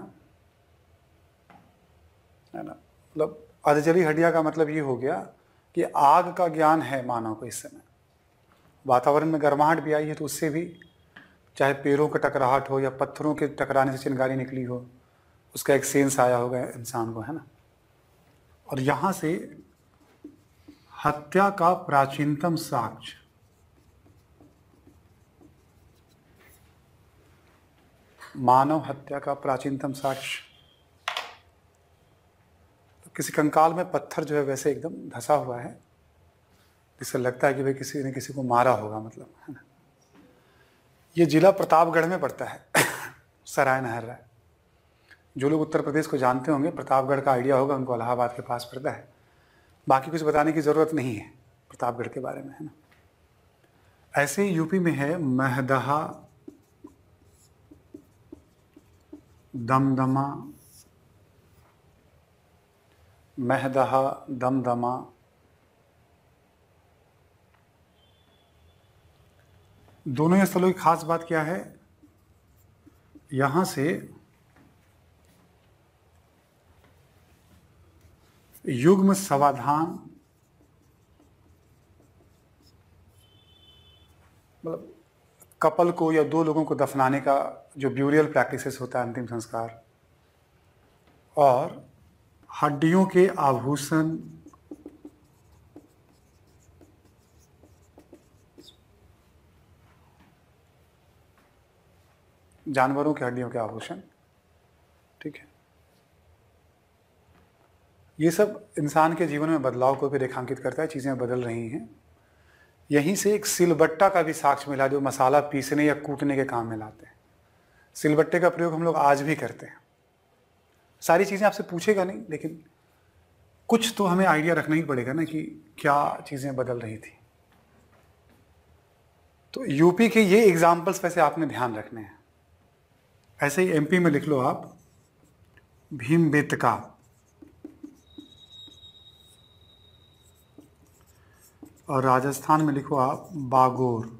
है ना। मतलब अधजली हड्डियां का मतलब ये हो गया कि आग का ज्ञान है मानव को इस समय। वातावरण में गर्माहट भी आई है तो उससे भी, चाहे पैरों का टकराहट हो या पत्थरों के टकराने से चिंगारी निकली हो, उसका एक सेंस आया होगा इंसान को, है ना। और यहां से हत्या का प्राचीनतम साक्ष्य, मानव हत्या का प्राचीनतम साक्ष्य, तो किसी कंकाल में पत्थर जो है वैसे एकदम धंसा हुआ है, जिससे लगता है कि भाई किसी ने किसी को मारा होगा, मतलब, है ना। ये जिला प्रतापगढ़ में पड़ता है सराय नहर राय। जो लोग उत्तर प्रदेश को जानते होंगे, प्रतापगढ़ का आइडिया होगा उनको, इलाहाबाद के पास पड़ता है। बाकी कुछ बताने की ज़रूरत नहीं है प्रतापगढ़ के बारे में, है ना। ऐसे ही यूपी में है महदहा दमदमा, महदहा, दमदमा, दोनों ही स्थलों की खास बात क्या है, यहां से युग्म समाधान, मतलब कपल को या दो लोगों को दफनाने का जो ब्यूरियल प्रैक्टिसेस होता है, अंतिम संस्कार, और हड्डियों के आभूषण, जानवरों की हड्डियों के आभूषण, ठीक है, ये सब इंसान के जीवन में बदलाव को भी रेखांकित करता है, चीज़ें बदल रही हैं। यहीं से एक सिलबट्टा का भी साक्ष्य मिला, जो मसाला पीसने या कूटने के काम में लाते हैं। सिलबट्टे का प्रयोग हम लोग आज भी करते हैं। सारी चीज़ें आपसे पूछेगा नहीं, लेकिन कुछ तो हमें आइडिया रखना ही पड़ेगा ना कि क्या चीज़ें बदल रही थी। तो यूपी के ये एग्जाम्पल्स वैसे आपने ध्यान रखने हैं। ऐसे ही एमपी में लिख लो आप भीमबेटका, और राजस्थान में लिखो आप बागोर।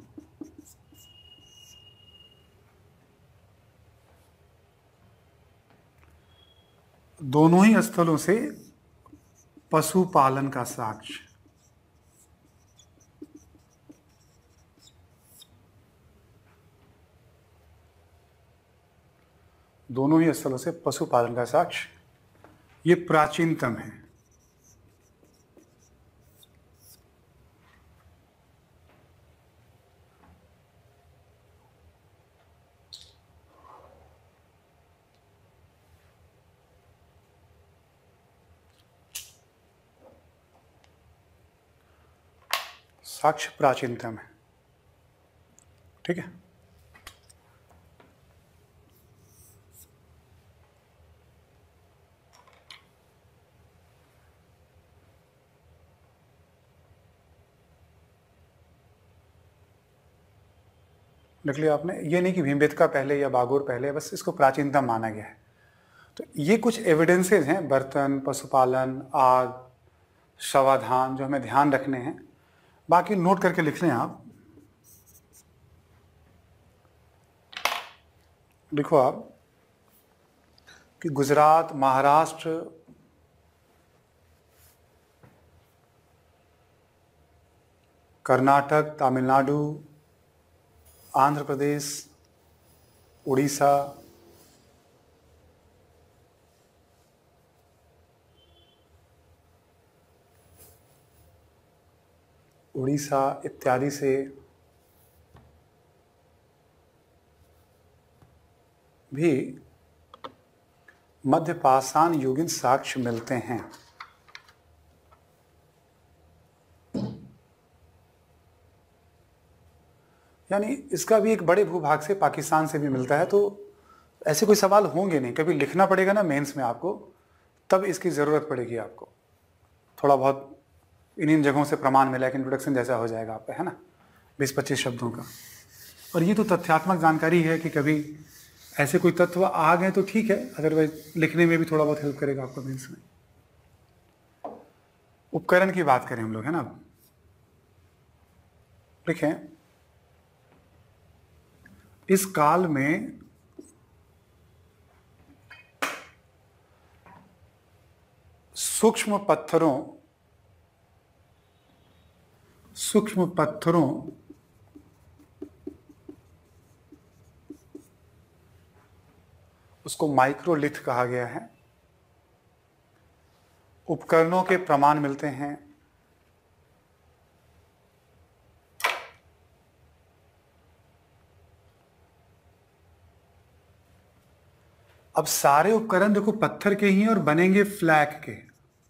दोनों ही स्थलों से पशुपालन का साक्ष्य। दोनों ही स्थलों से पशुपालन का साक्ष्य, ये प्राचीनतम है। साक्ष्य प्राचीनतम है, ठीक है। लिख लिया आपने। ये नहीं कि भीमबेटका पहले या बागोर पहले, बस इसको प्राचीनतम माना गया है। तो ये कुछ एविडेंसेस हैं, बर्तन, पशुपालन, आग, शवाधान, जो हमें ध्यान रखने हैं। बाकी नोट करके लिख लें आप। लिखो आप कि गुजरात, महाराष्ट्र, कर्नाटक, तमिलनाडु, आंध्र प्रदेश, उड़ीसा, इत्यादि से भी मध्य पाषाण युगीन साक्ष्य मिलते हैं। यानी इसका भी एक बड़े भूभाग से, पाकिस्तान से भी मिलता है। तो ऐसे कोई सवाल होंगे नहीं, कभी लिखना पड़ेगा ना मेंस में आपको, तब इसकी ज़रूरत पड़ेगी आपको। थोड़ा बहुत इन जगहों से प्रमाण मिला, एक इंट्रोडक्शन जैसा हो जाएगा आपका, है ना, 20-25 शब्दों का। और ये तो तथ्यात्मक जानकारी है कि कभी ऐसे कोई तत्व आ गए तो ठीक है, अदरवाइज लिखने में भी थोड़ा बहुत हेल्प करेगा आपको मेंस में। उपकरण की बात करें हम लोग, है ना। लिखें, इस काल में सूक्ष्म पत्थरों उसको माइक्रोलिथ कहा गया है। उपकरणों के प्रमाण मिलते हैं। अब सारे उपकरण देखो पत्थर के ही हैं और बनेंगे फ्लैग के,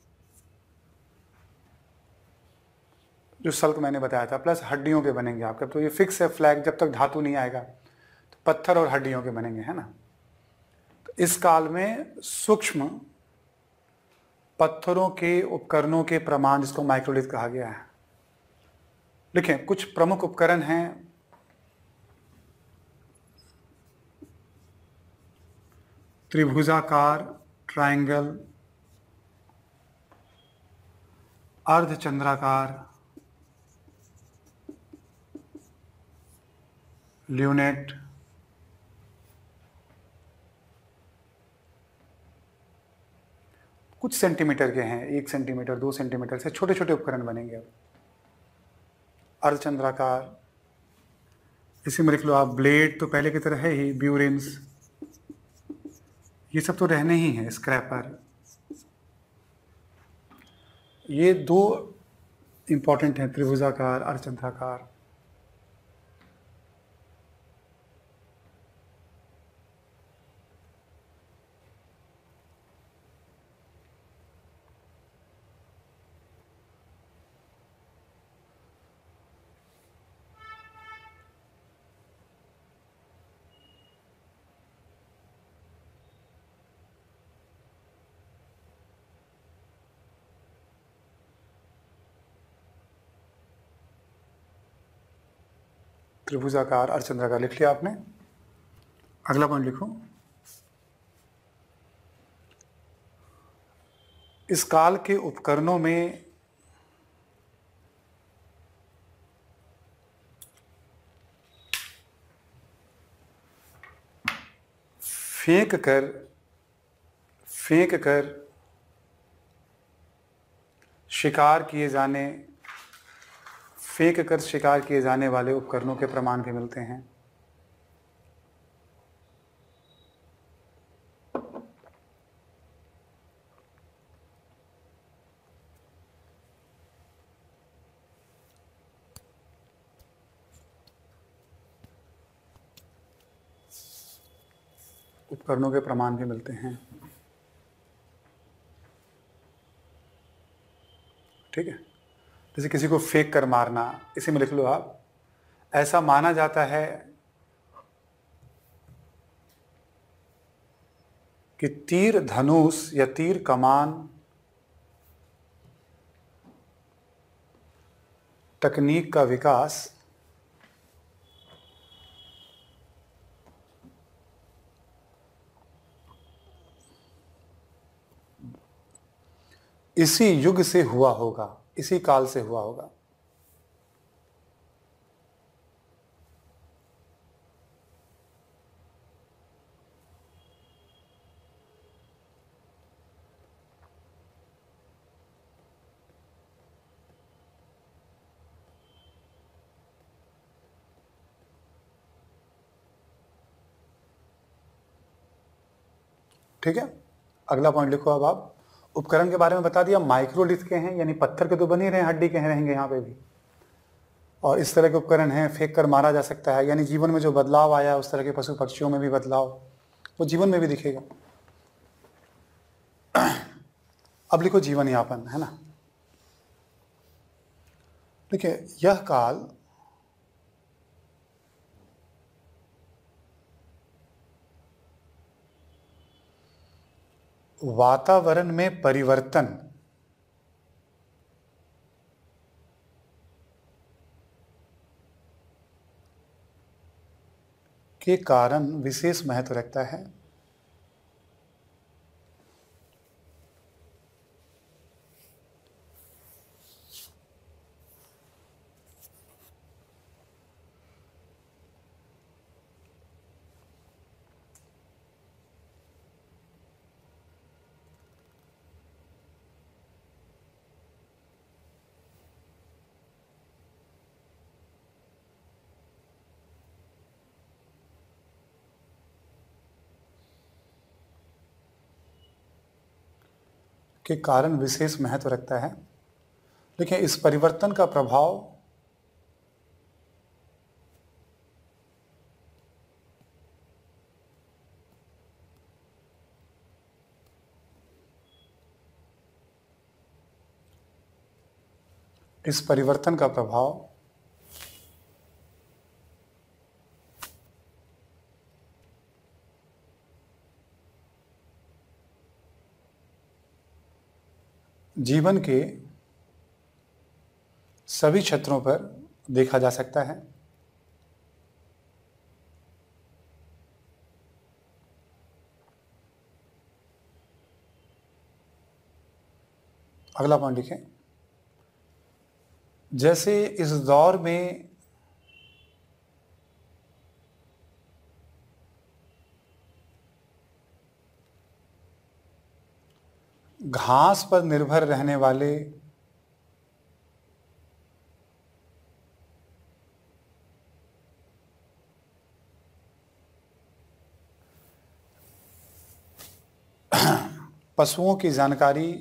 जो सल्क मैंने बताया था, प्लस हड्डियों के बनेंगे आपके। तो ये फिक्स है, फ्लैग जब तक धातु नहीं आएगा तो पत्थर और हड्डियों के बनेंगे, है ना। तो इस काल में सूक्ष्म पत्थरों के उपकरणों के प्रमाण, जिसको माइक्रोलिथ कहा गया है। लिखें, कुछ प्रमुख उपकरण हैं। त्रिभुजाकार, ट्रायंगल, अर्धचंद्राकार, ल्यूनेट, कुछ सेंटीमीटर के हैं, 1 सेंटीमीटर 2 सेंटीमीटर से छोटे छोटे उपकरण बनेंगे। अब अर्धचंद्राकार, इसी में लिख लो आप ब्लेड, तो पहले की तरह है ही, ब्यूरिन्स, ये सब तो रहने ही हैं, स्क्रैपर। ये 2 इंपॉर्टेंट हैं, त्रिभुजाकार, अर्धचंद्राकार। त्रिभुजाकार, अर्धचंद्राकार लिख लिया आपने। अगला पॉइंट लिखो, इस काल के उपकरणों में फेंक कर शिकार किए जाने वाले उपकरणों के प्रमाण भी मिलते हैं। उपकरणों के प्रमाण भी मिलते हैं। ठीक है, जैसे किसी को फेंक कर मारना, इसी में लिख लो आप, ऐसा माना जाता है कि तीर धनुष या तीर कमान तकनीक का विकास इसी युग से हुआ होगा, इसी काल से हुआ होगा। ठीक है, अगला पॉइंट लिखो अब आप। उपकरण के बारे में बता दिया, माइक्रोलिथ के हैं, यानी पत्थर के तो बन ही रहे हैं, हड्डी के हैं, रहेंगे यहाँ पे भी। और इस तरह के उपकरण हैं, फेंक कर मारा जा सकता है, यानी जीवन में जो बदलाव आया उस तरह के पशु पक्षियों में भी बदलाव वो जीवन में भी दिखेगा। अब लिखो जीवन यापन, है ना। देखिए, यह काल वातावरण में परिवर्तन के कारण विशेष महत्व रखता है। के कारण विशेष महत्व रखता है। देखिए, इस परिवर्तन का प्रभाव जीवन के सभी क्षेत्रों पर देखा जा सकता है। अगला पॉइंट लिखें, जैसे इस दौर में घास पर निर्भर रहने वाले पशुओं की जानकारी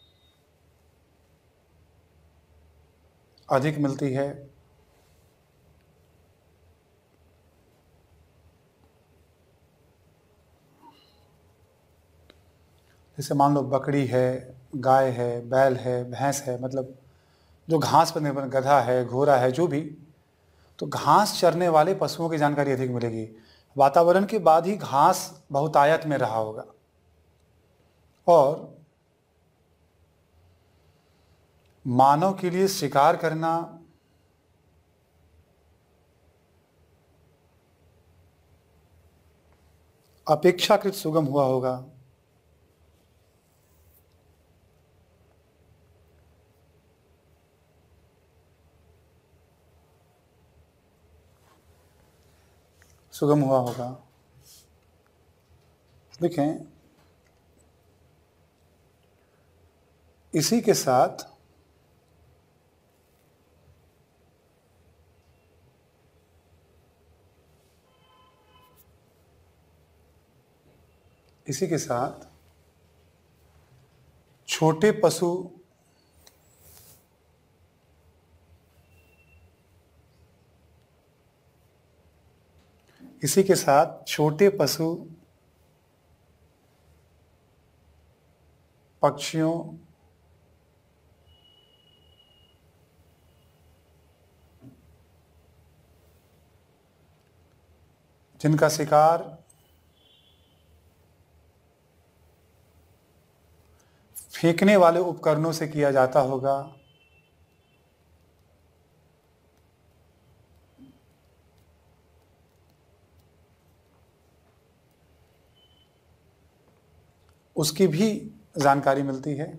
अधिक मिलती है, जैसे मान लो बकरी है, गाय है, बैल है, भैंस है, मतलब जो घास पर निर्भर, गधा है, घोड़ा है, जो भी, तो घास चरने वाले पशुओं की जानकारी अधिक मिलेगी। वातावरण के बाद ही घास बहुतायत में रहा होगा और मानव के लिए शिकार करना अपेक्षाकृत सुगम हुआ होगा। सुगम हुआ होगा। देखें, इसी के साथ छोटे पशु पक्षियों जिनका शिकार फेंकने वाले उपकरणों से किया जाता होगा, उसकी भी जानकारी मिलती है।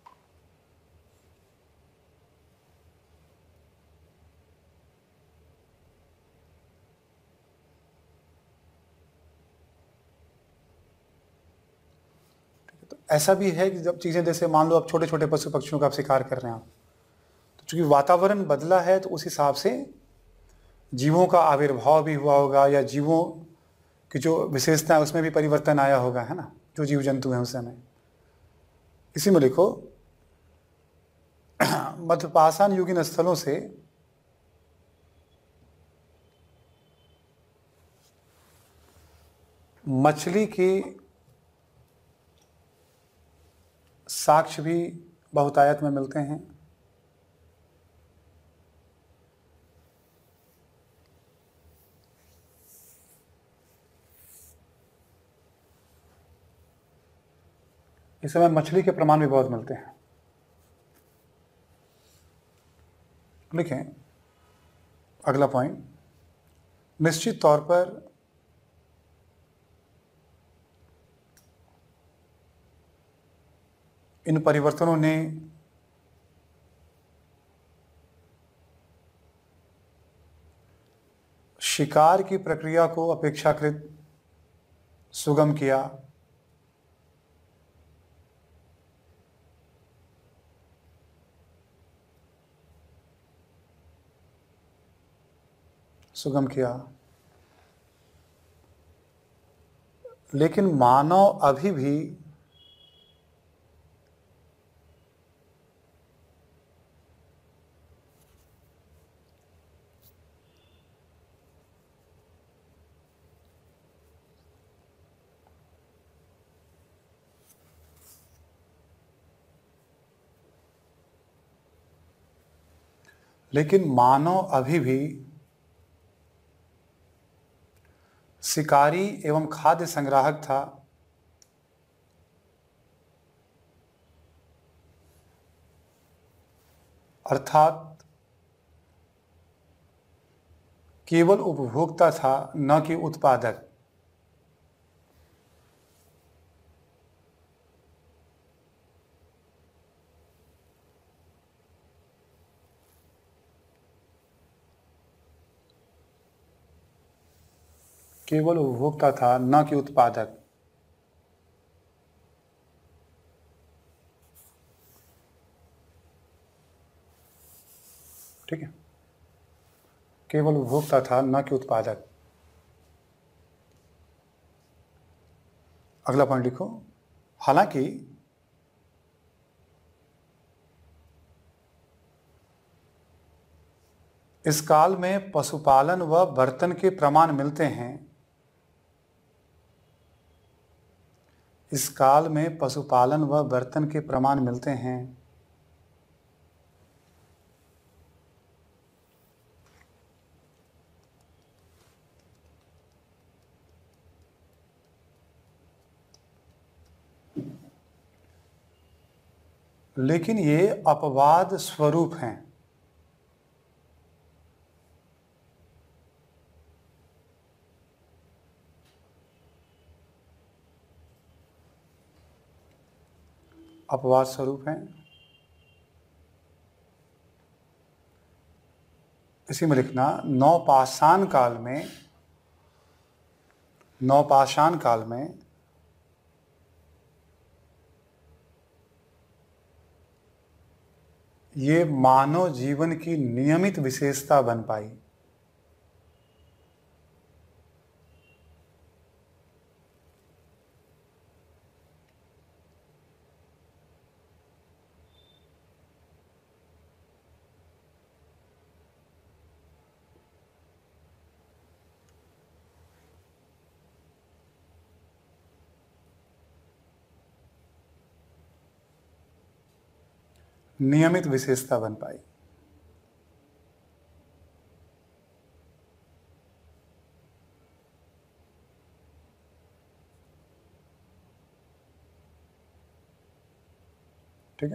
तो ऐसा भी है कि जब चीज़ें, जैसे मान लो आप छोटे छोटे पशु पक्षियों का आप शिकार कर रहे हैं, तो चूंकि वातावरण बदला है तो उस हिसाब से जीवों का आविर्भाव भी हुआ होगा, या जीवों की जो विशेषता है उसमें भी परिवर्तन आया होगा, है ना, जो जीव जंतु हैं उस समय। इसी में लिखो, मध्यपाषाण युगीन स्थलों से मछली के साक्ष्य भी बहुतायत में मिलते हैं। इस समय मछली के प्रमाण भी बहुत मिलते हैं। लिखें अगला पॉइंट, निश्चित तौर पर इन परिवर्तनों ने शिकार की प्रक्रिया को अपेक्षाकृत सुगम किया। लेकिन मानव अभी भी शिकारी एवं खाद्य संग्राहक था। अर्थात केवल उपभोक्ता था, न कि उत्पादक। केवल उपभोक्ता था, न कि उत्पादक। ठीक है, केवल उपभोक्ता था, न कि उत्पादक। अगला पॉइंट लिखो, हालांकि इस काल में पशुपालन व बर्तन के प्रमाण मिलते हैं। इस काल में पशुपालन व बर्तन के प्रमाण मिलते हैं। लेकिन ये अपवाद स्वरूप हैं। अपवाद स्वरूप हैं। इसी में लिखना, नवपाषाण काल में, नवपाषाण काल में ये मानव जीवन की नियमित विशेषता बन पाई। नियमित विशेषता बन पाई। ठीक है,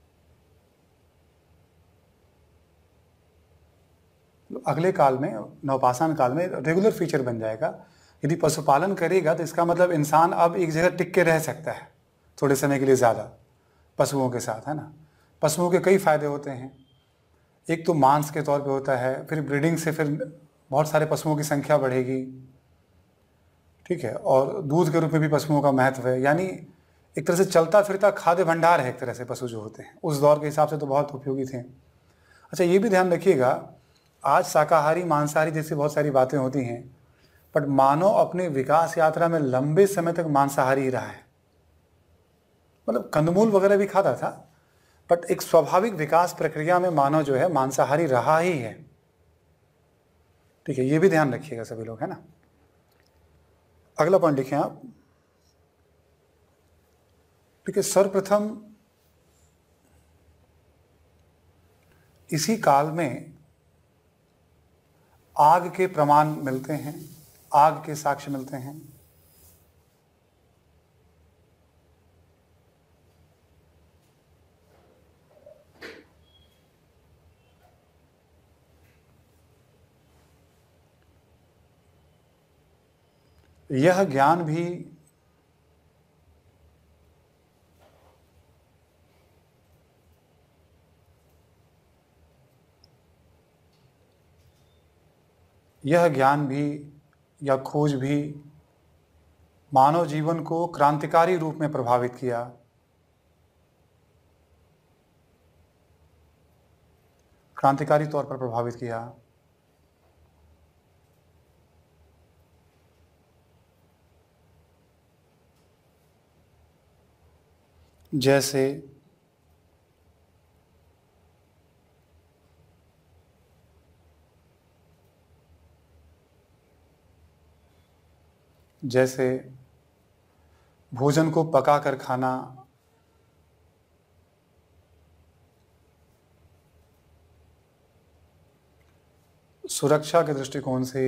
तो अगले काल में, नवपाषाण काल में रेगुलर फीचर बन जाएगा। यदि पशुपालन करेगा तो इसका मतलब इंसान अब एक जगह टिक के रह सकता है थोड़े समय के लिए ज़्यादा पशुओं के साथ, है ना। पशुओं के कई फायदे होते हैं। एक तो मांस के तौर पे होता है, फिर ब्रीडिंग से फिर बहुत सारे पशुओं की संख्या बढ़ेगी। ठीक है, और दूध के रूप में भी पशुओं का महत्व है। यानी एक तरह से चलता फिरता खाद्य भंडार है एक तरह से पशु जो होते हैं, उस दौर के हिसाब से तो बहुत उपयोगी थे। अच्छा, ये भी ध्यान रखिएगा, आज शाकाहारी मांसाहारी जैसी बहुत सारी बातें होती हैं, बट मानव अपने विकास यात्रा में लंबे समय तक मांसाहारी ही रहा है। मतलब कंदमूल वगैरह भी खाता था, बट एक स्वाभाविक विकास प्रक्रिया में मानव जो है मांसाहारी रहा ही है। ठीक है, ये भी ध्यान रखिएगा सभी लोग, है ना। अगला पॉइंट लिखें आप। ठीक है, सर्वप्रथम इसी काल में आग के प्रमाण मिलते हैं, आग के साक्ष्य मिलते हैं। यह ज्ञान भी या खोज भी मानव जीवन को क्रांतिकारी रूप में प्रभावित किया। क्रांतिकारी तौर पर प्रभावित किया। जैसे जैसे भोजन को पका कर खाना, सुरक्षा के दृष्टिकोण से,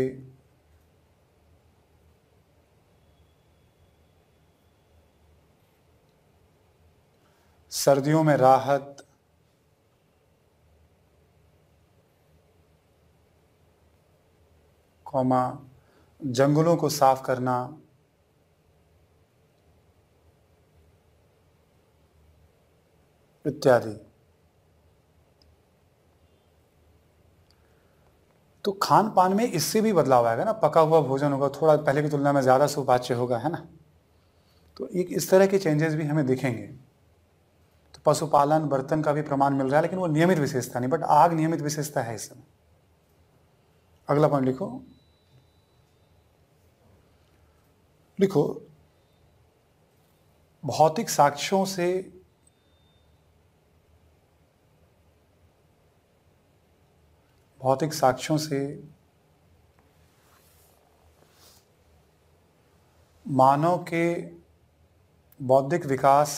सर्दियों में राहत, कौमा जंगलों को साफ करना, इत्यादि। तो खान पान में इससे भी बदलाव आएगा ना, पका हुआ भोजन होगा, थोड़ा पहले की तुलना में ज़्यादा सुपाच्य होगा, है ना। तो एक इस तरह के चेंजेस भी हमें दिखेंगे। तो पशुपालन बर्तन का भी प्रमाण मिल रहा है, लेकिन वो नियमित विशेषता नहीं, बट आग नियमित विशेषता है इसमें। अगला पॉइंट लिखो। लिखो, भौतिक साक्ष्यों से मानव के बौद्धिक विकास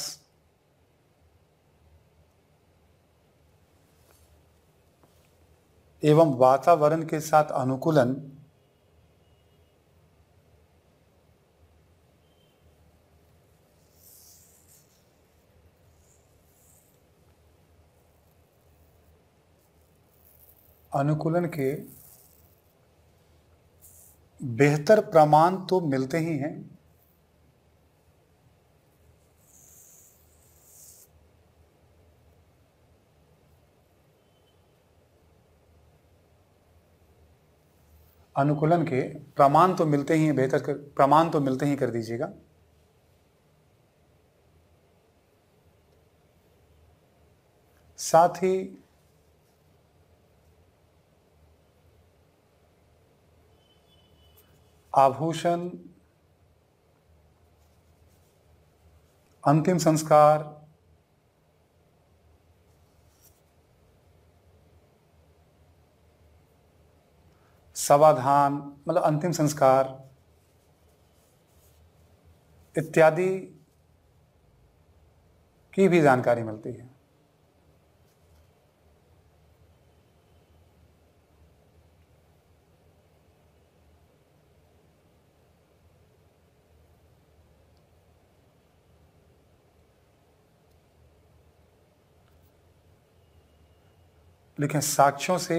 एवं वातावरण के साथ अनुकूलन के बेहतर प्रमाण तो मिलते ही हैं, अनुकूलन के प्रमाण तो मिलते ही, प्रमाण तो मिलते ही कर दीजिएगा। साथ ही आभूषण, अंतिम संस्कार, समाधान मतलब अंतिम संस्कार इत्यादि की भी जानकारी मिलती है। लेकिन साक्ष्यों से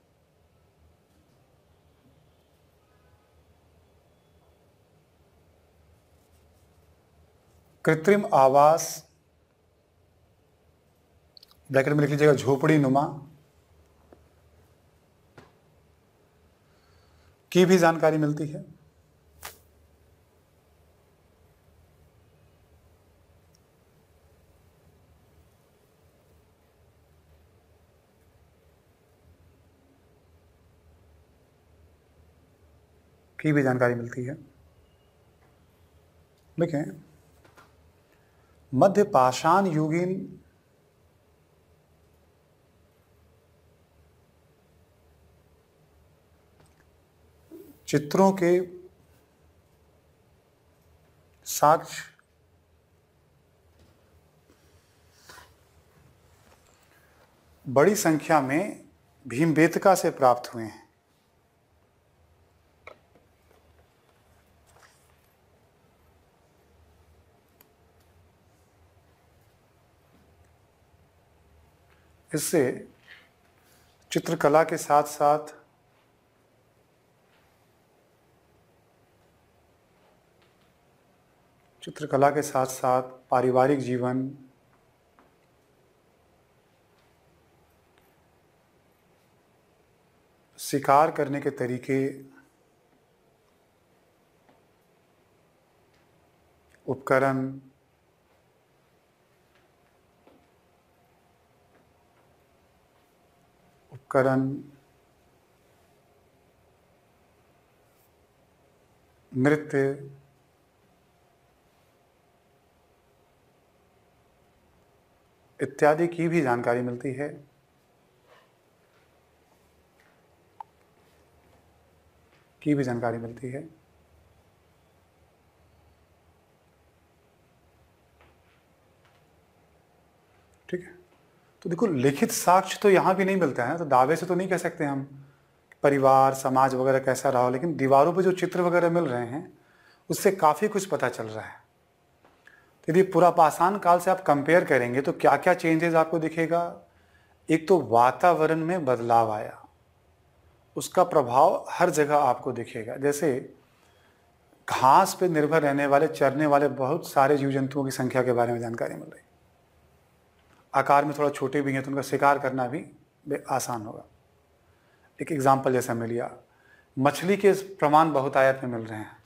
कृत्रिम आवास, ब्रैकेट में लिख लीजिएगा झोपड़ी नुमा, की भी जानकारी मिलती है। की भी जानकारी मिलती है। देखें, मध्य पाषाण युगीन चित्रों के साक्ष्य बड़ी संख्या में भीमबेटका से प्राप्त हुए हैं। इससे चित्रकला के साथ साथ पारिवारिक जीवन, शिकार करने के तरीके, उपकरण, नृत्य, इत्यादि की भी जानकारी मिलती है। ठीक है, तो देखो लिखित साक्ष्य तो यहाँ भी नहीं मिलता है, तो दावे से तो नहीं कह सकते हम परिवार समाज वगैरह कैसा रहा हो, लेकिन दीवारों पे जो चित्र वगैरह मिल रहे हैं उससे काफ़ी कुछ पता चल रहा है। तो यदि पूरा पाषाण काल से आप कंपेयर करेंगे तो क्या क्या चेंजेस आपको दिखेगा। एक तो वातावरण में बदलाव आया, उसका प्रभाव हर जगह आपको दिखेगा। जैसे घास पे निर्भर रहने वाले, चरने वाले बहुत सारे जीव जंतुओं की संख्या के बारे में जानकारी मिल रही। आकार में थोड़ा छोटे भी हैं तो उनका शिकार करना भी आसान होगा। एक एग्जाम्पल जैसा मिल लिया, मछली के प्रमाण बहुतायत में मिल रहे हैं,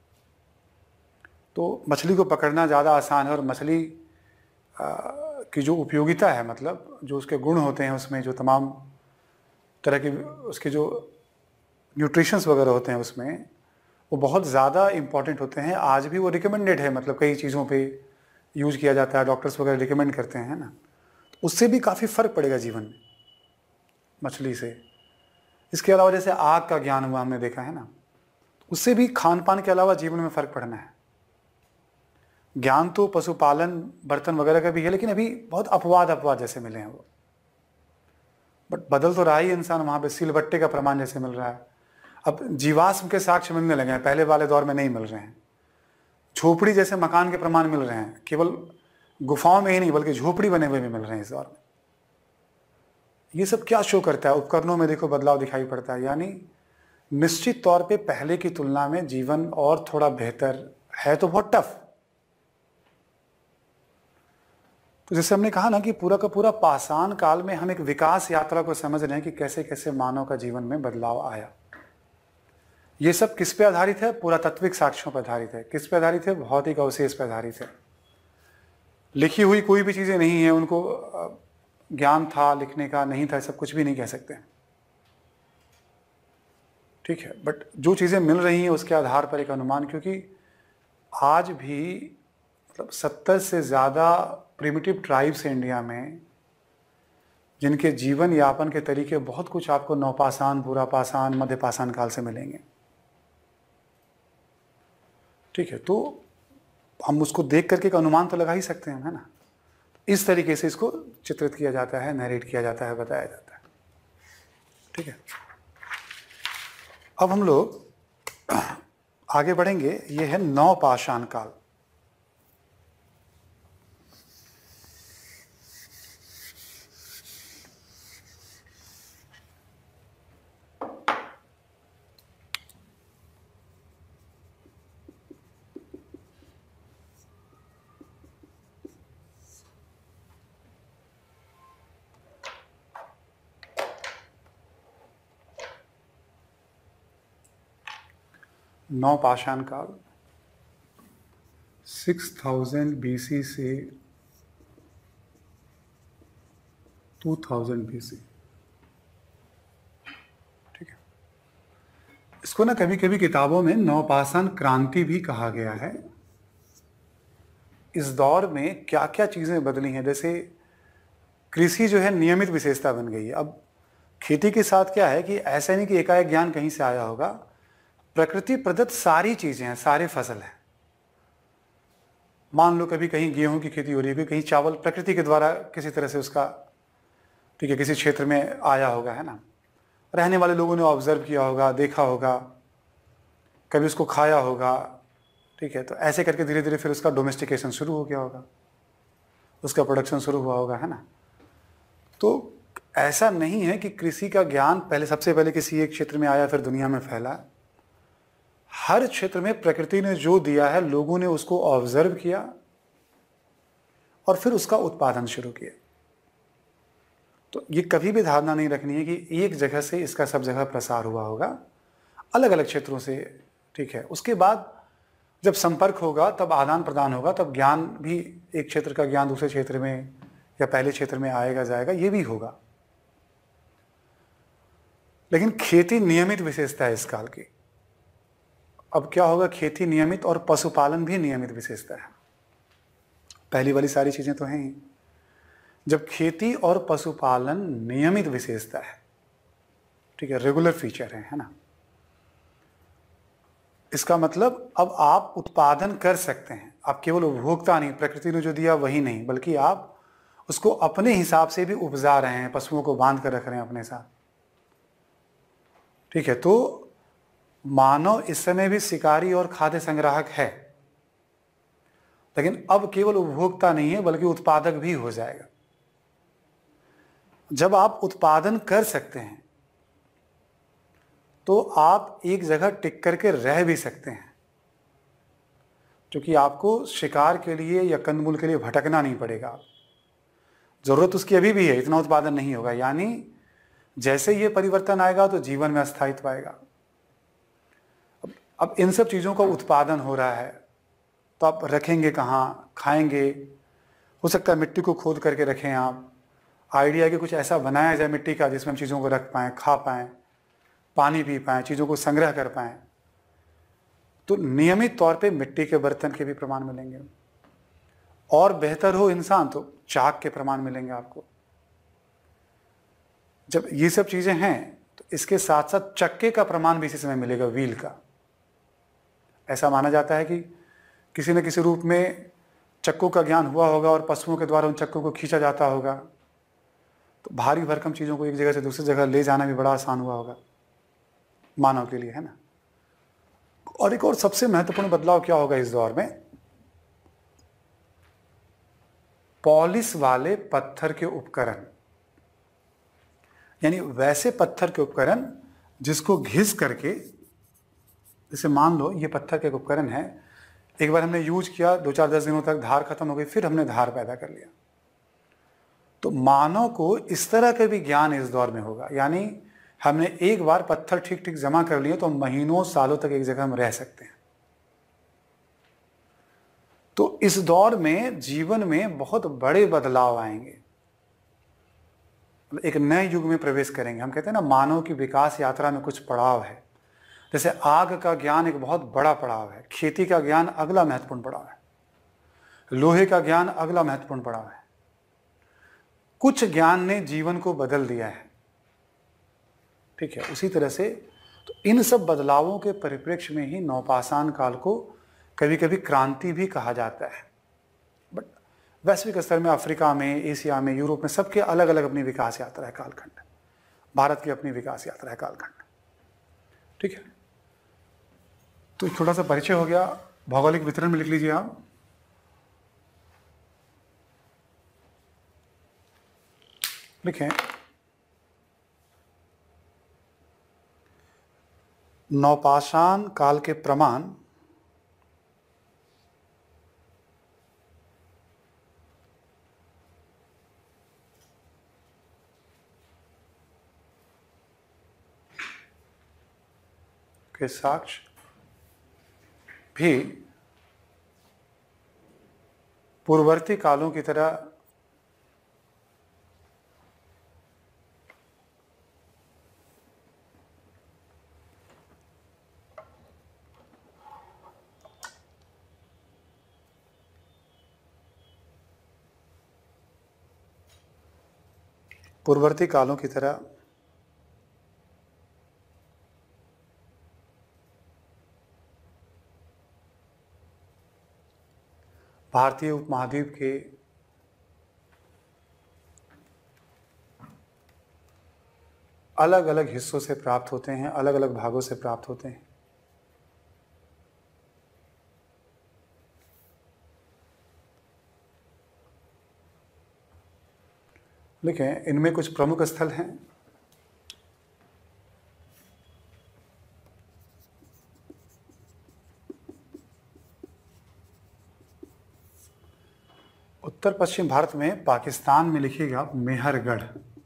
तो मछली को पकड़ना ज़्यादा आसान है, और मछली की जो उपयोगिता है, मतलब जो उसके गुण होते हैं, उसमें जो तमाम तरह के उसके जो न्यूट्रिशंस वगैरह होते हैं उसमें, वो बहुत ज़्यादा इम्पॉर्टेंट होते हैं। आज भी वो रिकमेंडेड है, मतलब कई चीज़ों पे यूज़ किया जाता है, डॉक्टर्स वगैरह रिकमेंड करते हैं ना। उससे भी काफ़ी फ़र्क पड़ेगा जीवन में मछली से। इसके अलावा जैसे आग का ज्ञान हुआ, हमने देखा है ना, उससे भी खान पान के अलावा जीवन में फ़र्क पड़ना है। ज्ञान तो पशुपालन, बर्तन वगैरह का भी है, लेकिन अभी बहुत अपवाद जैसे मिले हैं वो, बट बदल तो रहा ही इंसान। वहाँ पे सिलबट्टे का प्रमाण जैसे मिल रहा है, अब जीवाश्म के साक्ष्य मिलने लगे हैं, पहले वाले दौर में नहीं मिल रहे हैं। झोपड़ी जैसे मकान के प्रमाण मिल रहे हैं, केवल गुफाओं में ही नहीं बल्कि झोपड़ी बने हुए भी मिल रहे हैं इस दौर में। ये सब क्या शो करता है? उपकरणों में देखो बदलाव दिखाई पड़ता है, यानी निश्चित तौर पे पहले की तुलना में जीवन और थोड़ा बेहतर है, तो बहुत टफ। तो जैसे हमने कहा ना कि पूरा का पूरा पाषाण काल में हम एक विकास यात्रा को समझ रहे हैं कि कैसे कैसे मानव का जीवन में बदलाव आया। ये सब किस पे आधारित है? पुरातात्विक साक्ष्यों पर आधारित है। किस पे आधारित है? भौतिक अवशेष पर आधारित है। लिखी हुई कोई भी चीजें नहीं है, उनको ज्ञान था लिखने का, नहीं था, सब कुछ भी नहीं कह सकते, ठीक है। बट जो चीजें मिल रही हैं उसके आधार पर एक अनुमान, क्योंकि आज भी मतलब 70 से ज़्यादा प्रिमिटिव ट्राइब्स हैं इंडिया में, जिनके जीवन यापन के तरीके बहुत कुछ आपको नवपाषाण, पुरापाषाण, मध्यपाषाण काल से मिलेंगे, ठीक है। तो हम उसको देख करके एक अनुमान तो लगा ही सकते हैं, है ना। इस तरीके से इसको चित्रित किया जाता है, नरेट किया जाता है, बताया जाता है, ठीक है। अब हम लोग आगे बढ़ेंगे। ये है नवपाषाण काल। नवपाषाण काल 6000 BC से 2000 BC, ठीक है। इसको ना कभी कभी किताबों में नवपाषाण क्रांति भी कहा गया है। इस दौर में क्या क्या चीजें बदली हैं, जैसे कृषि जो है नियमित विशेषता बन गई है। अब खेती के साथ क्या है कि ऐसा नहीं कि एकाएक ज्ञान कहीं से आया होगा, प्रकृति प्रदत्त सारी चीजें हैं, सारे फसल हैं। मान लो कभी कहीं गेहूं की खेती हो रही है, कहीं चावल, प्रकृति के द्वारा किसी तरह से उसका, ठीक है, किसी क्षेत्र में आया होगा, है ना। रहने वाले लोगों ने ऑब्जर्व किया होगा, देखा होगा, कभी उसको खाया होगा, ठीक है। तो ऐसे करके धीरे धीरे फिर उसका डोमेस्टिकेशन शुरू हो गया होगा, उसका प्रोडक्शन शुरू हुआ होगा, है ना। तो ऐसा नहीं है कि कृषि का ज्ञान पहले सबसे पहले किसी एक क्षेत्र में आया फिर दुनिया में फैला। हर क्षेत्र में प्रकृति ने जो दिया है, लोगों ने उसको ऑब्जर्व किया और फिर उसका उत्पादन शुरू किया। तो ये कभी भी धारणा नहीं रखनी है कि एक जगह से इसका सब जगह प्रसार हुआ होगा, अलग अलग क्षेत्रों से, ठीक है। उसके बाद जब संपर्क होगा तब आदान प्रदान होगा, तब ज्ञान भी, एक क्षेत्र का ज्ञान दूसरे क्षेत्र में या पहले क्षेत्र में आएगा जाएगा, ये भी होगा। लेकिन खेती नियमित विशेषता है इस काल की। अब क्या होगा, खेती नियमित और पशुपालन भी नियमित विशेषता है। पहली वाली सारी चीजें तो हैं ही। जब खेती और पशुपालन नियमित विशेषता है, ठीक है, रेगुलर फीचर है ना, इसका मतलब अब आप उत्पादन कर सकते हैं। आप केवल उपभोक्ता नहीं, प्रकृति ने जो दिया वही नहीं, बल्कि आप उसको अपने हिसाब से भी उपजा रहे हैं, पशुओं को बांध कर रख रहे हैं अपने साथ, ठीक है। तो मानव इस समय भी शिकारी और खाद्य संग्राहक है, लेकिन अब केवल उपभोक्ता नहीं है बल्कि उत्पादक भी हो जाएगा। जब आप उत्पादन कर सकते हैं तो आप एक जगह टिक करके रह भी सकते हैं, क्योंकि आपको शिकार के लिए या कंदमूल के लिए भटकना नहीं पड़ेगा। जरूरत उसकी अभी भी है, इतना उत्पादन नहीं होगा। यानी जैसे ये परिवर्तन आएगा तो जीवन में अस्थायित्व आएगा। अब इन सब चीज़ों का उत्पादन हो रहा है, तो आप रखेंगे कहाँ, खाएंगे? हो सकता है मिट्टी को खोद करके रखें आप। आइडिया है कि कुछ ऐसा बनाया जाए मिट्टी का जिसमें हम चीज़ों को रख पाएँ, खा पाएँ, पानी पी पाएँ, चीज़ों को संग्रह कर पाएँ। तो नियमित तौर पे मिट्टी के बर्तन के भी प्रमाण मिलेंगे। और बेहतर हो इंसान तो चाक के प्रमाण मिलेंगे आपको। जब ये सब चीज़ें हैं तो इसके साथ साथ चक्के का प्रमाण भी इसी समय मिलेगा, व्हील का। ऐसा माना जाता है कि किसी न किसी रूप में चक्कों का ज्ञान हुआ होगा और पशुओं के द्वारा उन चक्कों को खींचा जाता होगा, तो भारी भरकम चीज़ों को एक जगह से दूसरी जगह ले जाना भी बड़ा आसान हुआ होगा मानव के लिए, है ना। और एक और सबसे महत्वपूर्ण बदलाव क्या होगा इस दौर में? पॉलिश वाले पत्थर के उपकरण, यानी वैसे पत्थर के उपकरण जिसको घिस करके, जैसे मान लो ये पत्थर के उपकरण है, एक बार हमने यूज किया, 2-4-10 दिनों तक धार खत्म हो गई, फिर हमने धार पैदा कर लिया। तो मानव को इस तरह का भी ज्ञान इस दौर में होगा, यानी हमने एक बार पत्थर ठीक ठीक जमा कर लिए तो महीनों सालों तक एक जगह हम रह सकते हैं। तो इस दौर में जीवन में बहुत बड़े बदलाव आएंगे, एक नए युग में प्रवेश करेंगे। हम कहते हैं ना, मानव की विकास यात्रा में कुछ पड़ाव है। जैसे आग का ज्ञान एक बहुत बड़ा पड़ाव है, खेती का ज्ञान अगला महत्वपूर्ण पड़ाव है, लोहे का ज्ञान अगला महत्वपूर्ण पड़ाव है। कुछ ज्ञान ने जीवन को बदल दिया है, ठीक है। उसी तरह से तो इन सब बदलावों के परिप्रेक्ष्य में ही नवपाषाण काल को कभी कभी क्रांति भी कहा जाता है। बट वैश्विक स्तर में अफ्रीका में, एशिया में, यूरोप में सबके अलग अलग अपनी विकास यात्रा है, कालखंड। भारत की अपनी विकास यात्रा है, कालखंड, ठीक है। तो थोड़ा सा परिचय हो गया। भौगोलिक वितरण में लिख लीजिए आप। लिखें, नवपाषाण काल के प्रमाण के साक्ष्य भी पूर्ववर्ती कालों की तरह भारतीय उपमहाद्वीप के अलग अलग हिस्सों से प्राप्त होते हैं, अलग अलग भागों से प्राप्त होते हैं। लिखें, इनमें कुछ प्रमुख स्थल हैं। उत्तर पश्चिम भारत में पाकिस्तान में लिखिएगा मेहरगढ़,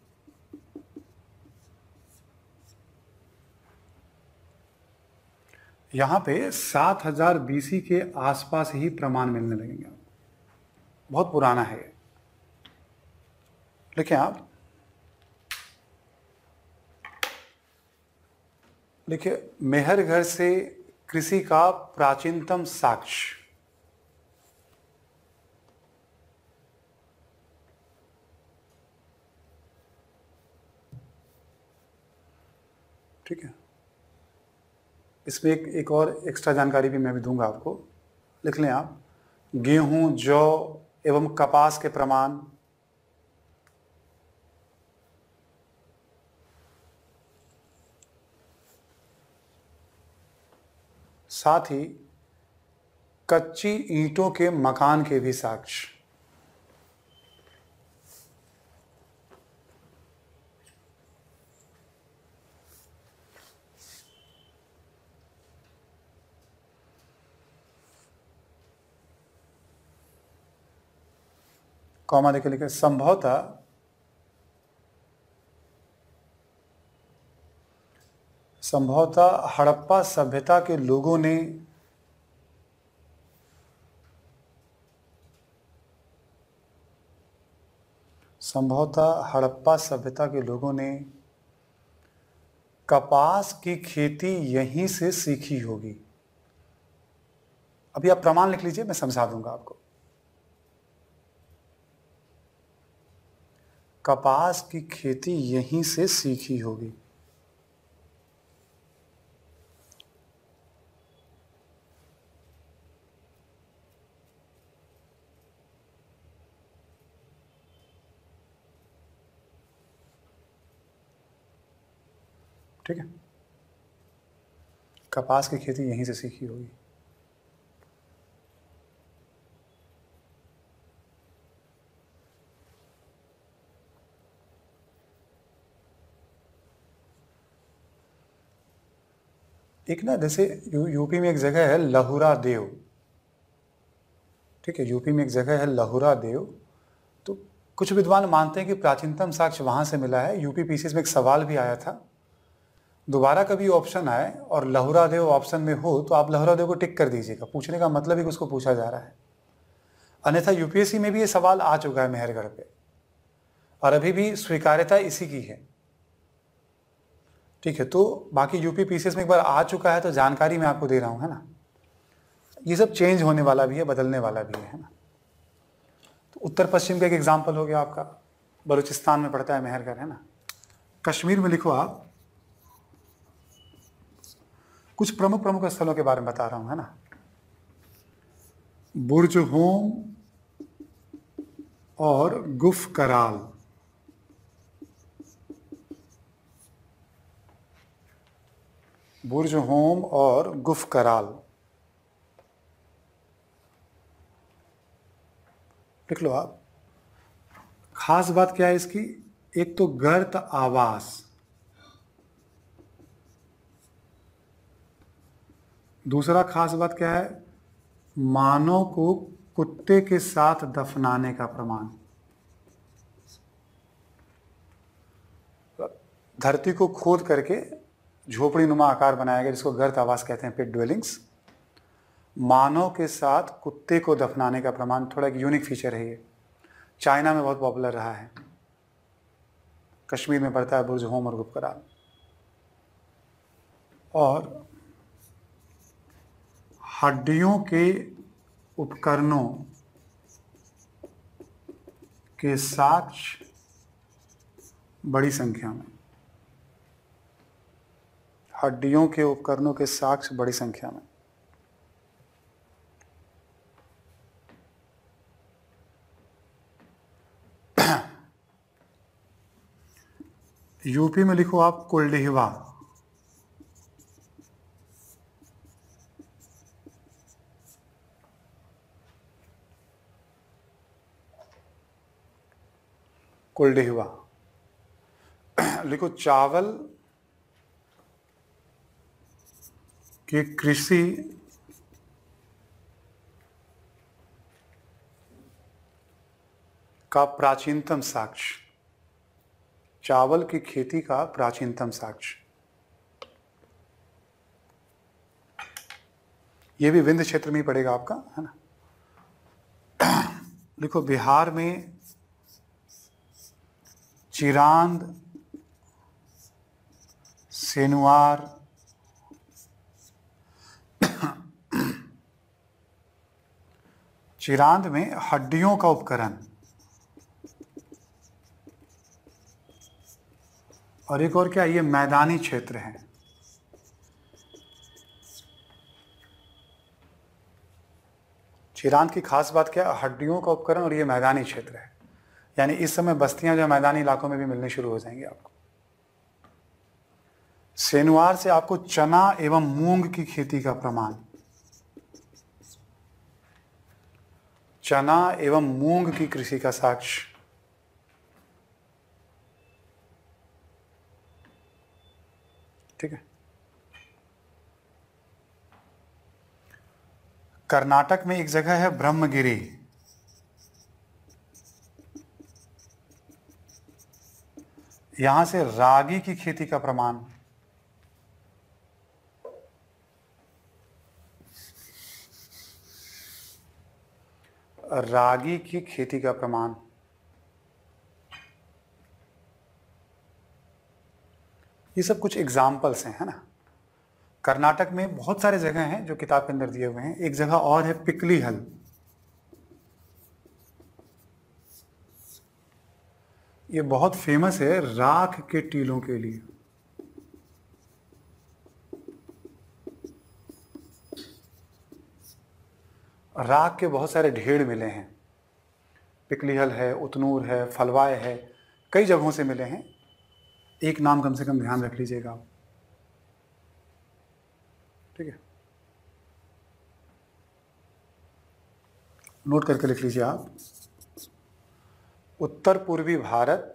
यहाँ पे 7000 BC के आसपास ही प्रमाण मिलने लगेंगे। बहुत पुराना है ये। लिखें आप, लिखिए, मेहरगढ़ से कृषि का प्राचीनतम साक्ष्य। ठीक है, इसमें एक और एक्स्ट्रा जानकारी भी मैं भी दूंगा आपको। लिख लें आप, गेहूं, जौ एवं कपास के प्रमाण, साथ ही कच्ची ईंटों के मकान के भी साक्ष्य। कॉमा देके लिखे, संभवतः संभवतः हड़प्पा सभ्यता के लोगों ने कपास की खेती यहीं से सीखी होगी। अभी आप प्रमाण लिख लीजिए, मैं समझा दूंगा आपको। कपास की खेती यहीं से सीखी होगी। ठीक है, कपास की खेती यहीं से सीखी होगी। एक ना, जैसे यूपी में एक जगह है लहुरा देव। ठीक है, यूपी में एक जगह है लहुरा देव। तो कुछ विद्वान मानते हैं कि प्राचीनतम साक्ष्य वहां से मिला है। यूपी पीसीएस में एक सवाल भी आया था, दोबारा कभी ऑप्शन आए और लहुरा देव ऑप्शन में हो तो आप लहुरा देव को टिक कर दीजिएगा। पूछने का मतलब ही कि उसको पूछा जा रहा है। अन्यथा यूपीएससी में भी ये सवाल आ चुका है मेहरगढ़ पे, और अभी भी स्वीकार्यता इसी की है। ठीक है, तो बाकी यूपी पीसीएस में एक बार आ चुका है तो जानकारी मैं आपको दे रहा हूं, है ना। ये सब चेंज होने वाला भी है, बदलने वाला भी है ना। तो उत्तर पश्चिम का एक एग्जाम्पल हो गया आपका, बलूचिस्तान में पड़ता है मेहरगढ़, है ना। कश्मीर में लिखो आप, कुछ प्रमुख प्रमुख स्थलों के बारे में बता रहा हूं, है ना। बुर्ज होम और गुफ कराल। बुर्ज होम और गुफ कराल लिख लो आप। खास बात क्या है इसकी, एक तो गर्त आवास, दूसरा खास बात क्या है, मानव को कुत्ते के साथ दफनाने का प्रमाण। धरती को खोद करके झोपड़ी नुमा आकार बनाया गया जिसको गर्त आवास कहते हैं, पिट ड्वेलिंग्स। मानव के साथ कुत्ते को दफनाने का प्रमाण, थोड़ा एक यूनिक फीचर है ये। चाइना में बहुत पॉपुलर रहा है। कश्मीर में पड़ता है बुर्ज होम और गुफ कराल। और हड्डियों के उपकरणों के साक्ष्य बड़ी संख्या में। हड्डियों के उपकरणों के साक्ष्य बड़ी संख्या में। यूपी में लिखो आप कुलडिहवा। कुलडिहवा लिखो, चावल की कृषि का प्राचीनतम साक्ष्य। चावल की खेती का प्राचीनतम साक्ष्य। यह भी विंध्य क्षेत्र में ही पड़ेगा आपका, है ना। लिखो, बिहार में चिरांद, सेनुआर, चिरांद में हड्डियों का उपकरण, और एक और क्या, ये मैदानी क्षेत्र है। चिरांद की खास बात क्या, हड्डियों का उपकरण, और ये मैदानी क्षेत्र है। यानी इस समय बस्तियां जो मैदानी इलाकों में भी मिलने शुरू हो जाएंगी आपको। सेनुआर से आपको चना एवं मूंग की खेती का प्रमाण। चना एवं मूंग की कृषि का साक्ष्य। ठीक है। कर्नाटक में एक जगह है ब्रह्मगिरी। यहां से रागी की खेती का प्रमाण। रागी की खेती का प्रमाण। ये सब कुछ एग्जाम्पल्स हैं, है ना। कर्नाटक में बहुत सारे जगह हैं जो किताब के अंदर दिए हुए हैं। एक जगह और है पिकली हल। ये बहुत फेमस है राख के टीलों के लिए। राख के बहुत सारे ढेर मिले हैं। पिकलीहल है, उतनूर है, फलवाय है, कई जगहों से मिले हैं। एक नाम कम से कम ध्यान रख लीजिएगा आप, ठीक है। नोट करके लिख लीजिए आप। उत्तर पूर्वी भारत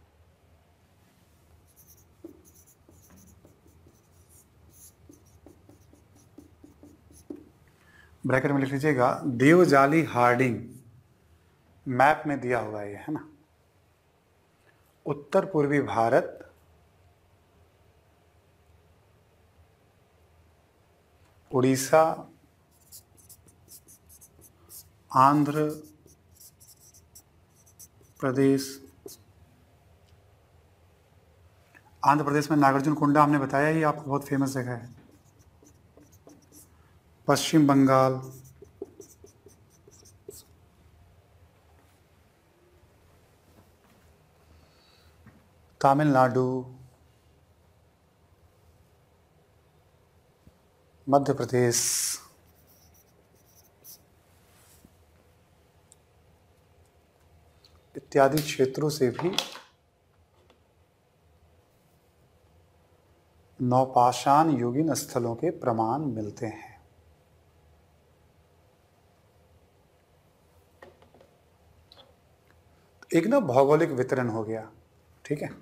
ब्रैकेट में लिख लीजिएगा देवजाली हार्डिंग। मैप में दिया हुआ ये, है ना। उत्तर पूर्वी भारत उड़ीसा, आंध्र प्रदेश। आंध्र प्रदेश में नागार्जुन कोंडा हमने बताया ही आपको, बहुत फेमस जगह है। पश्चिम बंगाल, तमिलनाडु, मध्य प्रदेश, इत्यादि क्षेत्रों से भी नौपाषाण युगीन स्थलों के प्रमाण मिलते हैं। एक ना भौगोलिक वितरण हो गया, ठीक है।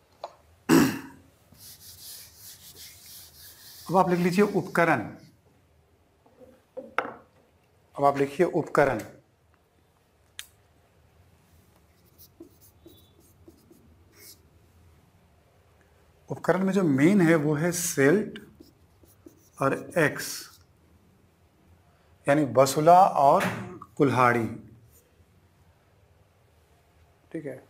अब आप लिख लीजिए उपकरण। अब आप लिखिए उपकरण। उपकरण में जो मेन है वो है सेल्ट और एक्स, यानी बसुला और कुल्हाड़ी, ठीक है।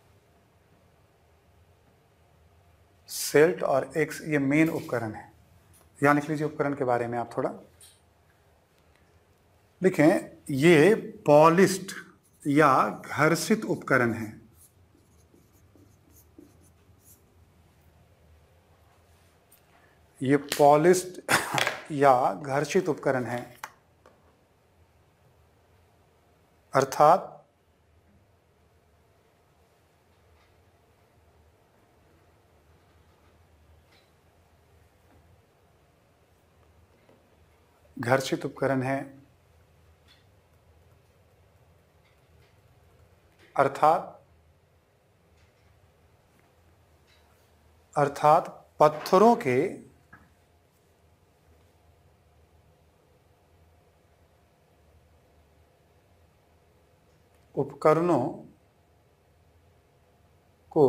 सेल्ट और एक्स ये मेन उपकरण है। यहां लिख लीजिए उपकरण के बारे में आप थोड़ा लिखें। ये पॉलिश्ड या घर्षित उपकरण है। ये पॉलिश्ड या घर्षित उपकरण है, अर्थात घर्षित उपकरण है, अर्थात पत्थरों के उपकरणों को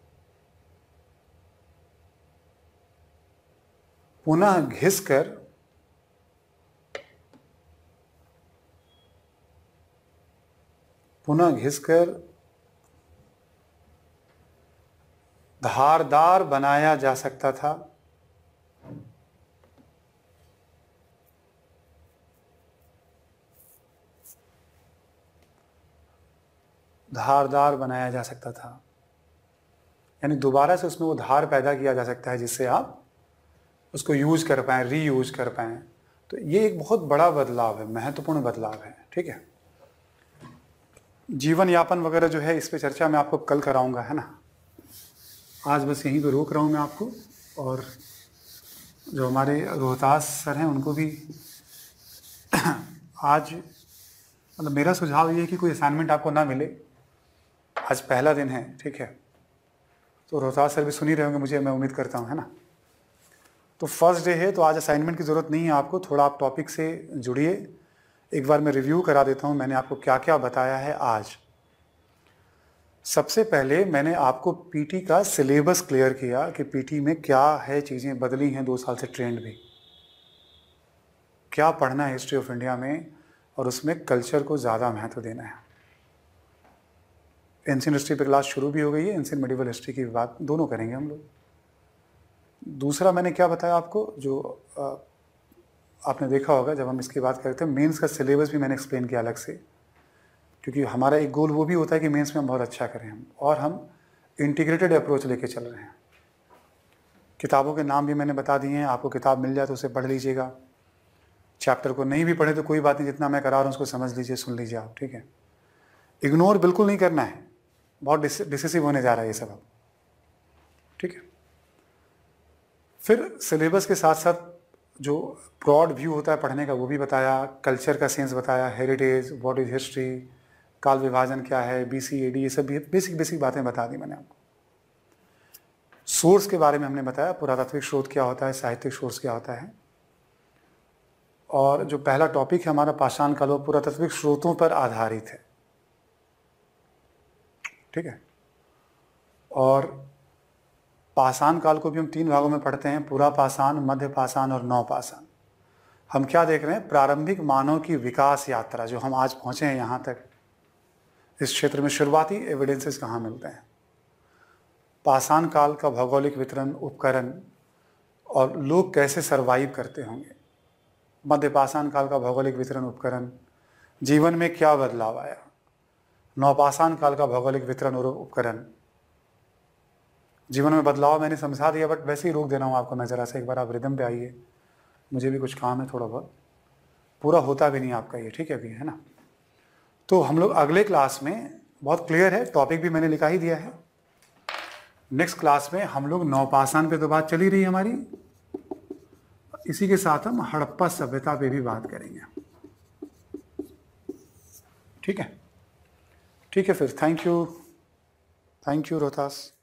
पुनः घिसकर धारदार बनाया जा सकता था। धारदार बनाया जा सकता था, यानी दोबारा से उसमें वो धार पैदा किया जा सकता है जिससे आप उसको यूज कर पाएं, रीयूज कर पाएं। तो ये एक बहुत बड़ा बदलाव है, महत्वपूर्ण बदलाव है, ठीक है। जीवन यापन वगैरह जो है इस पे चर्चा मैं आपको कल कराऊंगा, है ना। आज बस यहीं पे रोक रहा हूँ मैं आपको। और जो हमारे रोहतास सर हैं उनको भी आज मतलब मेरा सुझाव ये है कि कोई असाइनमेंट आपको ना मिले। आज पहला दिन है, ठीक है। तो रोहतास सर भी सुन ही रहे होंगे मुझे, मैं उम्मीद करता हूँ, है ना। तो फर्स्ट डे है तो आज असाइनमेंट की ज़रूरत नहीं है आपको। थोड़ा आप टॉपिक से जुड़िए। एक बार मैं रिव्यू करा देता हूँ मैंने आपको क्या क्या बताया है आज। सबसे पहले मैंने आपको पीटी का सिलेबस क्लियर किया कि पीटी में क्या है, चीज़ें बदली हैं 2 साल से, ट्रेंड भी क्या पढ़ना है हिस्ट्री ऑफ इंडिया में, और उसमें कल्चर को ज़्यादा महत्व देना है। एंशिएंट हिस्ट्री पे क्लास शुरू भी हो गई है, एंशिएंट मेडिवल हिस्ट्री की बात दोनों करेंगे हम लोग। दूसरा मैंने क्या बताया आपको, जो आपने देखा होगा जब हम इसकी बात करते हैं, मेंस का सिलेबस भी मैंने एक्सप्लेन किया अलग से, क्योंकि हमारा एक गोल वो भी होता है कि मेंस में हम बहुत अच्छा करें हम, और हम इंटीग्रेटेड अप्रोच लेके चल रहे हैं। किताबों के नाम भी मैंने बता दिए हैं, आपको किताब मिल जाए तो उसे पढ़ लीजिएगा। चैप्टर को नहीं भी पढ़े तो कोई बात नहीं, जितना मैं करा रहा हूँ उसको समझ लीजिए, सुन लीजिए आप, ठीक है। इग्नोर बिल्कुल नहीं करना है, बहुत डिसिसिव होने जा रहा है ये सब अब, ठीक है। फिर सिलेबस के साथ साथ जो ब्रॉड व्यू होता है पढ़ने का वो भी बताया, कल्चर का सेंस बताया, हेरिटेज, व्हाट इज हिस्ट्री, काल विभाजन क्या है, BC AD, ये सब बेसिक बातें बता दी मैंने आपको। सोर्स के बारे में हमने बताया, पुरातात्विक स्रोत क्या होता है, साहित्यिक सोर्स क्या होता है। और जो पहला टॉपिक है हमारा पाषाण काल, वो पुरातात्विक स्रोतों पर आधारित है, ठीक है। और पाषाण काल को भी हम 3 भागों में पढ़ते हैं, पूरा पाषाण, मध्य पाषाण और नवपाषाण। हम क्या देख रहे हैं, प्रारंभिक मानव की विकास यात्रा, जो हम आज पहुंचे हैं यहाँ तक, इस क्षेत्र में शुरुआती एविडेंसेस कहाँ मिलते हैं। पाषाण काल का भौगोलिक वितरण, उपकरण और लोग कैसे सरवाइव करते होंगे। मध्य पाषाण काल का भौगोलिक वितरण, उपकरण, जीवन में क्या बदलाव आया। नवपाषाण काल का भौगोलिक वितरण और उपकरण, जीवन में बदलाव मैंने समझा दिया, बट वैसे ही रोक दे रहा हूँ आपको मैं ज़रा सा, एक बार आप रिदम पे आइए, मुझे भी कुछ काम है थोड़ा बहुत, पूरा होता भी नहीं आपका ये, ठीक है अभी, है ना। तो हम लोग अगले क्लास में, बहुत क्लियर है, टॉपिक भी मैंने लिखा ही दिया है, नेक्स्ट क्लास में हम लोग नवपाषाण पे तो बात चली रही हमारी, इसी के साथ हम हड़प्पा सभ्यता पे भी बात करेंगे, ठीक है। ठीक है फिर, थैंक यू रोहतास।